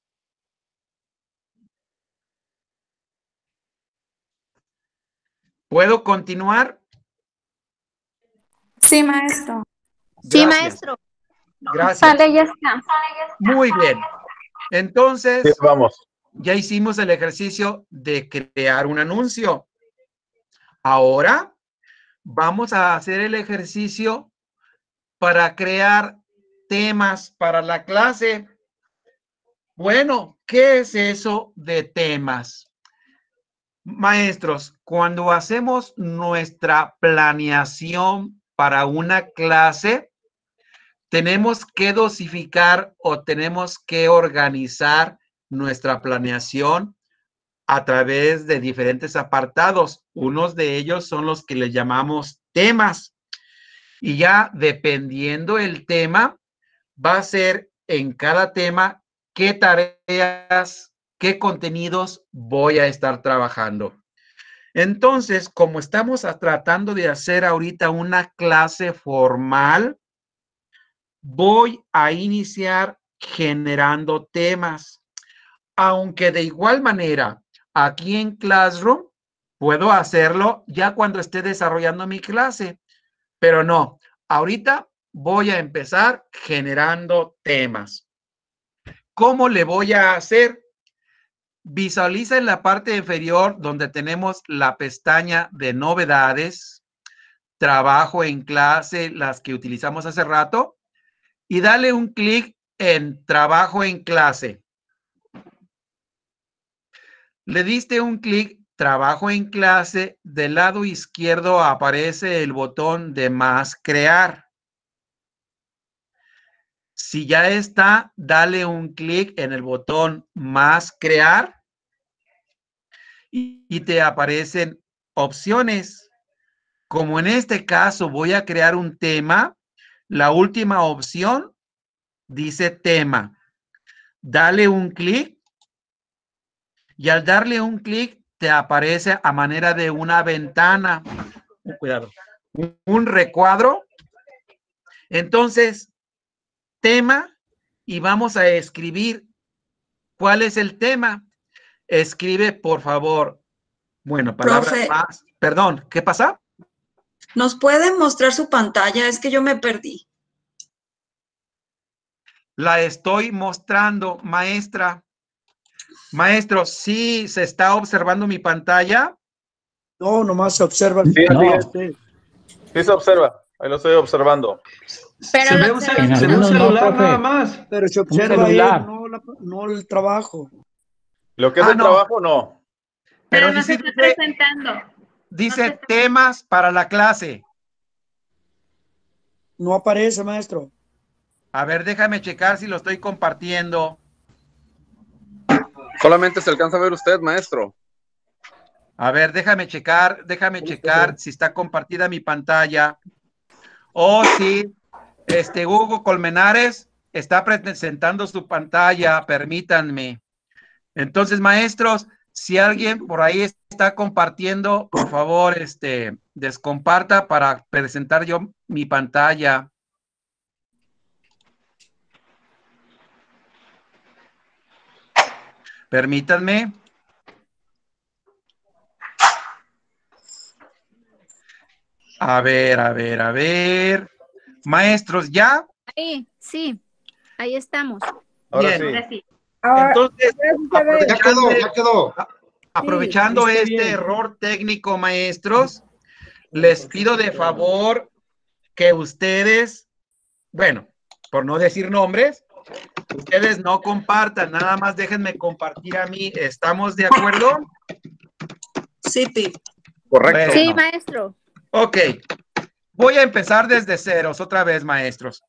¿Puedo continuar? Sí, maestro. Gracias. Sí, maestro. Gracias. Sale, ya está. Muy bien. Entonces, sí, vamos. Ya hicimos el ejercicio de crear un anuncio. Ahora vamos a hacer el ejercicio para crear temas para la clase. Bueno, ¿qué es eso de temas? Maestros, cuando hacemos nuestra planeación para una clase, tenemos que dosificar o tenemos que organizar nuestra planeación a través de diferentes apartados. Unos de ellos son los que le llamamos temas. Y ya dependiendo el tema, va a ser en cada tema qué tareas, qué contenidos voy a estar trabajando. Entonces, como estamos tratando de hacer ahorita una clase formal, voy a iniciar generando temas. Aunque de igual manera, aquí en Classroom, puedo hacerlo ya cuando esté desarrollando mi clase, pero no, ahorita voy a empezar generando temas. ¿Cómo le voy a hacer? Visualiza en la parte inferior donde tenemos la pestaña de novedades, trabajo en clase, las que utilizamos hace rato, y dale un clic en trabajo en clase. Le diste un clic, trabajo en clase, del lado izquierdo aparece el botón de más crear. Si ya está, dale un clic en el botón más crear y te aparecen opciones. Como en este caso voy a crear un tema, la última opción dice tema. Dale un clic y al darle un clic te aparece a manera de una ventana. Cuidado. Un recuadro. Entonces, tema, y vamos a escribir. ¿Cuál es el tema? Escribe, por favor. Bueno, palabras Profe. más. Perdón, ¿qué pasa? ¿Nos pueden mostrar su pantalla? Es que yo me perdí. La estoy mostrando, maestra. Maestro, ¿sí se está observando mi pantalla? No, nomás se observa. Sí, No. sí se observa. Ahí lo estoy observando. Pero se ve lo un, observamos se ve un nosotros. celular profe. nada más. Pero se observa ahí, no el trabajo. Lo que es el trabajo, no. Pero Pero nos sí está dice, presentando. dice temas para la clase. No aparece, maestro. A ver, déjame checar si lo estoy compartiendo. Solamente se alcanza a ver usted, maestro. A ver, déjame checar si está compartida mi pantalla. Oh, sí. Hugo Colmenares está presentando su pantalla, permítanme. Entonces, maestros, si alguien por ahí está compartiendo, por favor, descomparta para presentar yo mi pantalla. Permítanme. A ver. Maestros, ¿ya? Ahí, sí, ahí estamos. Ahora Bien. sí. Entonces, Ya quedó. aprovechando Sí, está este bien. error técnico, maestros, les pido de favor que ustedes, bueno, por no decir nombres, ustedes no compartan, nada más déjenme compartir a mí. ¿Estamos de acuerdo? Sí, Pi. Correcto. Sí, maestro. Ok. Voy a empezar desde ceros otra vez, maestros.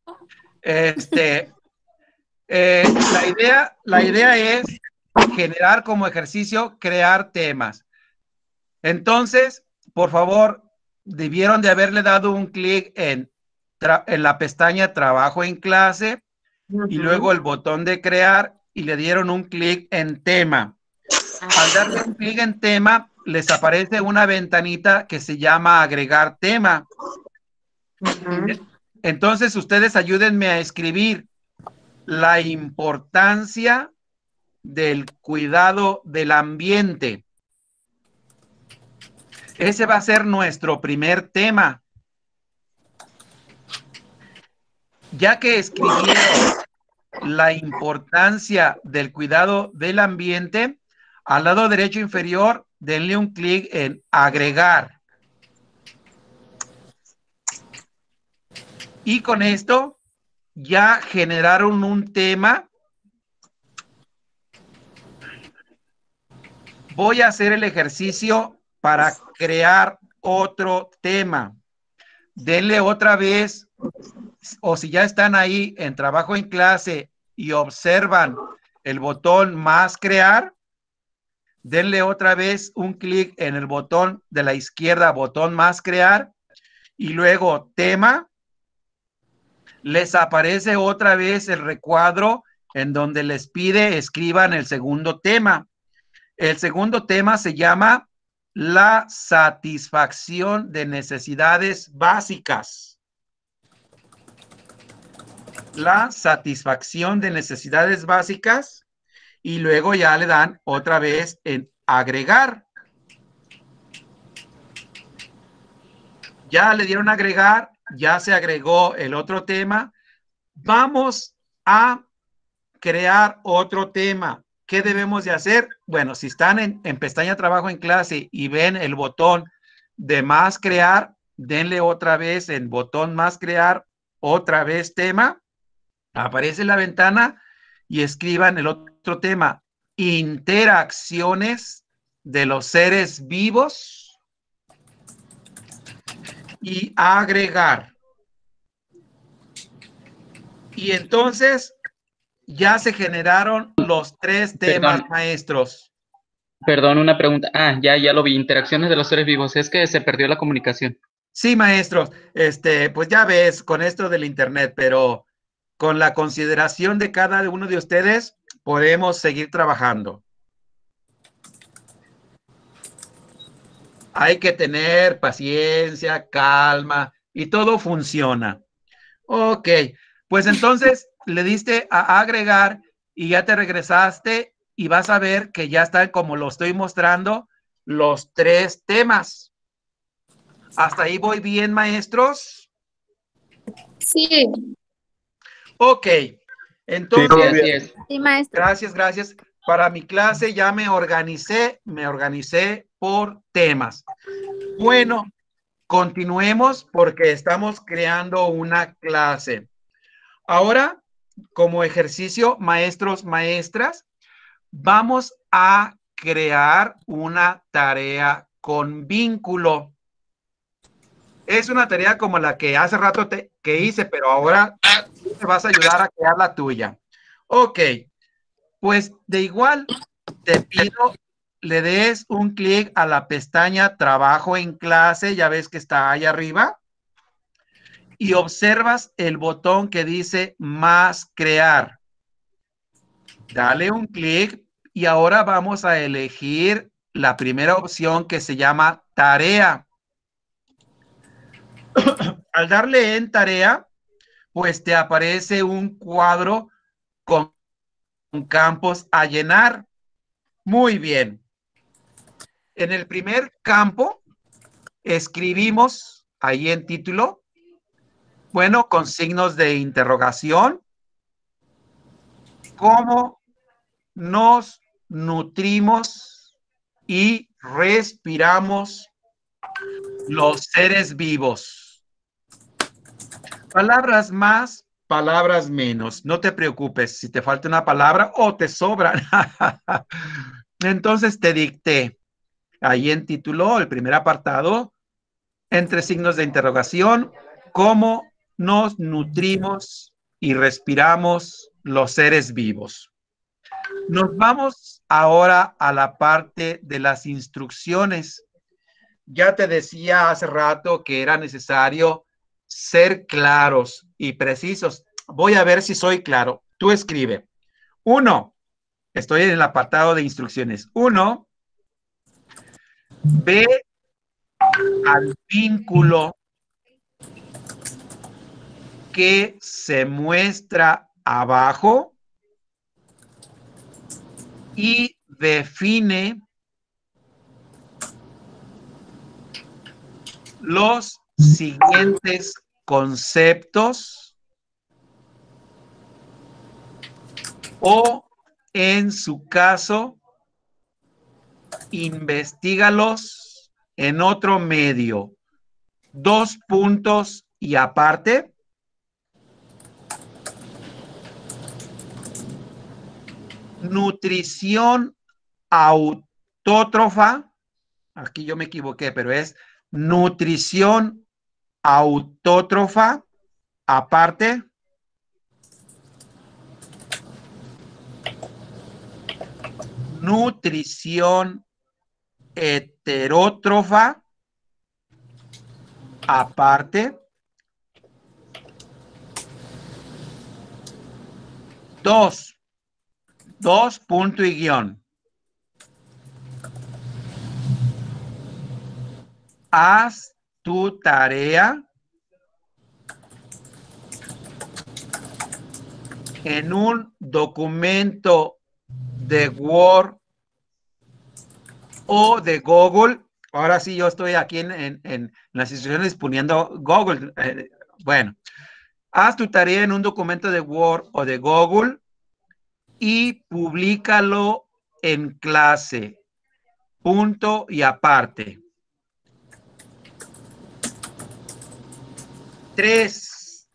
La idea es generar como ejercicio, crear temas. Entonces, por favor, debieron de haberle dado un clic en la pestaña Trabajo en clase y luego el botón de crear y le dieron un clic en tema. Al darle un clic en tema, les aparece una ventanita que se llama agregar tema. Entonces, ustedes ayúdenme a escribir la importancia del cuidado del ambiente. Ese va a ser nuestro primer tema. Ya que escribieron la importancia del cuidado del ambiente, al lado derecho inferior, denle un clic en agregar. Y con esto ya generaron un tema. Voy a hacer el ejercicio para crear otro tema. Denle otra vez, o si ya están ahí en trabajo en clase y observan el botón más crear, denle otra vez un clic en el botón de la izquierda, botón más crear, y luego tema. Les aparece otra vez el recuadro en donde les pide escriban el segundo tema. El segundo tema se llama la satisfacción de necesidades básicas. La satisfacción de necesidades básicas y luego ya le dan otra vez en agregar. Ya le dieron agregar, ya se agregó el otro tema. Vamos a crear otro tema. ¿Qué debemos de hacer? Bueno, si están en pestaña Trabajo en clase y ven el botón de más crear, denle otra vez en botón más crear, otra vez tema. Aparece la ventana y escriban el otro tema. Interacciones de los seres vivos y agregar. Y entonces ya se generaron los tres temas, Perdón. maestros. Perdón, una pregunta. Ya lo vi. Interacciones de los seres vivos. Es que se perdió la comunicación. Sí, maestros, pues ya ves con esto del internet, pero con la consideración de cada uno de ustedes podemos seguir trabajando. Hay que tener paciencia, calma y todo funciona. Ok, pues entonces le diste a agregar y ya te regresaste y vas a ver que ya están, como lo estoy mostrando, los 3 temas. ¿Hasta ahí voy bien, maestros? Sí. Ok, entonces, Sí, maestro. gracias. Para mi clase ya me organicé por temas. Bueno, continuemos porque estamos creando una clase. Ahora, como ejercicio, maestros, maestras, vamos a crear una tarea con vínculo. Es una tarea como la que hace rato que hice, pero ahora te vas a ayudar a crear la tuya. Ok, pues de igual te pido le des un clic a la pestaña Trabajo en clase, ya ves que está ahí arriba, y observas el botón que dice Más crear. Dale un clic y ahora vamos a elegir la primera opción que se llama Tarea. Al darle en Tarea, pues te aparece un cuadro con campos a llenar. Muy bien. En el primer campo escribimos ahí en título, bueno, con signos de interrogación, cómo nos nutrimos y respiramos los seres vivos. Palabras más, palabras menos. No te preocupes si te falta una palabra o te sobran. Entonces te dicté ahí en título, el primer apartado, entre signos de interrogación, cómo nos nutrimos y respiramos los seres vivos. Nos vamos ahora a la parte de las instrucciones. Ya te decía hace rato que era necesario ser claros y precisos. Voy a ver si soy claro. Tú escribe. 1. Estoy en el apartado de instrucciones. 1. Ve al vínculo que se muestra abajo y define los siguientes conceptos o, en su caso, investígalos en otro medio. 2 puntos y aparte. Nutrición autótrofa. Aquí yo me equivoqué, pero es nutrición autótrofa aparte. Nutrición heterótrofa aparte. 2 punto y guión. Haz tu tarea en un documento de Word o de Google. Ahora sí, yo estoy aquí en las instrucciones poniendo Google. Bueno, haz tu tarea en un documento de Word o de Google y públicalo en clase. Punto y aparte. 3.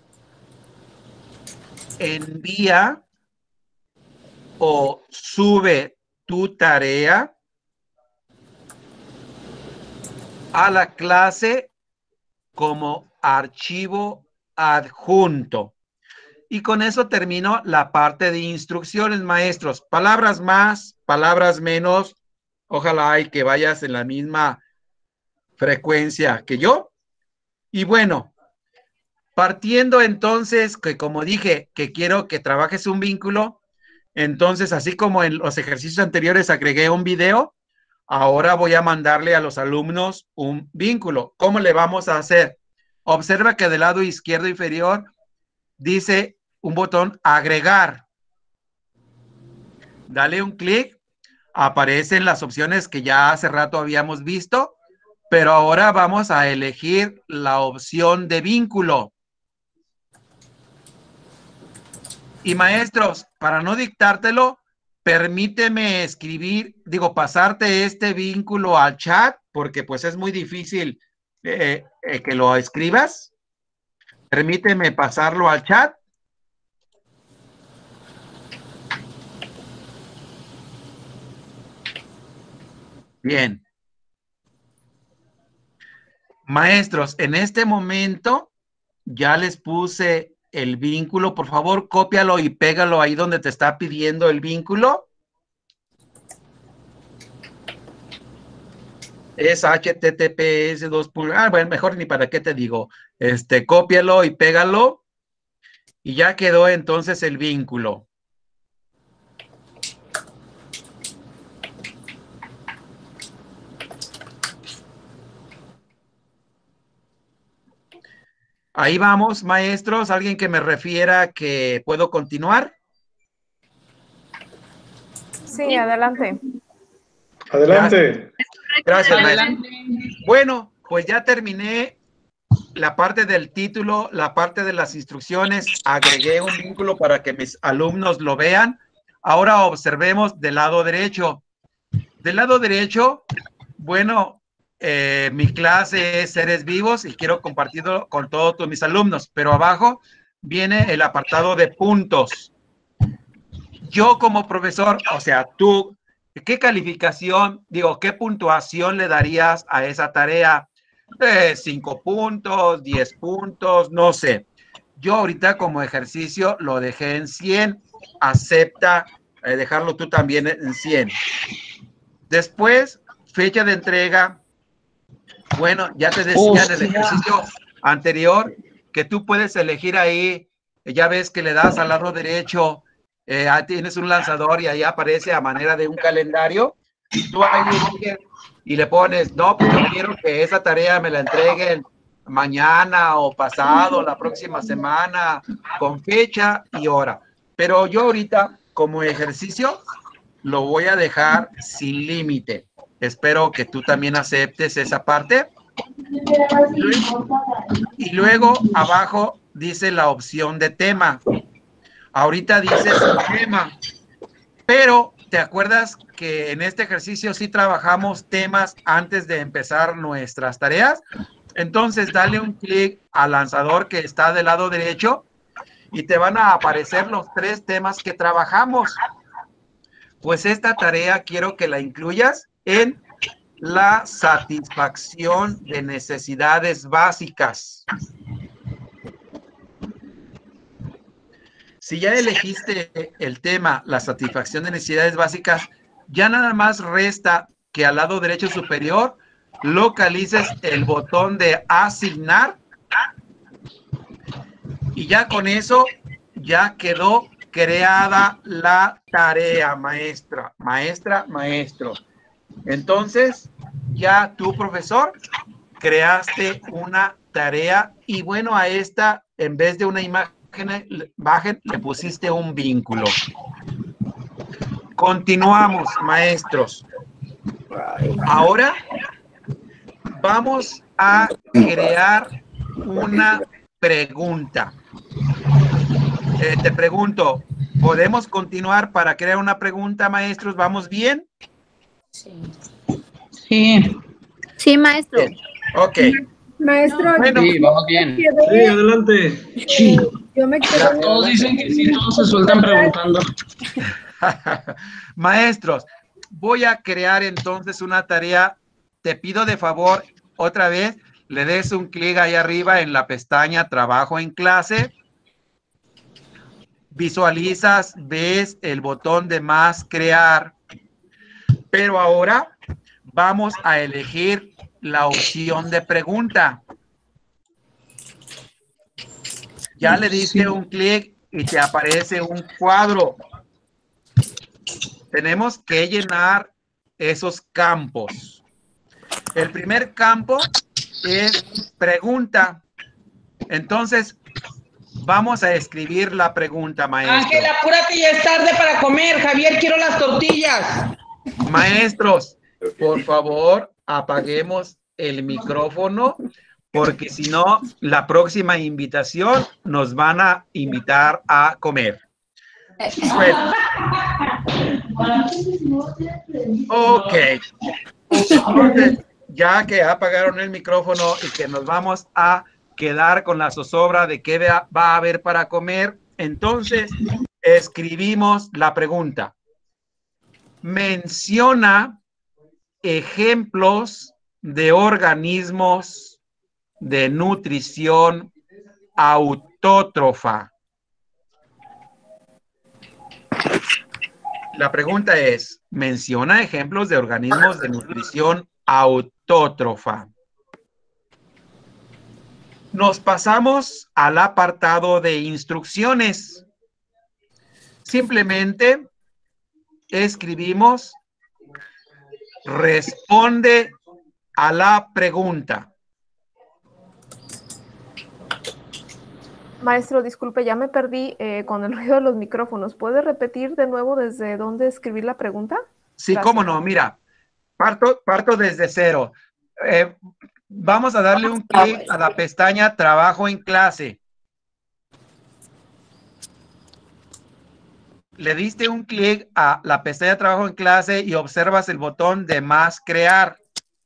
Envía o sube tu tarea a la clase como archivo adjunto. Y con eso termino la parte de instrucciones, maestros. Palabras más, palabras menos, Ojalá y que vayas en la misma frecuencia que yo. Y bueno, partiendo entonces, que como dije, que quiero que trabajes un vínculo, entonces así como en los ejercicios anteriores agregué un video, ahora voy a mandarle a los alumnos un vínculo. ¿Cómo le vamos a hacer? Observa que del lado izquierdo inferior dice un botón agregar. Dale un clic, aparecen las opciones que ya hace rato habíamos visto, pero ahora vamos a elegir la opción de vínculo. Y maestros, para no dictártelo, permíteme pasarte este vínculo al chat, porque pues es muy difícil que lo escribas. Permíteme pasarlo al chat. Bien. Maestros, en este momento ya les puse el vínculo. Por favor, cópialo y pégalo ahí donde te está pidiendo el vínculo. Es HTTPS 2. Bueno, mejor ni para qué te digo. Cópialo y pégalo. Y ya quedó entonces el vínculo. Ahí vamos, maestros. ¿Alguien que me refiera que puedo continuar? Sí, adelante. Adelante. Gracias, maestro. Bueno, pues ya terminé la parte del título, la parte de las instrucciones. Agregué un vínculo para que mis alumnos lo vean. Ahora observemos del lado derecho. Del lado derecho, bueno, mi clase es Seres Vivos y quiero compartirlo con todos mis alumnos, pero abajo viene el apartado de puntos. Yo como profesor, o sea, tú, ¿qué calificación, qué puntuación le darías a esa tarea? 5 puntos, 10 puntos, no sé. Yo ahorita como ejercicio lo dejé en 100, acepta dejarlo tú también en 100. Después, fecha de entrega. Bueno, ya te decía en el ejercicio anterior que tú puedes elegir ahí, ya ves que le das al lado derecho, tienes un lanzador y ahí aparece a manera de un calendario. Tú ahí eliges y le pones, no, pues yo quiero que esa tarea me la entreguen mañana o pasado, la próxima semana, con fecha y hora. Pero yo ahorita, como ejercicio, lo voy a dejar sin límite. Espero que tú también aceptes esa parte. Y luego abajo dice la opción de tema. Ahorita dice sin tema, pero ¿te acuerdas que en este ejercicio sí trabajamos temas antes de empezar nuestras tareas? Entonces dale un clic al lanzador que está del lado derecho y te van a aparecer los 3 temas que trabajamos. Pues esta tarea quiero que la incluyas en la satisfacción de necesidades básicas. Si ya elegiste el tema, la satisfacción de necesidades básicas, ya nada más resta que al lado derecho superior localices el botón de asignar y ya con eso ya quedó creada la tarea, maestra, maestro. Entonces, ya tu profesor creaste una tarea y bueno, a esta, en vez de una imagen, le pusiste un vínculo. Continuamos, maestros. Ahora vamos a crear una pregunta. Te pregunto, ¿podemos continuar para crear una pregunta, maestros? ¿Vamos bien? Sí. Sí, maestro. Bien. Ok. Maestro, bueno, sí, vamos bien. Sí, adelante. Yo me quedé. Todos dicen que sí, todos se sueltan preguntando. Maestros, voy a crear entonces una tarea. Te pido de favor, otra vez, le des un clic ahí arriba en la pestaña Trabajo en clase. Visualizas, ves el botón de más crear. Pero ahora vamos a elegir la opción de pregunta. Ya le diste un clic y te aparece un cuadro. Tenemos que llenar esos campos. El primer campo es pregunta. Entonces, vamos a escribir la pregunta, maestro. Ángel, apúrate, ya es tarde para comer. Javier, quiero las tortillas. Maestros, por favor, apaguemos el micrófono, porque si no, la próxima invitación nos van a invitar a comer. Bueno. Ok. Entonces, ya que apagaron el micrófono y que nos vamos a quedar con la zozobra de qué va a haber para comer, entonces escribimos la pregunta. Menciona ejemplos de organismos de nutrición autótrofa. La pregunta es, menciona ejemplos de organismos de nutrición autótrofa. Nos pasamos al apartado de instrucciones. Simplemente escribimos, responde a la pregunta. Maestro, disculpe, ya me perdí con el ruido de los micrófonos. ¿Puede repetir de nuevo desde dónde escribir la pregunta? Sí, Gracias. cómo no, mira, parto desde cero. Vamos a darle un clic a la pestaña Trabajo en clase. Le diste un clic a la pestaña Trabajo en clase y observas el botón de más crear.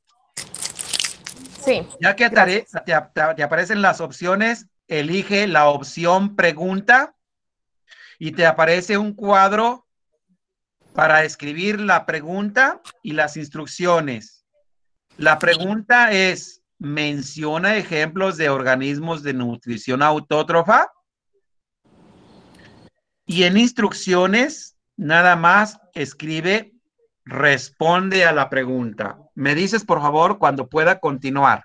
Sí. Ya que te aparecen las opciones, elige la opción pregunta y te aparece un cuadro para escribir la pregunta y las instrucciones. La pregunta es, ¿menciona ejemplos de organismos de nutrición autótrofa? Y en instrucciones, nada más escribe, responde a la pregunta. Me dices, por favor, cuando pueda continuar.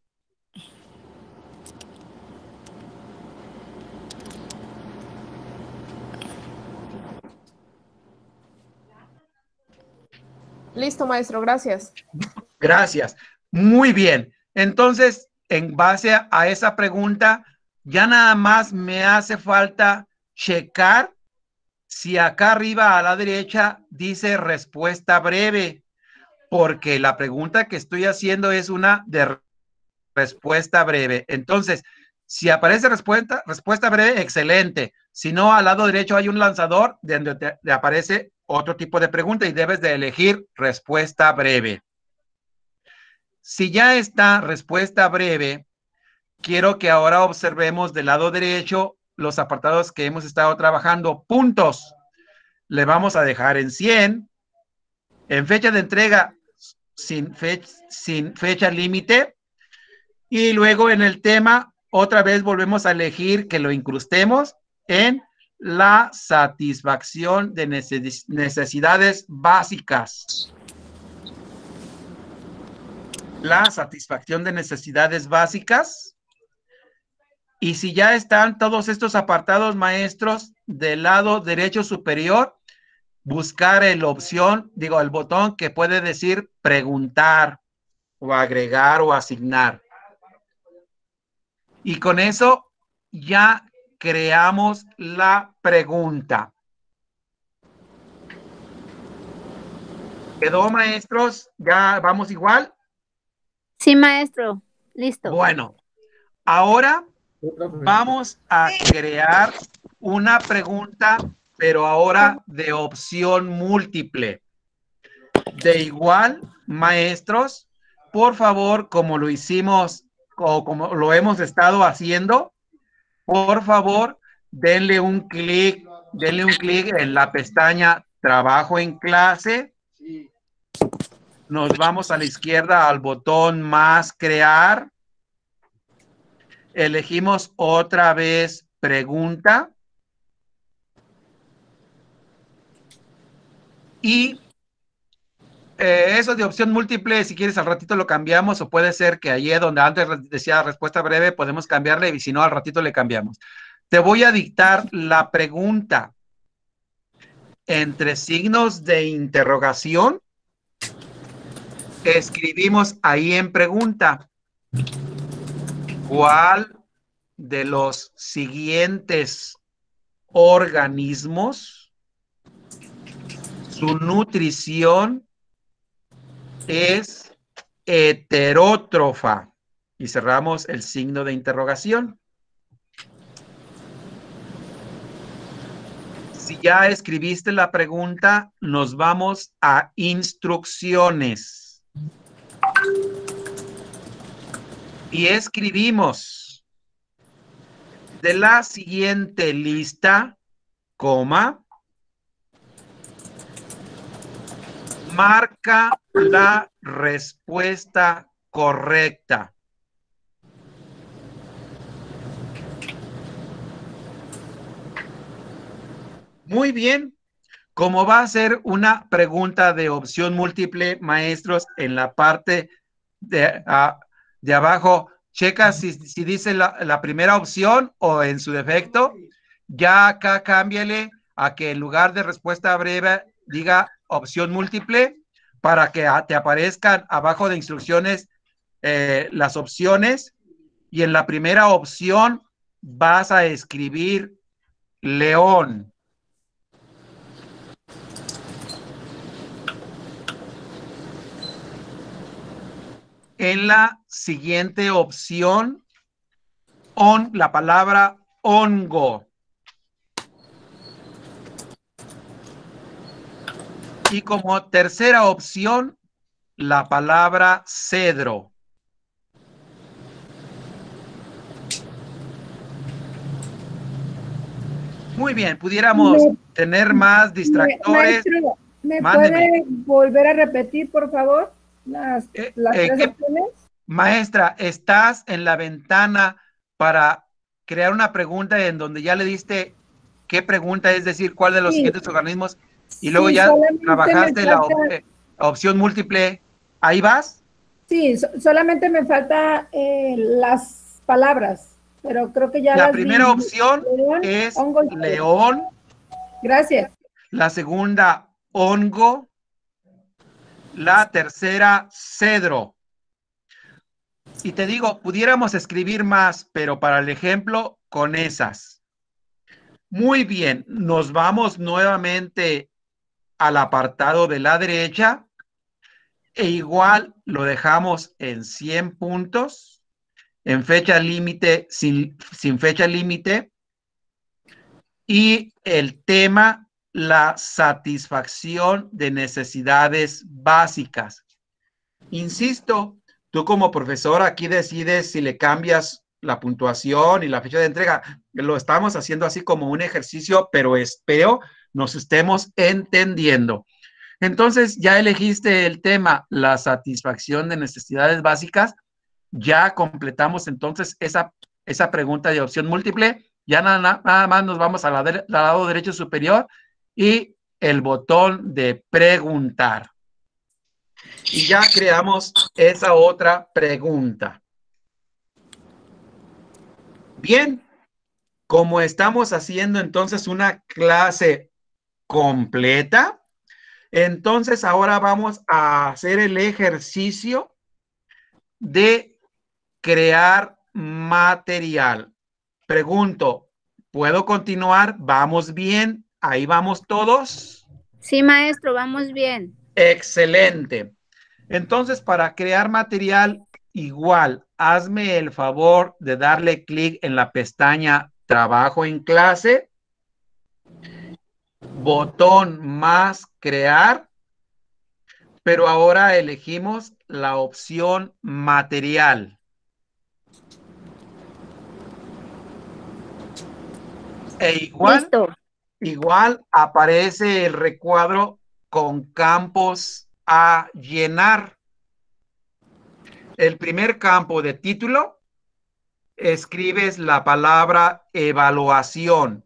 Listo, maestro, gracias. Gracias. Muy bien. Entonces, en base a esa pregunta, ya nada más me hace falta checar si acá arriba a la derecha dice respuesta breve, porque la pregunta que estoy haciendo es una de respuesta breve. Entonces, si aparece respuesta breve, excelente. Si no, al lado derecho hay un lanzador donde te aparece otro tipo de pregunta y debes de elegir respuesta breve. Si ya está respuesta breve, quiero que ahora observemos del lado derecho los apartados que hemos estado trabajando. Puntos. Le vamos a dejar en 100. En fecha de entrega, sin fecha límite. Y luego en el tema, otra vez volvemos a elegir que lo incrustemos en la satisfacción de necesidades básicas. La satisfacción de necesidades básicas. Y si ya están todos estos apartados, maestros, del lado derecho superior, buscar el botón que puede decir preguntar o agregar o asignar. Y con eso ya creamos la pregunta. ¿Quedó, maestros? ¿Ya vamos igual? Sí, maestro. Listo. Bueno, ahora vamos a crear una pregunta, pero ahora de opción múltiple. De igual, maestros, por favor, como lo hicimos o como lo hemos estado haciendo, por favor, denle un clic en la pestaña Trabajo en clase. Nos vamos a la izquierda al botón más crear. Elegimos otra vez pregunta. Y Eso de opción múltiple, si quieres al ratito lo cambiamos, o puede ser que allí donde antes decía respuesta breve, podemos cambiarle y si no al ratito le cambiamos. Te voy a dictar la pregunta entre signos de interrogación. Escribimos ahí en pregunta, ¿cuál de los siguientes organismos, su nutrición es heterótrofa? Y cerramos el signo de interrogación. Si ya escribiste la pregunta, nos vamos a instrucciones. Y escribimos de la siguiente lista, coma, marca la respuesta correcta. Muy bien. Como va a ser una pregunta de opción múltiple, maestros, en la parte de abajo, checa si dice la primera opción o en su defecto. Ya acá cámbiale a que en lugar de respuesta breve diga opción múltiple para que te aparezcan abajo de instrucciones las opciones. Y en la primera opción vas a escribir león. En la siguiente opción, la palabra hongo. Y como tercera opción, la palabra cedro. Muy bien, pudiéramos tener más distractores. Maestro, ¿me Mándeme. puede volver a repetir, por favor, las tres opciones? Maestra, estás en la ventana para crear una pregunta en donde ya le diste qué pregunta, es decir, cuál de los siguientes organismos, y luego ya trabajaste la opción múltiple. ¿Ahí vas? Sí, solamente me falta las palabras, pero creo que ya La las primera vi. opción León, es hongo y león. Gracias. La segunda, hongo. La tercera, cedro. Y te digo, pudiéramos escribir más, pero para el ejemplo, con esas. Muy bien, nos vamos nuevamente al apartado de la derecha e igual lo dejamos en 100 puntos, en fecha límite, sin fecha límite, y el tema, la satisfacción de necesidades básicas. Insisto, tú como profesor aquí decides si le cambias la puntuación y la fecha de entrega. Lo estamos haciendo así como un ejercicio, pero espero nos estemos entendiendo. Entonces, ya elegiste el tema, la satisfacción de necesidades básicas. Ya completamos entonces esa pregunta de opción múltiple. Ya nada más nos vamos al lado derecho superior y el botón de preguntar. Y ya creamos esa otra pregunta. Bien, como estamos haciendo entonces una clase completa, entonces ahora vamos a hacer el ejercicio de crear material. Pregunto, ¿puedo continuar? ¿Vamos bien? ¿Ahí vamos todos? Sí, maestro, vamos bien. Excelente. Entonces, para crear material, igual, hazme el favor de darle clic en la pestaña Trabajo en clase, botón más crear, pero ahora elegimos la opción material. E igual aparece el recuadro con campos a llenar. El primer campo de título, escribes la palabra evaluación.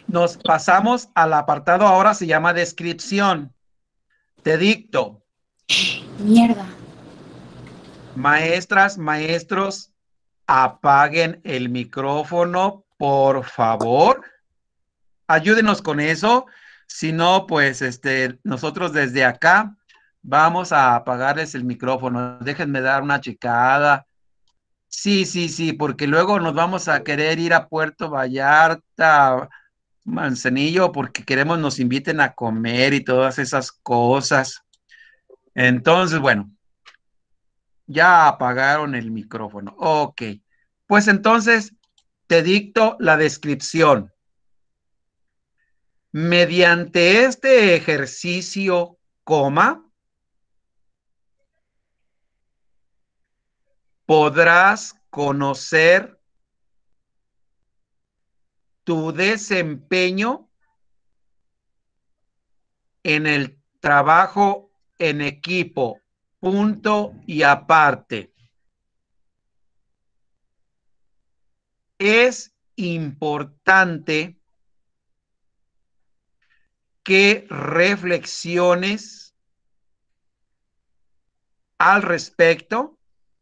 Nos pasamos al apartado, ahora se llama descripción. Te dicto. Mierda. Maestras, maestros, apaguen el micrófono, por favor. Ayúdenos con eso. Si no, pues nosotros desde acá vamos a apagarles el micrófono. Déjenme dar una checada. Sí, porque luego nos vamos a querer ir a Puerto Vallarta, Manzanillo, porque queremos nos inviten a comer y todas esas cosas. Entonces, bueno, ya apagaron el micrófono. Ok, pues entonces te dicto la descripción. Mediante este ejercicio, podrás conocer tu desempeño en el trabajo en equipo, punto y aparte. Es importante que reflexiones al respecto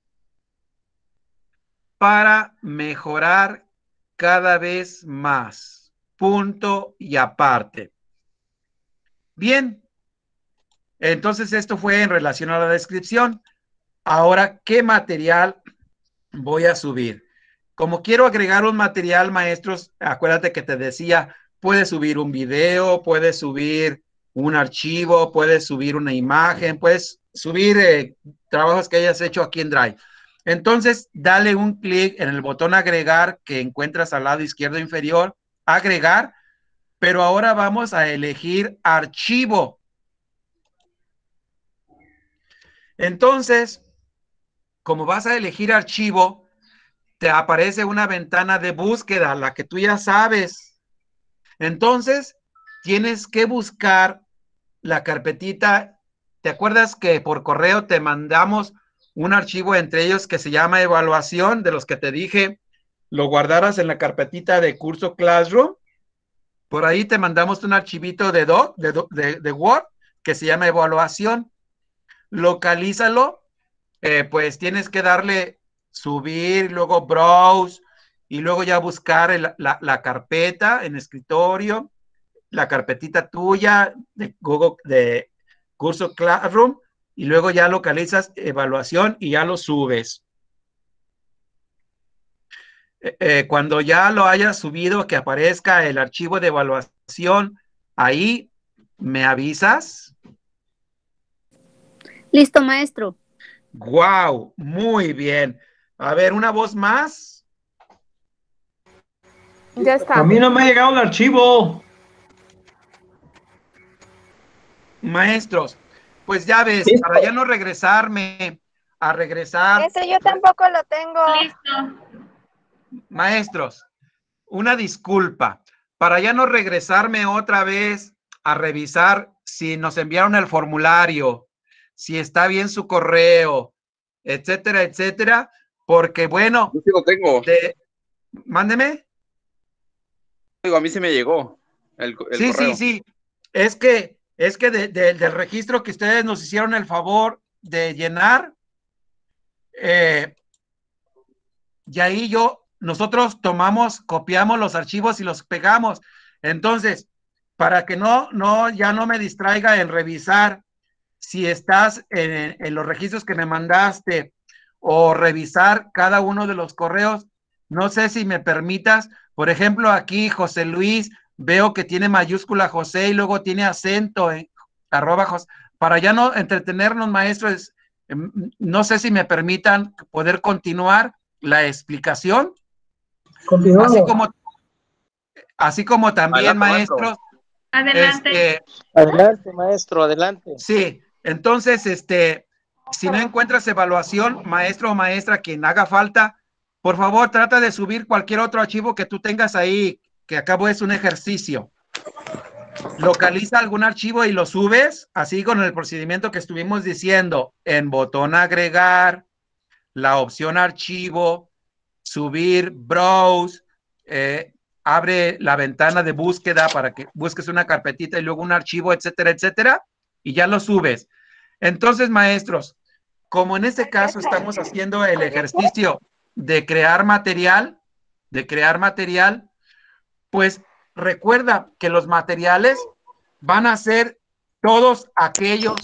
para mejorar cada vez más, punto y aparte. Bien, entonces esto fue en relación a la descripción. Ahora, ¿qué material voy a subir? Como quiero agregar un material, maestros, acuérdate que te decía, puedes subir un video, puedes subir un archivo, puedes subir una imagen, puedes subir trabajos que hayas hecho aquí en Drive. Entonces, dale un clic en el botón agregar que encuentras al lado izquierdo inferior, agregar, pero ahora vamos a elegir archivo. Entonces, como vas a elegir archivo, te aparece una ventana de búsqueda, la que tú ya sabes. Entonces, tienes que buscar la carpetita. ¿Te acuerdas que por correo te mandamos un archivo entre ellos que se llama evaluación, de los que te dije, lo guardaras en la carpetita de curso Classroom? Por ahí te mandamos un archivito de Word que se llama evaluación. Localízalo, pues tienes que darle subir, luego browse y luego ya buscar la carpeta en escritorio, la carpetita tuya de Google, de curso Classroom, y luego ya localizas evaluación y ya lo subes. Cuando ya lo hayas subido, que aparezca el archivo de evaluación, ahí me avisas. Listo, maestro. ¡Guau! Muy bien. A ver, una voz más. Ya está. A mí no me ha llegado el archivo. Maestros, pues ya ves, para ya no regresarme a regresar. Ese yo tampoco lo tengo. Listo. Maestros, una disculpa. Para ya no regresarme otra vez a revisar si nos enviaron el formulario, si está bien su correo, etcétera, etcétera, porque bueno. Yo sí lo tengo. Mándeme. Digo, a mí se me llegó el Sí, correo. sí. Es que del registro que ustedes nos hicieron el favor de llenar, y ahí nosotros copiamos los archivos y los pegamos. Entonces, para que ya no me distraiga en revisar si estás en los registros que me mandaste o revisar cada uno de los correos, no sé si me permitas, por ejemplo, aquí José Luis, veo que tiene mayúscula José y luego tiene acento en @José. Para ya no entretenernos, maestros, no sé si me permitan poder continuar la explicación. Continuamos. Así como también, Adelante, maestros. Adelante. Adelante, maestro, adelante. Sí, entonces, si no encuentras evaluación, maestro o maestra, quien haga falta, por favor, trata de subir cualquier otro archivo que tú tengas ahí, que acabo es un ejercicio. Localiza algún archivo y lo subes, así con el procedimiento que estuvimos diciendo, en botón agregar, la opción archivo, subir, browse, abre la ventana de búsqueda para que busques una carpetita y luego un archivo, etcétera, etcétera, y ya lo subes. Entonces, maestros, como en este caso estamos haciendo el ejercicio de crear material, pues recuerda que los materiales van a ser todos aquellos,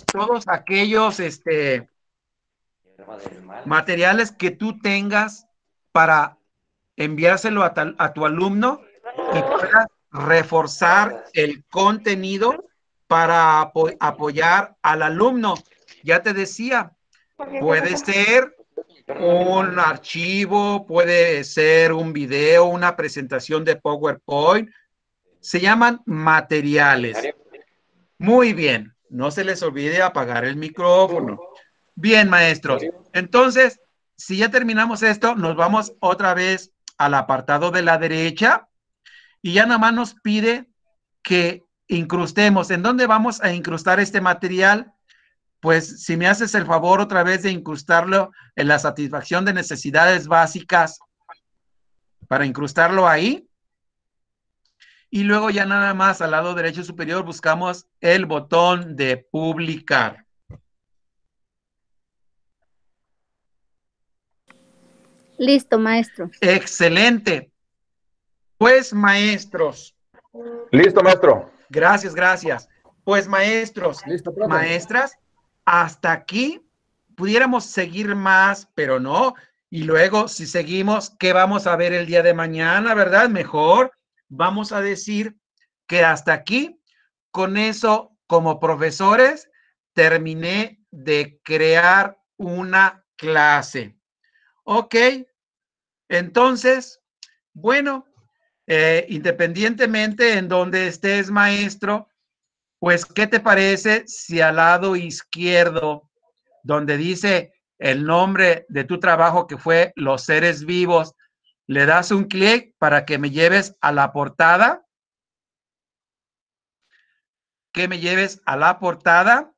materiales que tú tengas para enviárselo a tu alumno y puedas reforzar el contenido para apoyar al alumno. Ya te decía, puede ser un archivo, puede ser un video, una presentación de PowerPoint. Se llaman materiales. Muy bien, no se les olvide apagar el micrófono. Bien, maestros. Entonces, si ya terminamos esto, nos vamos otra vez al apartado de la derecha y ya nada más nos pide que incrustemos. ¿En dónde vamos a incrustar este material? Pues si me haces el favor otra vez de incrustarlo en la satisfacción de necesidades básicas, para incrustarlo ahí. Y luego ya nada más al lado derecho superior buscamos el botón de publicar. Listo, maestro. Excelente. Pues, maestros. Listo, maestro. Gracias, gracias. Pues, maestros, maestras, hasta aquí pudiéramos seguir más, pero no. Y luego, si seguimos, ¿qué vamos a ver el día de mañana, verdad? Mejor vamos a decir que hasta aquí, con eso, como profesores, terminé de crear una clase. Ok. Entonces, bueno, independientemente en donde estés, maestro, pues, ¿qué te parece si al lado izquierdo, donde dice el nombre de tu trabajo, que fue Los Seres Vivos, le das un clic para que me lleves a la portada? Que me lleves a la portada.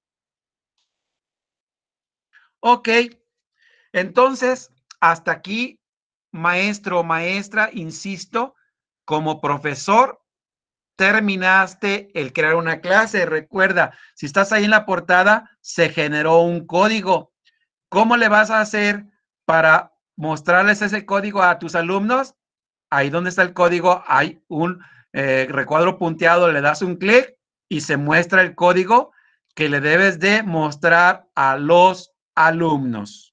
Ok. Entonces, hasta aquí, maestro o maestra, insisto, como profesor, terminaste el crear una clase. Recuerda, si estás ahí en la portada, se generó un código. ¿Cómo le vas a hacer para mostrarles ese código a tus alumnos? Ahí donde está el código hay un recuadro punteado, le das un clic y se muestra el código que le debes de mostrar a los alumnos.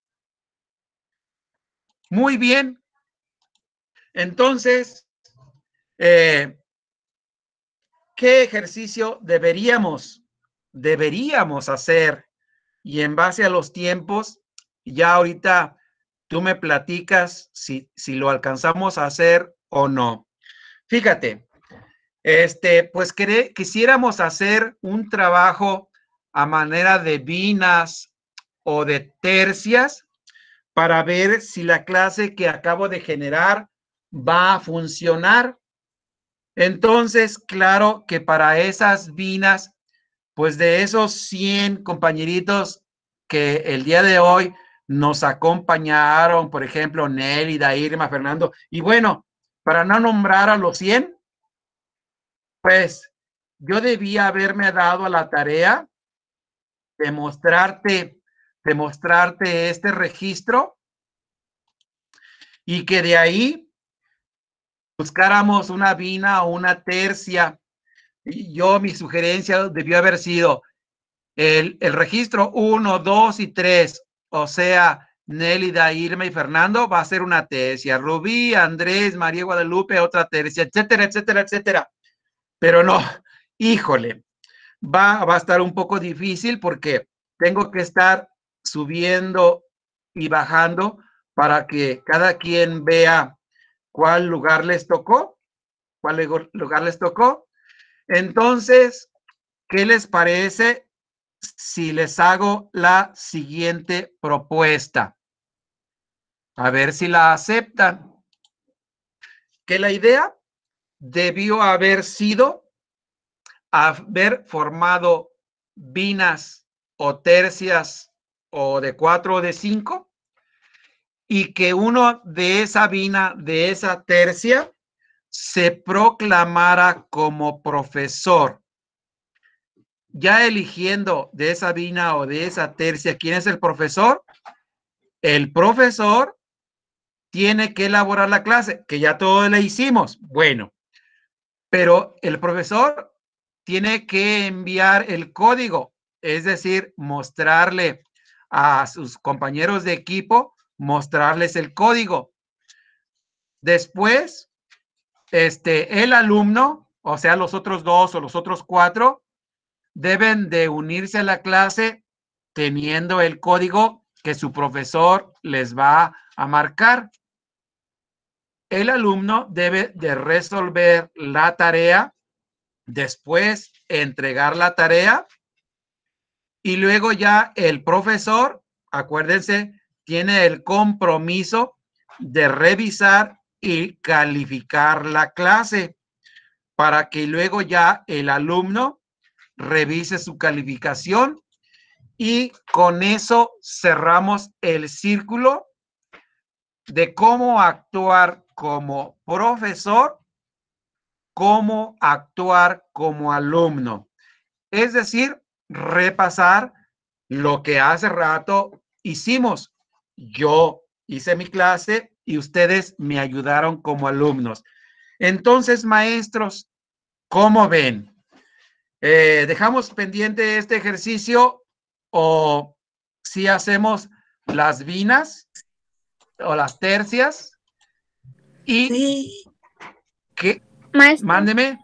Muy bien. Entonces, ¿qué ejercicio deberíamos hacer? Y en base a los tiempos, ya ahorita tú me platicas si lo alcanzamos a hacer o no. Fíjate, pues quisiéramos hacer un trabajo a manera de binas o de tercias para ver si la clase que acabo de generar va a funcionar. Entonces, claro que para esas binas, pues de esos 100 compañeritos que el día de hoy nos acompañaron, por ejemplo, Nélida, Irma, Fernando, y bueno, para no nombrar a los 100, pues yo debía haberme dado a la tarea de mostrarte este registro y que de ahí buscáramos una bina o una tercia. Y mi sugerencia debió haber sido el registro 1, 2 y 3, o sea, Nélida, Irma y Fernando va a ser una tercia, Rubí, Andrés, María Guadalupe, otra tercia, etcétera, etcétera, etcétera. Pero no, híjole, va a estar un poco difícil porque tengo que estar subiendo y bajando para que cada quien vea cuál lugar les tocó, Entonces, ¿qué les parece si les hago la siguiente propuesta? A ver si la aceptan. Que la idea debió haber sido haber formado binas o tercias o de 4 o de 5 y que uno de esa bina, de esa tercia, se proclamara como profesor, ya eligiendo de esa bina o de esa tercia quién es el profesor tiene que elaborar la clase, que ya todo le hicimos. Bueno, pero el profesor tiene que enviar el código, es decir, mostrarle a sus compañeros de equipo, mostrarles el código. Después, el alumno, o sea, los otros 2 o los otros 4, deben de unirse a la clase teniendo el código que su profesor les va a marcar. El alumno debe de resolver la tarea, después entregar la tarea y luego ya el profesor, acuérdense, tiene el compromiso de revisar y calificar la clase para que luego ya el alumno revise su calificación y con eso cerramos el círculo de cómo actuar como profesor, cómo actuar como alumno. Es decir, repasar lo que hace rato hicimos. Yo hice mi clase y ustedes me ayudaron como alumnos. Entonces, maestros, ¿cómo ven? ¿Dejamos pendiente este ejercicio o si hacemos las binas o las tercias? Y sí. ¿Qué? Maestro. Mándeme.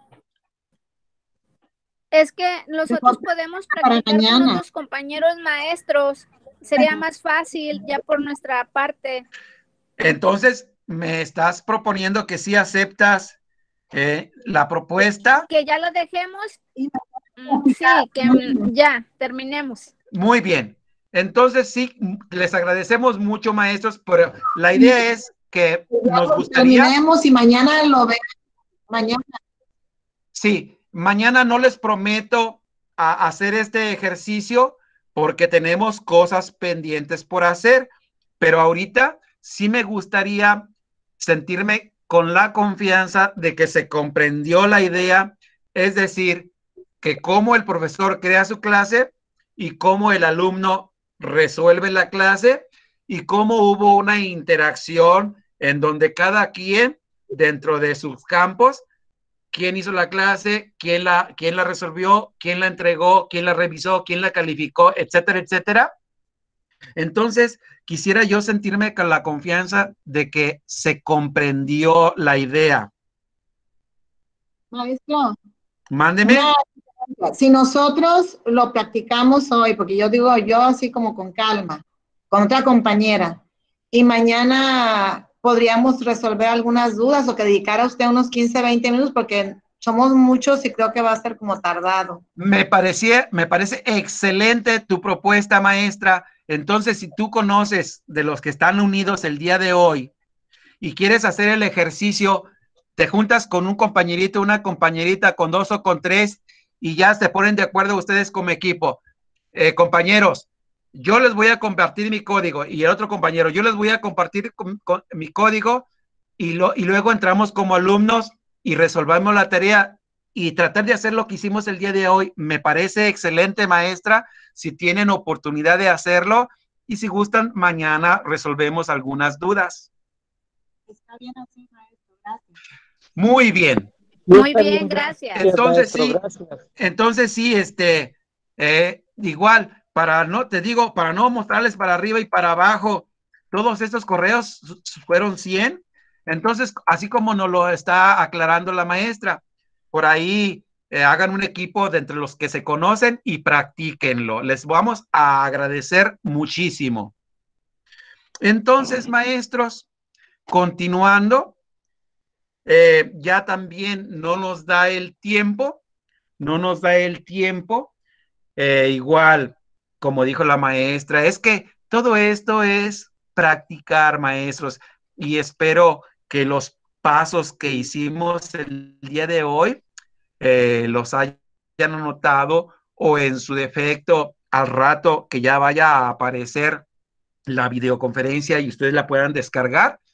Es que nosotros podemos practicar con otros compañeros maestros. Sería más fácil ya por nuestra parte. Entonces, ¿me estás proponiendo que sí aceptas la propuesta? Que ya lo dejemos. Sí, que ya terminemos. Muy bien. Entonces, sí, les agradecemos mucho, maestros, pero la idea es que nos gustaría... Terminemos y mañana lo vemos. Mañana. Sí, mañana no les prometo hacer este ejercicio porque tenemos cosas pendientes por hacer, pero ahorita sí me gustaría sentirme con la confianza de que se comprendió la idea, es decir, que cómo el profesor crea su clase y cómo el alumno resuelve la clase y cómo hubo una interacción en donde cada quien dentro de sus campos, quién hizo la clase, quién la resolvió, quién la entregó, quién la revisó, quién la calificó, etcétera, etcétera. Entonces, quisiera yo sentirme con la confianza de que se comprendió la idea. Maestro. Mándeme. Si nosotros lo practicamos hoy, porque yo digo yo así como con calma, con otra compañera, y mañana podríamos resolver algunas dudas o que dedicara usted unos 15, 20 minutos, porque somos muchos y creo que va a ser como tardado. Me parece excelente tu propuesta, maestra. Entonces, si tú conoces de los que están unidos el día de hoy y quieres hacer el ejercicio, te juntas con un compañerito, una compañerita, con 2 o con 3 y ya se ponen de acuerdo ustedes como equipo. Compañeros, yo les voy a compartir mi código y el otro compañero, yo les voy a compartir con mi código y luego entramos como alumnos y resolvamos la tarea y tratar de hacer lo que hicimos el día de hoy. Me parece excelente, maestra, si tienen oportunidad de hacerlo y si gustan, mañana resolvemos algunas dudas. Está bien así, maestro, gracias. Muy bien. Muy bien, gracias. Entonces sí, igual, para no mostrarles para arriba y para abajo, todos estos correos fueron 100. Entonces, así como nos lo está aclarando la maestra, por ahí hagan un equipo de entre los que se conocen y practíquenlo. Les vamos a agradecer muchísimo. Entonces, maestros, continuando, ya también no nos da el tiempo, igual, como dijo la maestra, es que todo esto es practicar, maestros, y espero que los pasos que hicimos el día de hoy los hayan anotado o en su defecto al rato que ya vaya a aparecer la videoconferencia y ustedes la puedan descargar,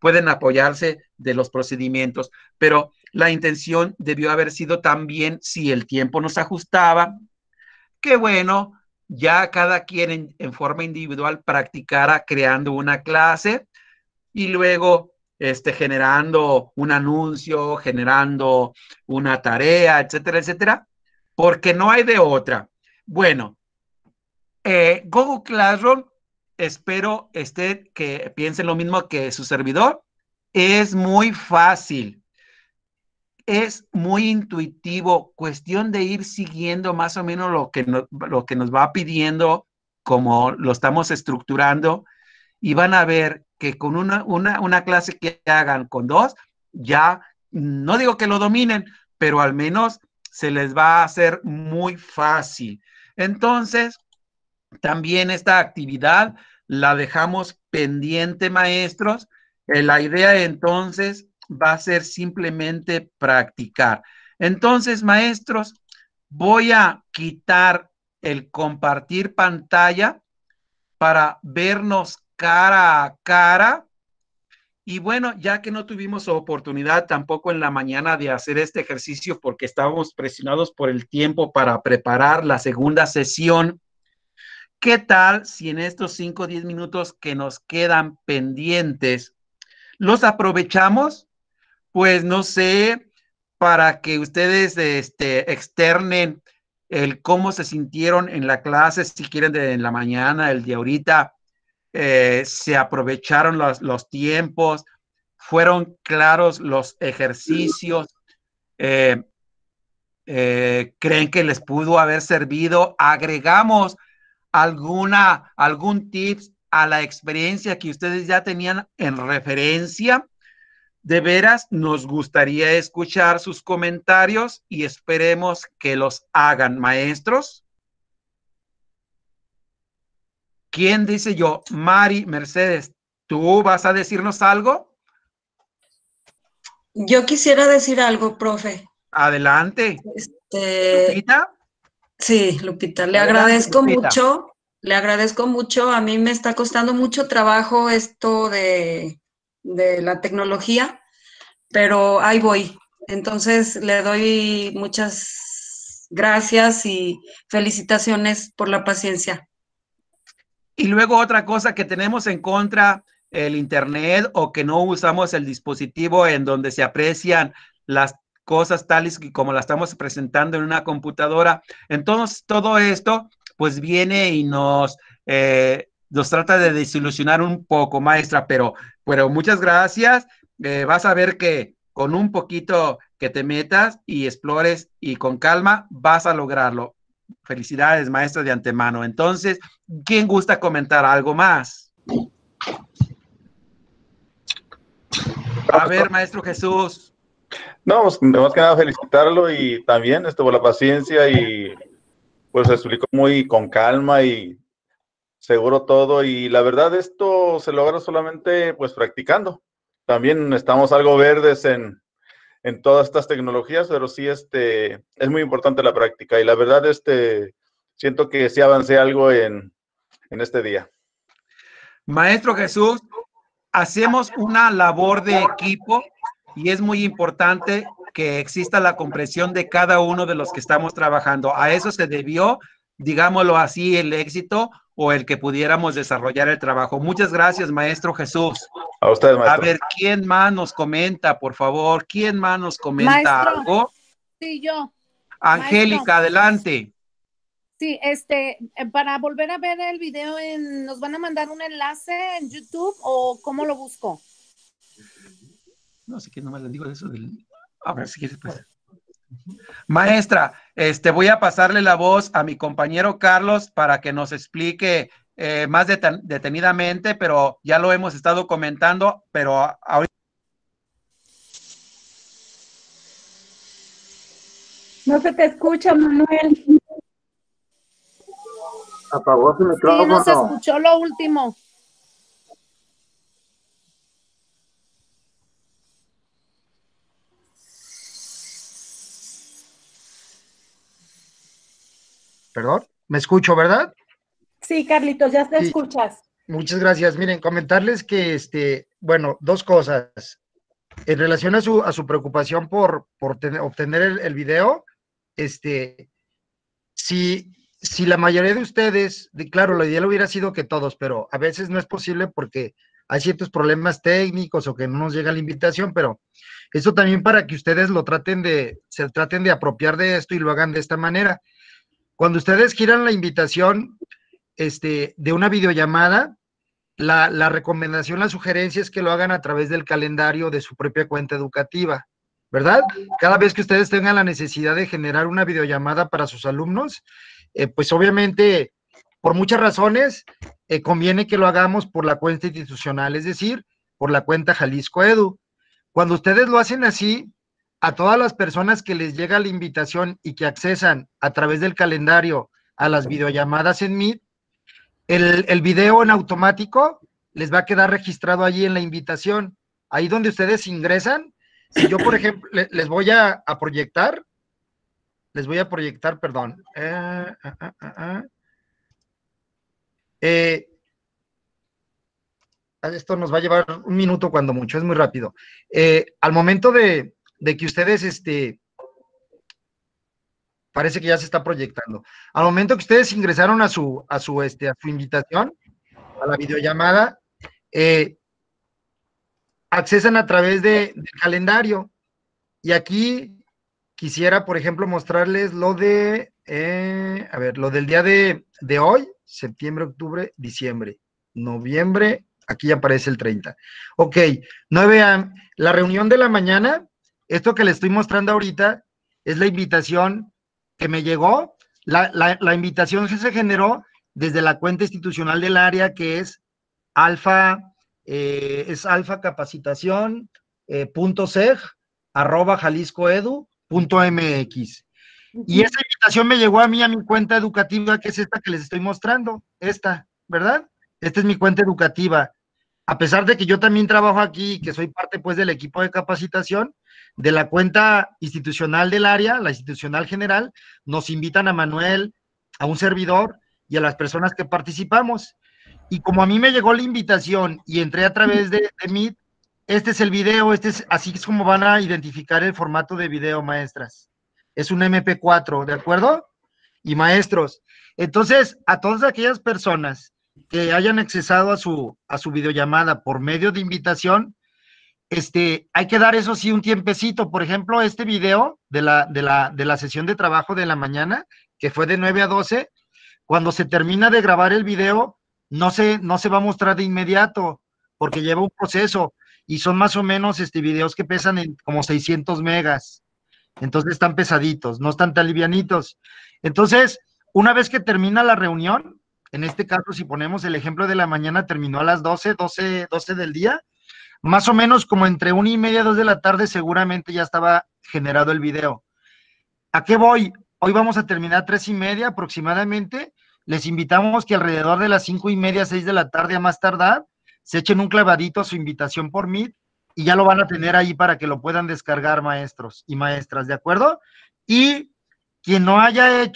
pueden apoyarse de los procedimientos, pero la intención debió haber sido también, si el tiempo nos ajustaba, que bueno, ya cada quien en forma individual practicara creando una clase y luego generando un anuncio, generando una tarea, etcétera, etcétera, porque no hay de otra. Bueno, Google Classroom, espero que piensen lo mismo que su servidor. Es muy fácil, es muy intuitivo, cuestión de ir siguiendo más o menos lo que nos va pidiendo, como lo estamos estructurando, y van a ver que con una clase que hagan con 2, ya, no digo que lo dominen, pero al menos se les va a hacer muy fácil. Entonces, también esta actividad la dejamos pendiente, maestros. La idea entonces va a ser simplemente practicar. Entonces, maestros, voy a quitar el compartir pantalla para vernos cara a cara. Y bueno, ya que no tuvimos oportunidad tampoco en la mañana de hacer este ejercicio porque estábamos presionados por el tiempo para preparar la segunda sesión, ¿qué tal si en estos 5 o 10 minutos que nos quedan pendientes los aprovechamos? Pues no sé, para que ustedes externen el cómo se sintieron en la clase, si quieren de la mañana, el de ahorita, se aprovecharon los tiempos, fueron claros los ejercicios, creen que les pudo haber servido, agregamos algún tips a la experiencia que ustedes ya tenían en referencia. De veras, nos gustaría escuchar sus comentarios y esperemos que los hagan, maestros. ¿Quién dice yo? Mari, Mercedes, ¿tú vas a decirnos algo? Yo quisiera decir algo, profe. Adelante. ¿Lupita? Sí, Lupita, le Adelante, agradezco Lupita. mucho, le agradezco mucho. A mí me está costando mucho trabajo esto de la tecnología, pero ahí voy. Entonces, le doy muchas gracias y felicitaciones por la paciencia. Y luego otra cosa que tenemos en contra, el internet, o que no usamos el dispositivo en donde se aprecian las cosas tales y como las estamos presentando en una computadora. Entonces, todo esto, pues viene y nos trata de desilusionar un poco, maestra, pero muchas gracias. Vas a ver que con un poquito que te metas y explores y con calma, vas a lograrlo. Felicidades, maestra, de antemano. Entonces, ¿quién gusta comentar algo más? A ver, maestro Jesús. No, pues, más que nada felicitarlo y también por la paciencia y pues se explicó muy con calma y seguro todo, y la verdad esto se logra solamente pues practicando. También estamos algo verdes en todas estas tecnologías, pero sí es muy importante la práctica y la verdad siento que sí avancé algo en este día. Maestro Jesús, hacemos una labor de equipo y es muy importante que exista la comprensión de cada uno de los que estamos trabajando. A eso se debió, digámoslo así, el éxito o el que pudiéramos desarrollar el trabajo. Muchas gracias, maestro Jesús. A usted, maestro. A ver, ¿quién más nos comenta, por favor? ¿Quién más nos comenta Maestro. algo? Sí, yo. Angélica, Maestro. Adelante. Sí, para volver a ver el video, ¿nos van a mandar un enlace en YouTube o cómo lo busco? No sé qué nomás les digo de eso del... A ver, si quieres, pues. Maestra, voy a pasarle la voz a mi compañero Carlos para que nos explique más detenidamente, pero ya lo hemos estado comentando, pero ahorita... No se te escucha, Manuel. Apagó su micrófono. Sí, no se escuchó lo último. Perdón, me escucho, ¿verdad? Sí, Carlitos, ya te Sí. escuchas. Muchas gracias. Miren, comentarles que bueno, dos cosas. En relación a su preocupación por obtener el video, si la mayoría de ustedes, claro, lo ideal hubiera sido que todos, pero a veces no es posible porque hay ciertos problemas técnicos o que no nos llega la invitación, pero eso también para que ustedes se traten de apropiar de esto y lo hagan de esta manera. Cuando ustedes giran la invitación de una videollamada, la recomendación, la sugerencia es que lo hagan a través del calendario de su propia cuenta educativa, ¿verdad? Cada vez que ustedes tengan la necesidad de generar una videollamada para sus alumnos, pues obviamente, por muchas razones, conviene que lo hagamos por la cuenta institucional, es decir, por la cuenta Jalisco Edu. Cuando ustedes lo hacen así, a todas las personas que les llega la invitación y que accesan a través del calendario a las videollamadas en Meet, el video en automático les va a quedar registrado allí en la invitación. Ahí donde ustedes ingresan, si yo, por ejemplo, les voy a proyectar, perdón. Esto nos va a llevar un minuto cuando mucho, es muy rápido. Al momento de que ustedes, parece que ya se está proyectando. Al momento que ustedes ingresaron a su invitación, a la videollamada, accesan a través del calendario. Y aquí quisiera, por ejemplo, mostrarles lo de, lo del día de hoy, septiembre, octubre, diciembre, noviembre, aquí ya aparece el 30. Ok, 9 a.m. La reunión de la mañana, esto que les estoy mostrando ahorita, es la invitación que me llegó. La invitación se generó desde la cuenta institucional del área, que es alfa capacitación .seg@jaliscoedu.mx. Y esa invitación me llegó a mí, a mi cuenta educativa, que es esta que les estoy mostrando, esta, ¿verdad? Esta es mi cuenta educativa. A pesar de que yo también trabajo aquí, que soy parte pues del equipo de capacitación, de la cuenta institucional del área, la institucional general, nos invitan a Manuel, a un servidor y a las personas que participamos. Y como a mí me llegó la invitación y entré a través de Meet, este es el video, así es como van a identificar el formato de video, maestras. Es un MP4, ¿de acuerdo? Y maestros, entonces, a todas aquellas personas que hayan accesado a su videollamada por medio de invitación, hay que dar eso sí un tiempecito. Por ejemplo, este video de la sesión de trabajo de la mañana, que fue de 9 a 12, cuando se termina de grabar el video, no se va a mostrar de inmediato, porque lleva un proceso, y son más o menos videos que pesan en como 600 megas, entonces están pesaditos, no están tan livianitos. Entonces, una vez que termina la reunión, en este caso, si ponemos el ejemplo de la mañana, terminó a las 12 del día, más o menos como entre 1:30 y 2 de la tarde, seguramente ya estaba generado el video. ¿A qué voy? Hoy vamos a terminar 3:30 aproximadamente. Les invitamos que alrededor de las 5:30, 6 de la tarde a más tardar, se echen un clavadito a su invitación por Meet y ya lo van a tener ahí para que lo puedan descargar, maestros y maestras, ¿de acuerdo? Y quien no haya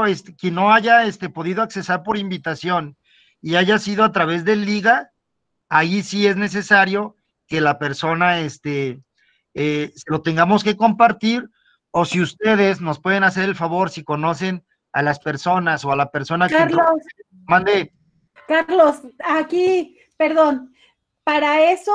podido accesar por invitación y haya sido a través del liga, ahí sí es necesario que la persona lo tengamos que compartir, o si ustedes nos pueden hacer el favor, si conocen a las personas o a la persona que entró, mande. Carlos, aquí, perdón, para eso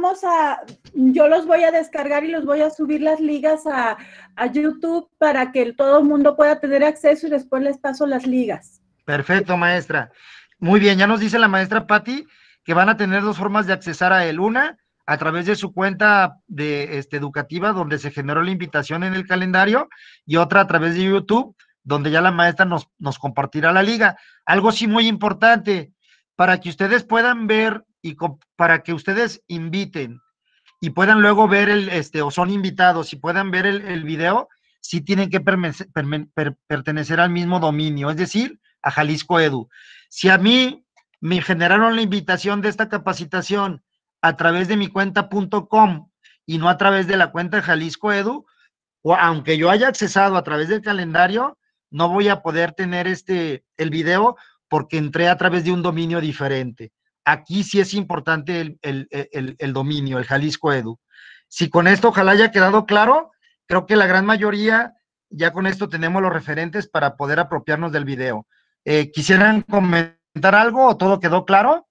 yo los voy a descargar y los voy a subir las ligas a YouTube para que todo el mundo pueda tener acceso y después les paso las ligas. Perfecto, maestra. Muy bien, ya nos dice la maestra Patti que van a tener dos formas de accesar a él. Una, a través de su cuenta educativa, donde se generó la invitación en el calendario, y otra a través de YouTube, donde ya la maestra nos compartirá la liga. Algo sí muy importante, para que ustedes puedan ver y para que ustedes inviten y puedan luego ver o son invitados y puedan ver el video, sí tienen que pertenecer al mismo dominio, es decir, a Jalisco Edu. Si a mí me generaron la invitación de esta capacitación a través de mi cuenta.com y no a través de la cuenta de Jalisco Edu, o aunque yo haya accesado a través del calendario, no voy a poder tener el video porque entré a través de un dominio diferente. aquí sí es importante el dominio, el Jalisco Edu. Si con esto ojalá haya quedado claro, creo que la gran mayoría, ya con esto tenemos los referentes para poder apropiarnos del video. ¿Quisieran comentar algo o todo quedó claro?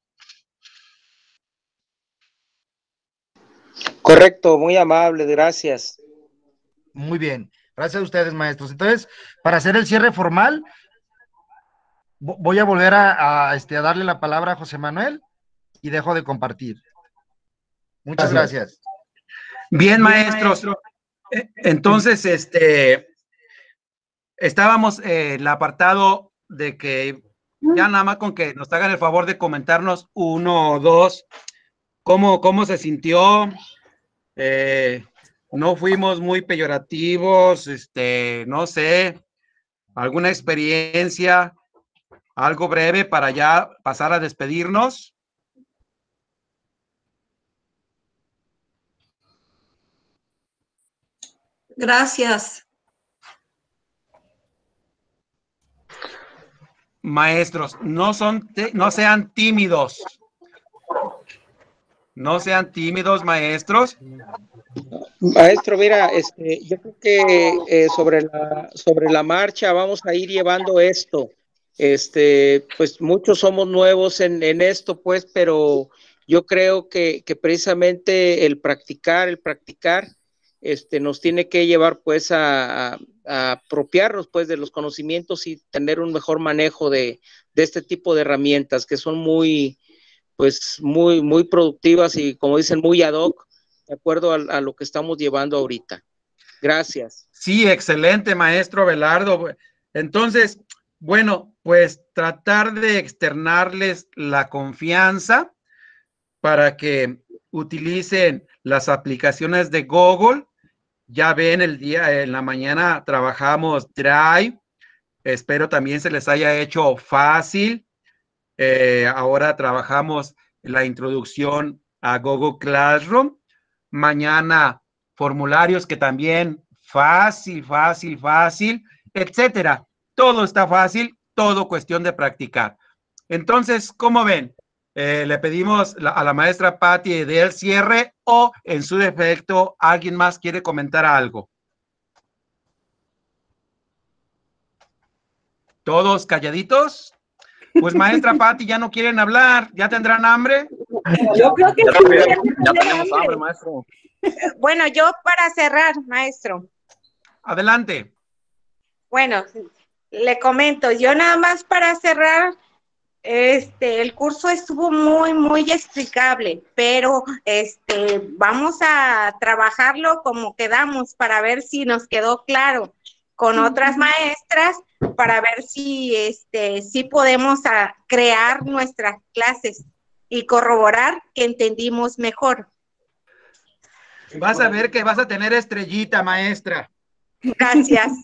Correcto, muy amable, gracias. Muy bien, gracias a ustedes, maestros. Entonces, para hacer el cierre formal, voy a volver a darle la palabra a José Manuel y dejo de compartir. Muchas gracias. Bien, maestros. Entonces, estábamos en el apartado de que ya nada más con que nos hagan el favor de comentarnos 1 o 2 cómo se sintió. No fuimos muy peyorativos, no sé, alguna experiencia, algo breve para ya pasar a despedirnos. Gracias. Maestros, no sean tímidos. No sean tímidos, maestros. Maestro, mira, yo creo que sobre la marcha vamos a ir llevando esto. Pues muchos somos nuevos en esto, pues, pero yo creo que precisamente el practicar, nos tiene que llevar, pues, a apropiarnos, pues, de los conocimientos y tener un mejor manejo de este tipo de herramientas que son muy productivas y, como dicen, muy ad hoc, de acuerdo a lo que estamos llevando ahorita. Gracias. Sí, excelente, maestro Belardo. Entonces, bueno, pues tratar de externarles la confianza para que utilicen las aplicaciones de Google. Ya ven, en la mañana trabajamos Drive. Espero también se les haya hecho fácil. Ahora trabajamos la introducción a Google Classroom. Mañana formularios que también fácil, etcétera. Todo está fácil, todo cuestión de practicar. Entonces, ¿cómo ven? Le pedimos a la maestra Patti de el cierre o, en su defecto, ¿alguien más quiere comentar algo? ¿Todos calladitos? Pues maestra Patti, ya no quieren hablar, ¿ya tendrán hambre? Yo creo que ya tenemos hambre, maestro. Bueno, yo para cerrar, maestro. Adelante. Bueno, le comento, yo nada más para cerrar, el curso estuvo muy explicable, pero vamos a trabajarlo como quedamos para ver si nos quedó claro con otras maestras, para ver si podemos crear nuestras clases y corroborar que entendimos mejor. Vas a ver que vas a tener estrellita, maestra. Gracias.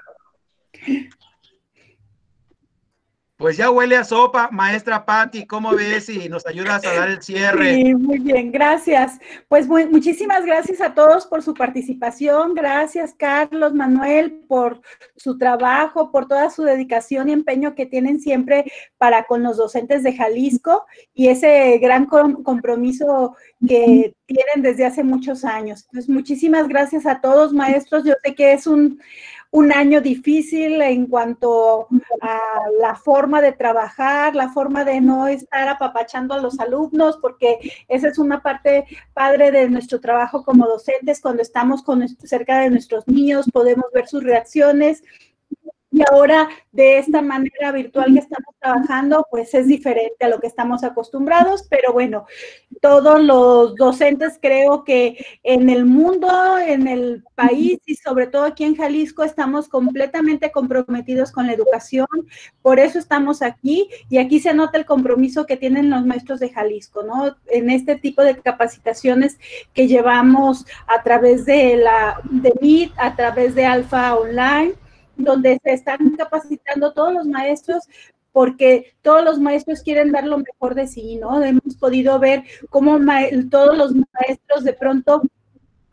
Pues ya huele a sopa, maestra Patti, ¿cómo ves si nos ayudas a dar el cierre? Sí, muy bien, gracias. Pues muchísimas gracias a todos por su participación. Gracias, Carlos, Manuel, por su trabajo, por toda su dedicación y empeño que tienen siempre para con los docentes de Jalisco y ese gran compromiso que tienen desde hace muchos años. Entonces, muchísimas gracias a todos, maestros. Yo sé que es un año difícil en cuanto a la forma de trabajar, la forma de no estar apapachando a los alumnos, porque esa es una parte padre de nuestro trabajo como docentes. Cuando estamos cerca de nuestros niños, podemos ver sus reacciones. Y ahora, de esta manera virtual que estamos trabajando, pues es diferente a lo que estamos acostumbrados, pero bueno, todos los docentes creo que en el mundo, en el país y sobre todo aquí en Jalisco estamos completamente comprometidos con la educación, por eso estamos aquí y aquí se nota el compromiso que tienen los maestros de Jalisco, ¿no? En este tipo de capacitaciones que llevamos a través de Meet, a través de Alfa Online, donde se están capacitando todos los maestros, porque todos los maestros quieren dar lo mejor de sí, ¿no? Hemos podido ver cómo todos los maestros de pronto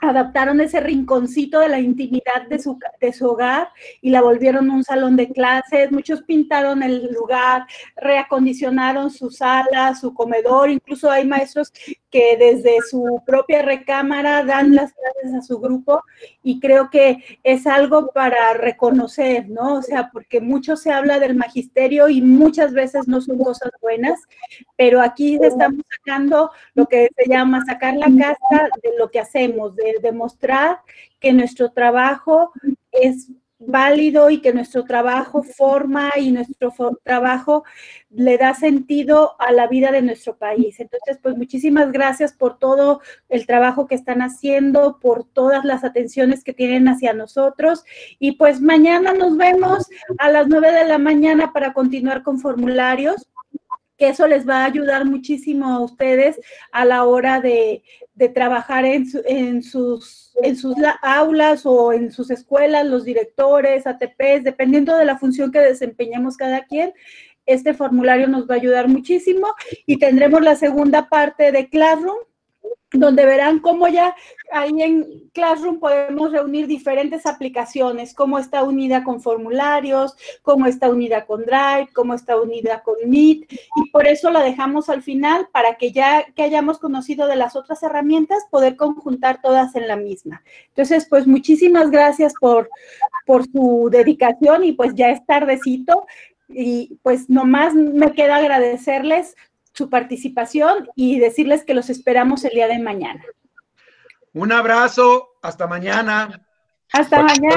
adaptaron ese rinconcito de la intimidad de su hogar y la volvieron un salón de clases. Muchos pintaron el lugar, reacondicionaron su sala, su comedor. Incluso hay maestros que desde su propia recámara dan las clases a su grupo, y creo que es algo para reconocer, ¿no? O sea, porque mucho se habla del magisterio y muchas veces no son cosas buenas, pero aquí estamos sacando lo que se llama sacar la casta de lo que hacemos, de demostrar que nuestro trabajo es válido y que nuestro trabajo forma y nuestro trabajo le da sentido a la vida de nuestro país. Entonces, pues muchísimas gracias por todo el trabajo que están haciendo, por todas las atenciones que tienen hacia nosotros, y pues mañana nos vemos a las 9 de la mañana para continuar con formularios, que eso les va a ayudar muchísimo a ustedes a la hora de trabajar en sus aulas o en sus escuelas, los directores, ATPs, dependiendo de la función que desempeñemos cada quien. Este formulario nos va a ayudar muchísimo, y tendremos la segunda parte de Classroom, donde verán cómo ya ahí en Classroom podemos reunir diferentes aplicaciones, cómo está unida con formularios, cómo está unida con Drive, cómo está unida con Meet, y por eso la dejamos al final, para que ya que hayamos conocido de las otras herramientas, poder conjuntar todas en la misma. Entonces, pues muchísimas gracias por su dedicación, y pues ya es tardecito, y pues nomás me queda agradecerles su participación y decirles que los esperamos el día de mañana. Un abrazo, hasta mañana. Hasta mañana.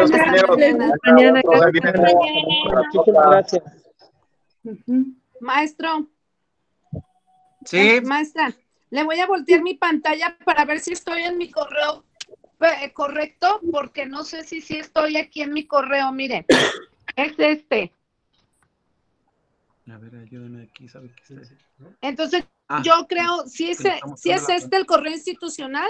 Muchísimas gracias. Maestro. Sí. Maestra, le voy a voltear mi pantalla para ver si estoy en mi correo correcto, porque no sé si estoy aquí en mi correo. Mire, es este. A ver, ayúdame aquí, ¿sabe qué es? Entonces, yo creo, si es este el correo institucional.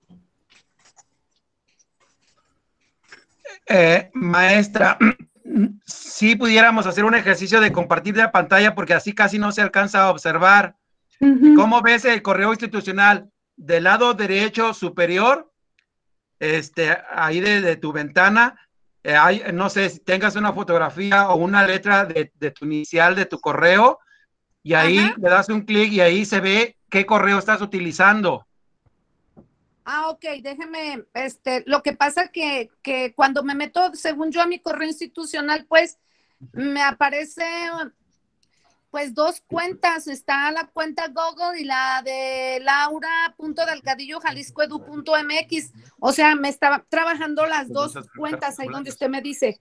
Maestra, si pudiéramos hacer un ejercicio de compartir la pantalla, porque así casi no se alcanza a observar. ¿Cómo ves el correo institucional? Del lado derecho superior, ahí de tu ventana, no sé si tengas una fotografía o una letra de tu inicial de tu correo, y ahí le das un clic y ahí se ve qué correo estás utilizando. Ok, déjeme, lo que pasa que cuando me meto, según yo, a mi correo institucional, pues, me aparece, pues, dos cuentas. Está la cuenta Google y la de laura.delgadillo.jaliscoedu.mx. O sea, me estaba trabajando las dos cuentas ahí donde usted me dice.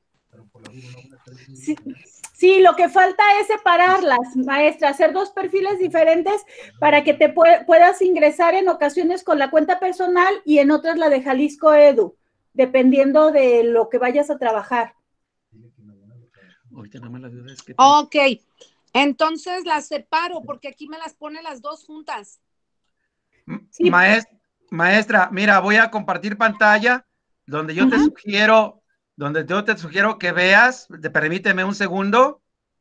Sí, lo que falta es separarlas, maestra, hacer dos perfiles diferentes para que te puedas ingresar en ocasiones con la cuenta personal y en otras la de Jalisco Edu, dependiendo de lo que vayas a trabajar. Ok, entonces las separo porque aquí me las pone las dos juntas. Sí. Maestra, mira, voy a compartir pantalla donde yo te sugiero... que veas, permíteme un segundo.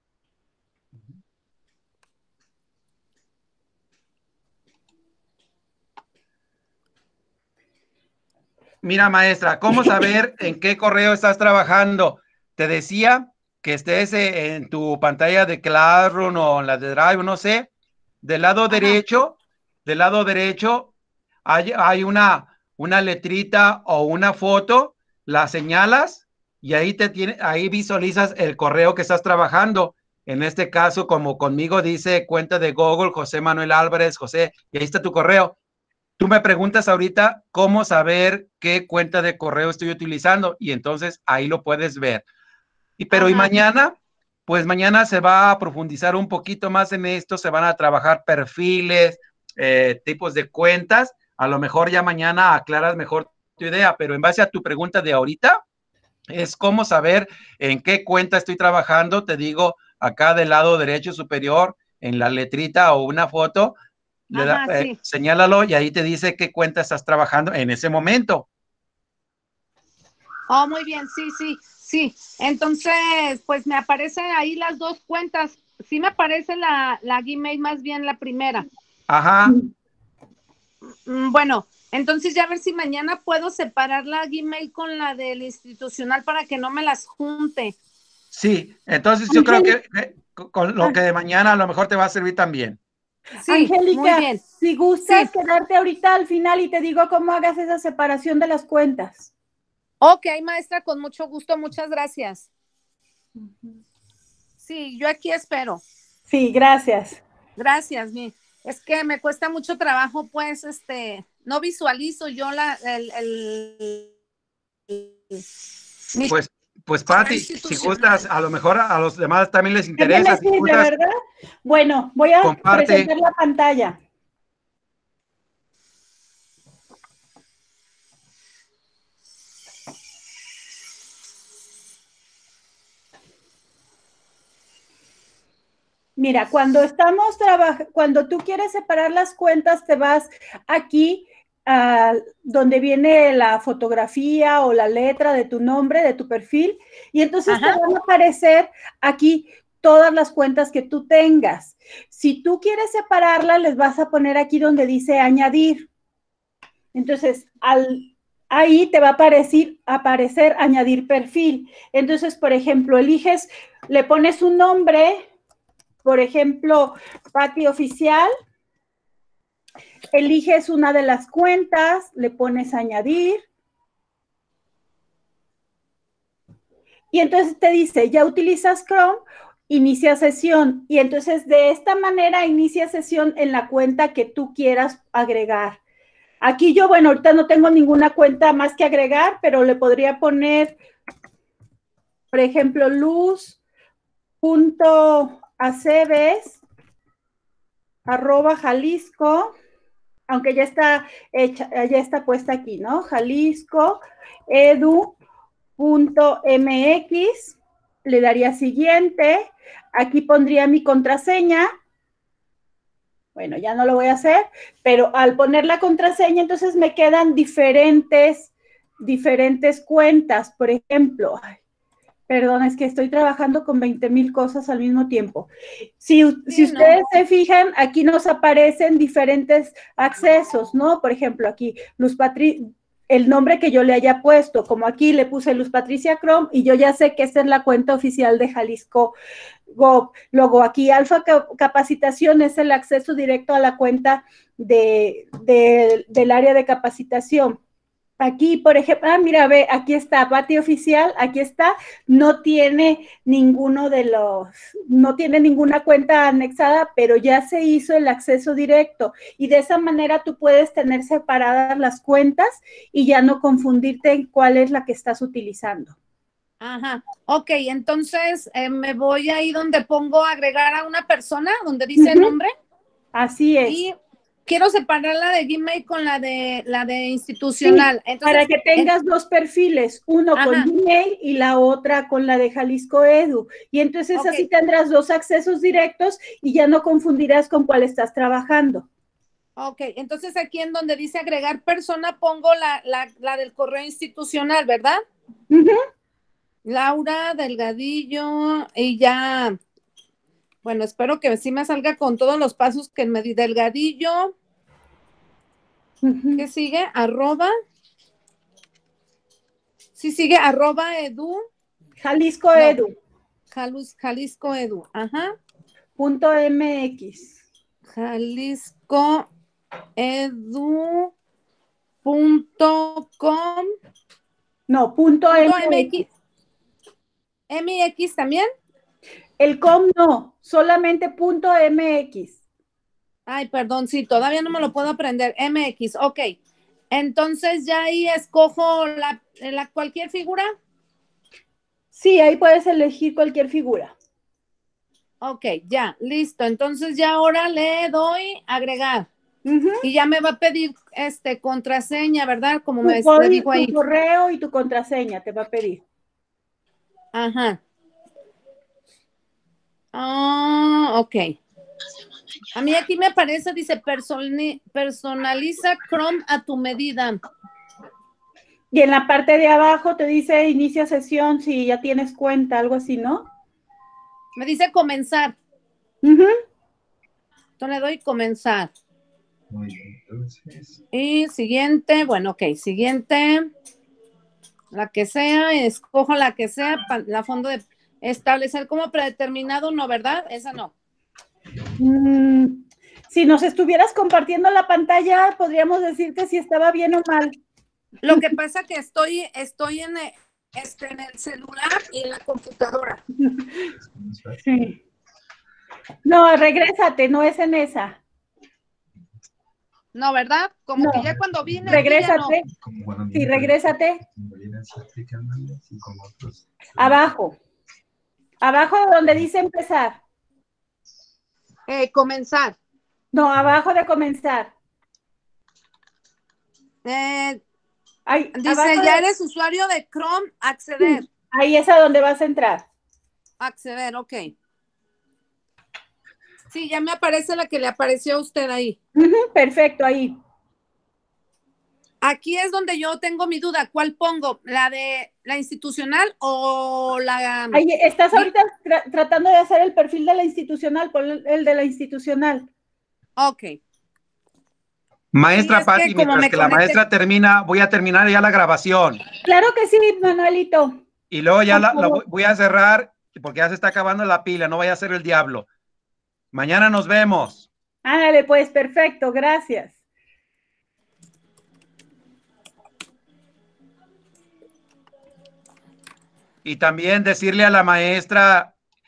Mira, maestra, ¿cómo saber en qué correo estás trabajando? Te decía que estés en tu pantalla de Classroom o en la de Drive, no sé. Del lado derecho hay una letrita o una foto, la señalas, y ahí visualizas el correo que estás trabajando. En este caso, como conmigo dice cuenta de Google, José Manuel Álvarez, José, y ahí está tu correo. Tú me preguntas ahorita cómo saber qué cuenta de correo estoy utilizando, y entonces ahí lo puedes ver. Y mañana, pues mañana se va a profundizar un poquito más en esto, se van a trabajar perfiles, tipos de cuentas. A lo mejor ya mañana aclaras mejor tu idea, pero en base a tu pregunta de ahorita, es cómo saber en qué cuenta estoy trabajando. Te digo, acá del lado derecho superior, en la letrita o una foto, señálalo y ahí te dice qué cuenta estás trabajando en ese momento. Oh, muy bien, sí. Entonces, pues me aparecen ahí las dos cuentas. Sí me aparece la Gmail, más bien la primera. Ajá. Bueno, Entonces ya a ver si mañana puedo separar la Gmail con la del institucional para que no me las junte. Sí, entonces yo creo que con lo que de mañana a lo mejor te va a servir también. Sí, Angélica, muy bien. si gustas quedarte ahorita al final y te digo cómo hagas esa separación de las cuentas. Ok, maestra, con mucho gusto, muchas gracias. Sí, yo aquí espero. Sí, gracias. Gracias, es que me cuesta mucho trabajo, pues, no visualizo yo Pues Pati, si gustas, a lo mejor a los demás también les interesa. ¿Qué me sirve, verdad? Bueno, voy a presentar la pantalla. Mira, cuando estamos trabajando, cuando tú quieres separar las cuentas, te vas aquí donde viene la fotografía o la letra de tu nombre, de tu perfil, y entonces te van a aparecer aquí todas las cuentas que tú tengas. Si tú quieres separarlas, les vas a poner aquí donde dice añadir. Entonces, ahí te va a aparecer añadir perfil. Entonces, por ejemplo, eliges, le pones un nombre, por ejemplo, Pati Oficial, eliges una de las cuentas, le pones añadir, y entonces te dice, ya utilizas Chrome, inicia sesión, y entonces de esta manera inicia sesión en la cuenta que tú quieras agregar. Aquí yo, bueno, ahorita no tengo ninguna cuenta más que agregar, pero le podría poner, por ejemplo, luz.aceves@Jalisco, aunque ya está hecha, ya está puesta aquí, ¿no? Jalisco edu.mx, le daría siguiente, aquí pondría mi contraseña. Bueno, ya no lo voy a hacer, pero al poner la contraseña, entonces me quedan diferentes cuentas. Por ejemplo, perdón, es que estoy trabajando con 20,000 cosas al mismo tiempo. Si ustedes se fijan, aquí nos aparecen diferentes accesos, ¿no? Por ejemplo, aquí, el nombre que yo le haya puesto, como aquí le puse Luz Patricia Chrome, y yo ya sé que esta es la cuenta oficial de Jalisco Gov. Luego aquí Alfa Capacitación es el acceso directo a la cuenta del área de capacitación. Aquí, por ejemplo, mira, ve, aquí está Pati Oficial, aquí está, no tiene no tiene ninguna cuenta anexada, pero ya se hizo el acceso directo, y de esa manera tú puedes tener separadas las cuentas y ya no confundirte en cuál es la que estás utilizando. Ajá, ok, entonces me voy ahí donde pongo agregar a una persona, donde dice el nombre. Así es. Y quiero separar la de Gmail con la de institucional. Sí, entonces, para que tengas dos perfiles, uno con Gmail y la otra con la de Jalisco Edu. Y entonces así tendrás dos accesos directos y ya no confundirás con cuál estás trabajando. Ok, entonces aquí en donde dice agregar persona pongo la del correo institucional, ¿verdad? Laura Delgadillo, y ya, bueno, espero que sí me salga con todos los pasos que me di. Delgadillo, ¿qué sigue? Sí, sigue @edu. Jalisco Edu. Jalisco Edu, ajá. .mx. Jalisco edu.com. No, .mx. ¿MX también? El com no, solamente .mx. Ay, perdón, sí, todavía no me lo puedo aprender. MX, ok. Entonces ya ahí escojo cualquier figura. Sí, ahí puedes elegir cualquier figura. Ok, ya, listo. Entonces ya ahora le doy agregar. Y ya me va a pedir contraseña, ¿verdad? Como me dijo ahí. Tu correo y tu contraseña te va a pedir. Ajá. Ok. A mí aquí me aparece, dice, personaliza Chrome a tu medida. Y en la parte de abajo te dice inicia sesión si ya tienes cuenta, algo así, ¿no? Me dice comenzar. Entonces le doy comenzar. Muy bien. Y siguiente, bueno, ok, siguiente. La que sea, escojo la que sea, la fondo de establecer como predeterminado, no, ¿verdad? Esa no. Si nos estuvieras compartiendo la pantalla, podríamos decirte si estaba bien o mal. Lo que pasa que estoy en el celular y en la computadora. Sí. No, regrésate, no es en esa. No, ¿verdad? Como No. que ya cuando vine Regrésate. aquí ya no. Sí, regrésate. Abajo. Abajo de donde dice empezar. Comenzar. No, abajo de comenzar. Dice, abajo ya de- eres usuario de Chrome, acceder. Sí, ahí es a donde vas a entrar. Acceder, ok. Sí, ya me aparece la que le apareció a usted ahí. Perfecto, ahí. Aquí es donde yo tengo mi duda. ¿Cuál pongo? ¿La de la institucional o la...? Ahí estás ahorita tratando de hacer el perfil de la institucional, pon el de la institucional. Ok. Maestra Sí, es que Patti, como mientras me que la conecté- maestra termina, voy a terminar ya la grabación. Claro que sí, Manuelito. Y luego ya Por favor. voy a cerrar porque ya se está acabando la pila, no vaya a ser el diablo. Mañana nos vemos. Ándale, pues, perfecto, gracias. Y también decirle a la maestra